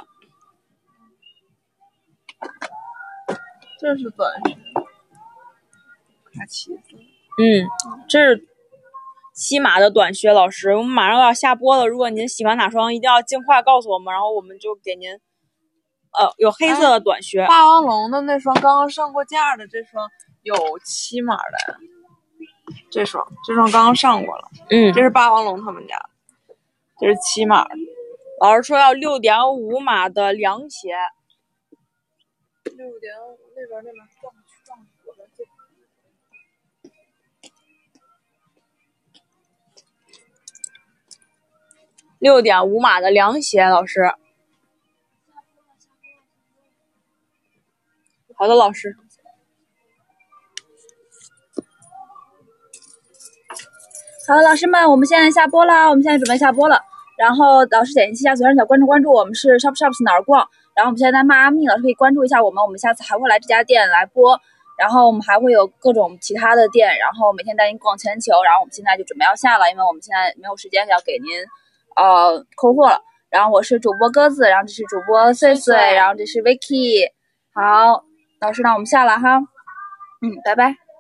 这是短靴，卡其色。
这是7码的短靴，老师，我们马上要下播了。如果您喜欢哪双，一定要尽快告诉我们，然后我们就给您。有黑色的短靴。
霸王龙的那双刚刚上过架的，这双有7码的。这双刚刚上过了。这是霸王龙他们家，这是7码的。
老师说要6.5码的凉鞋。
6.5那边撞我的
这。6.5码的凉鞋，老师。好的，老师。
好的，老师们，我们现在下播了，我们现在准备下播了。然后老师点击一下左上角关注，我们是 shops 哪儿逛。然后我们现在在迈阿密，老师可以关注一下我们，我们下次还会来这家店来播。然后我们还会有各种其他的店，然后每天带您逛全球。然后我们现在就准备要下了，因为我们现在没有时间要给您抠货了。然后我是主播鸽子，然后这是主播碎碎，然后这是 Vicky。好，老师，那我们下了哈。拜拜。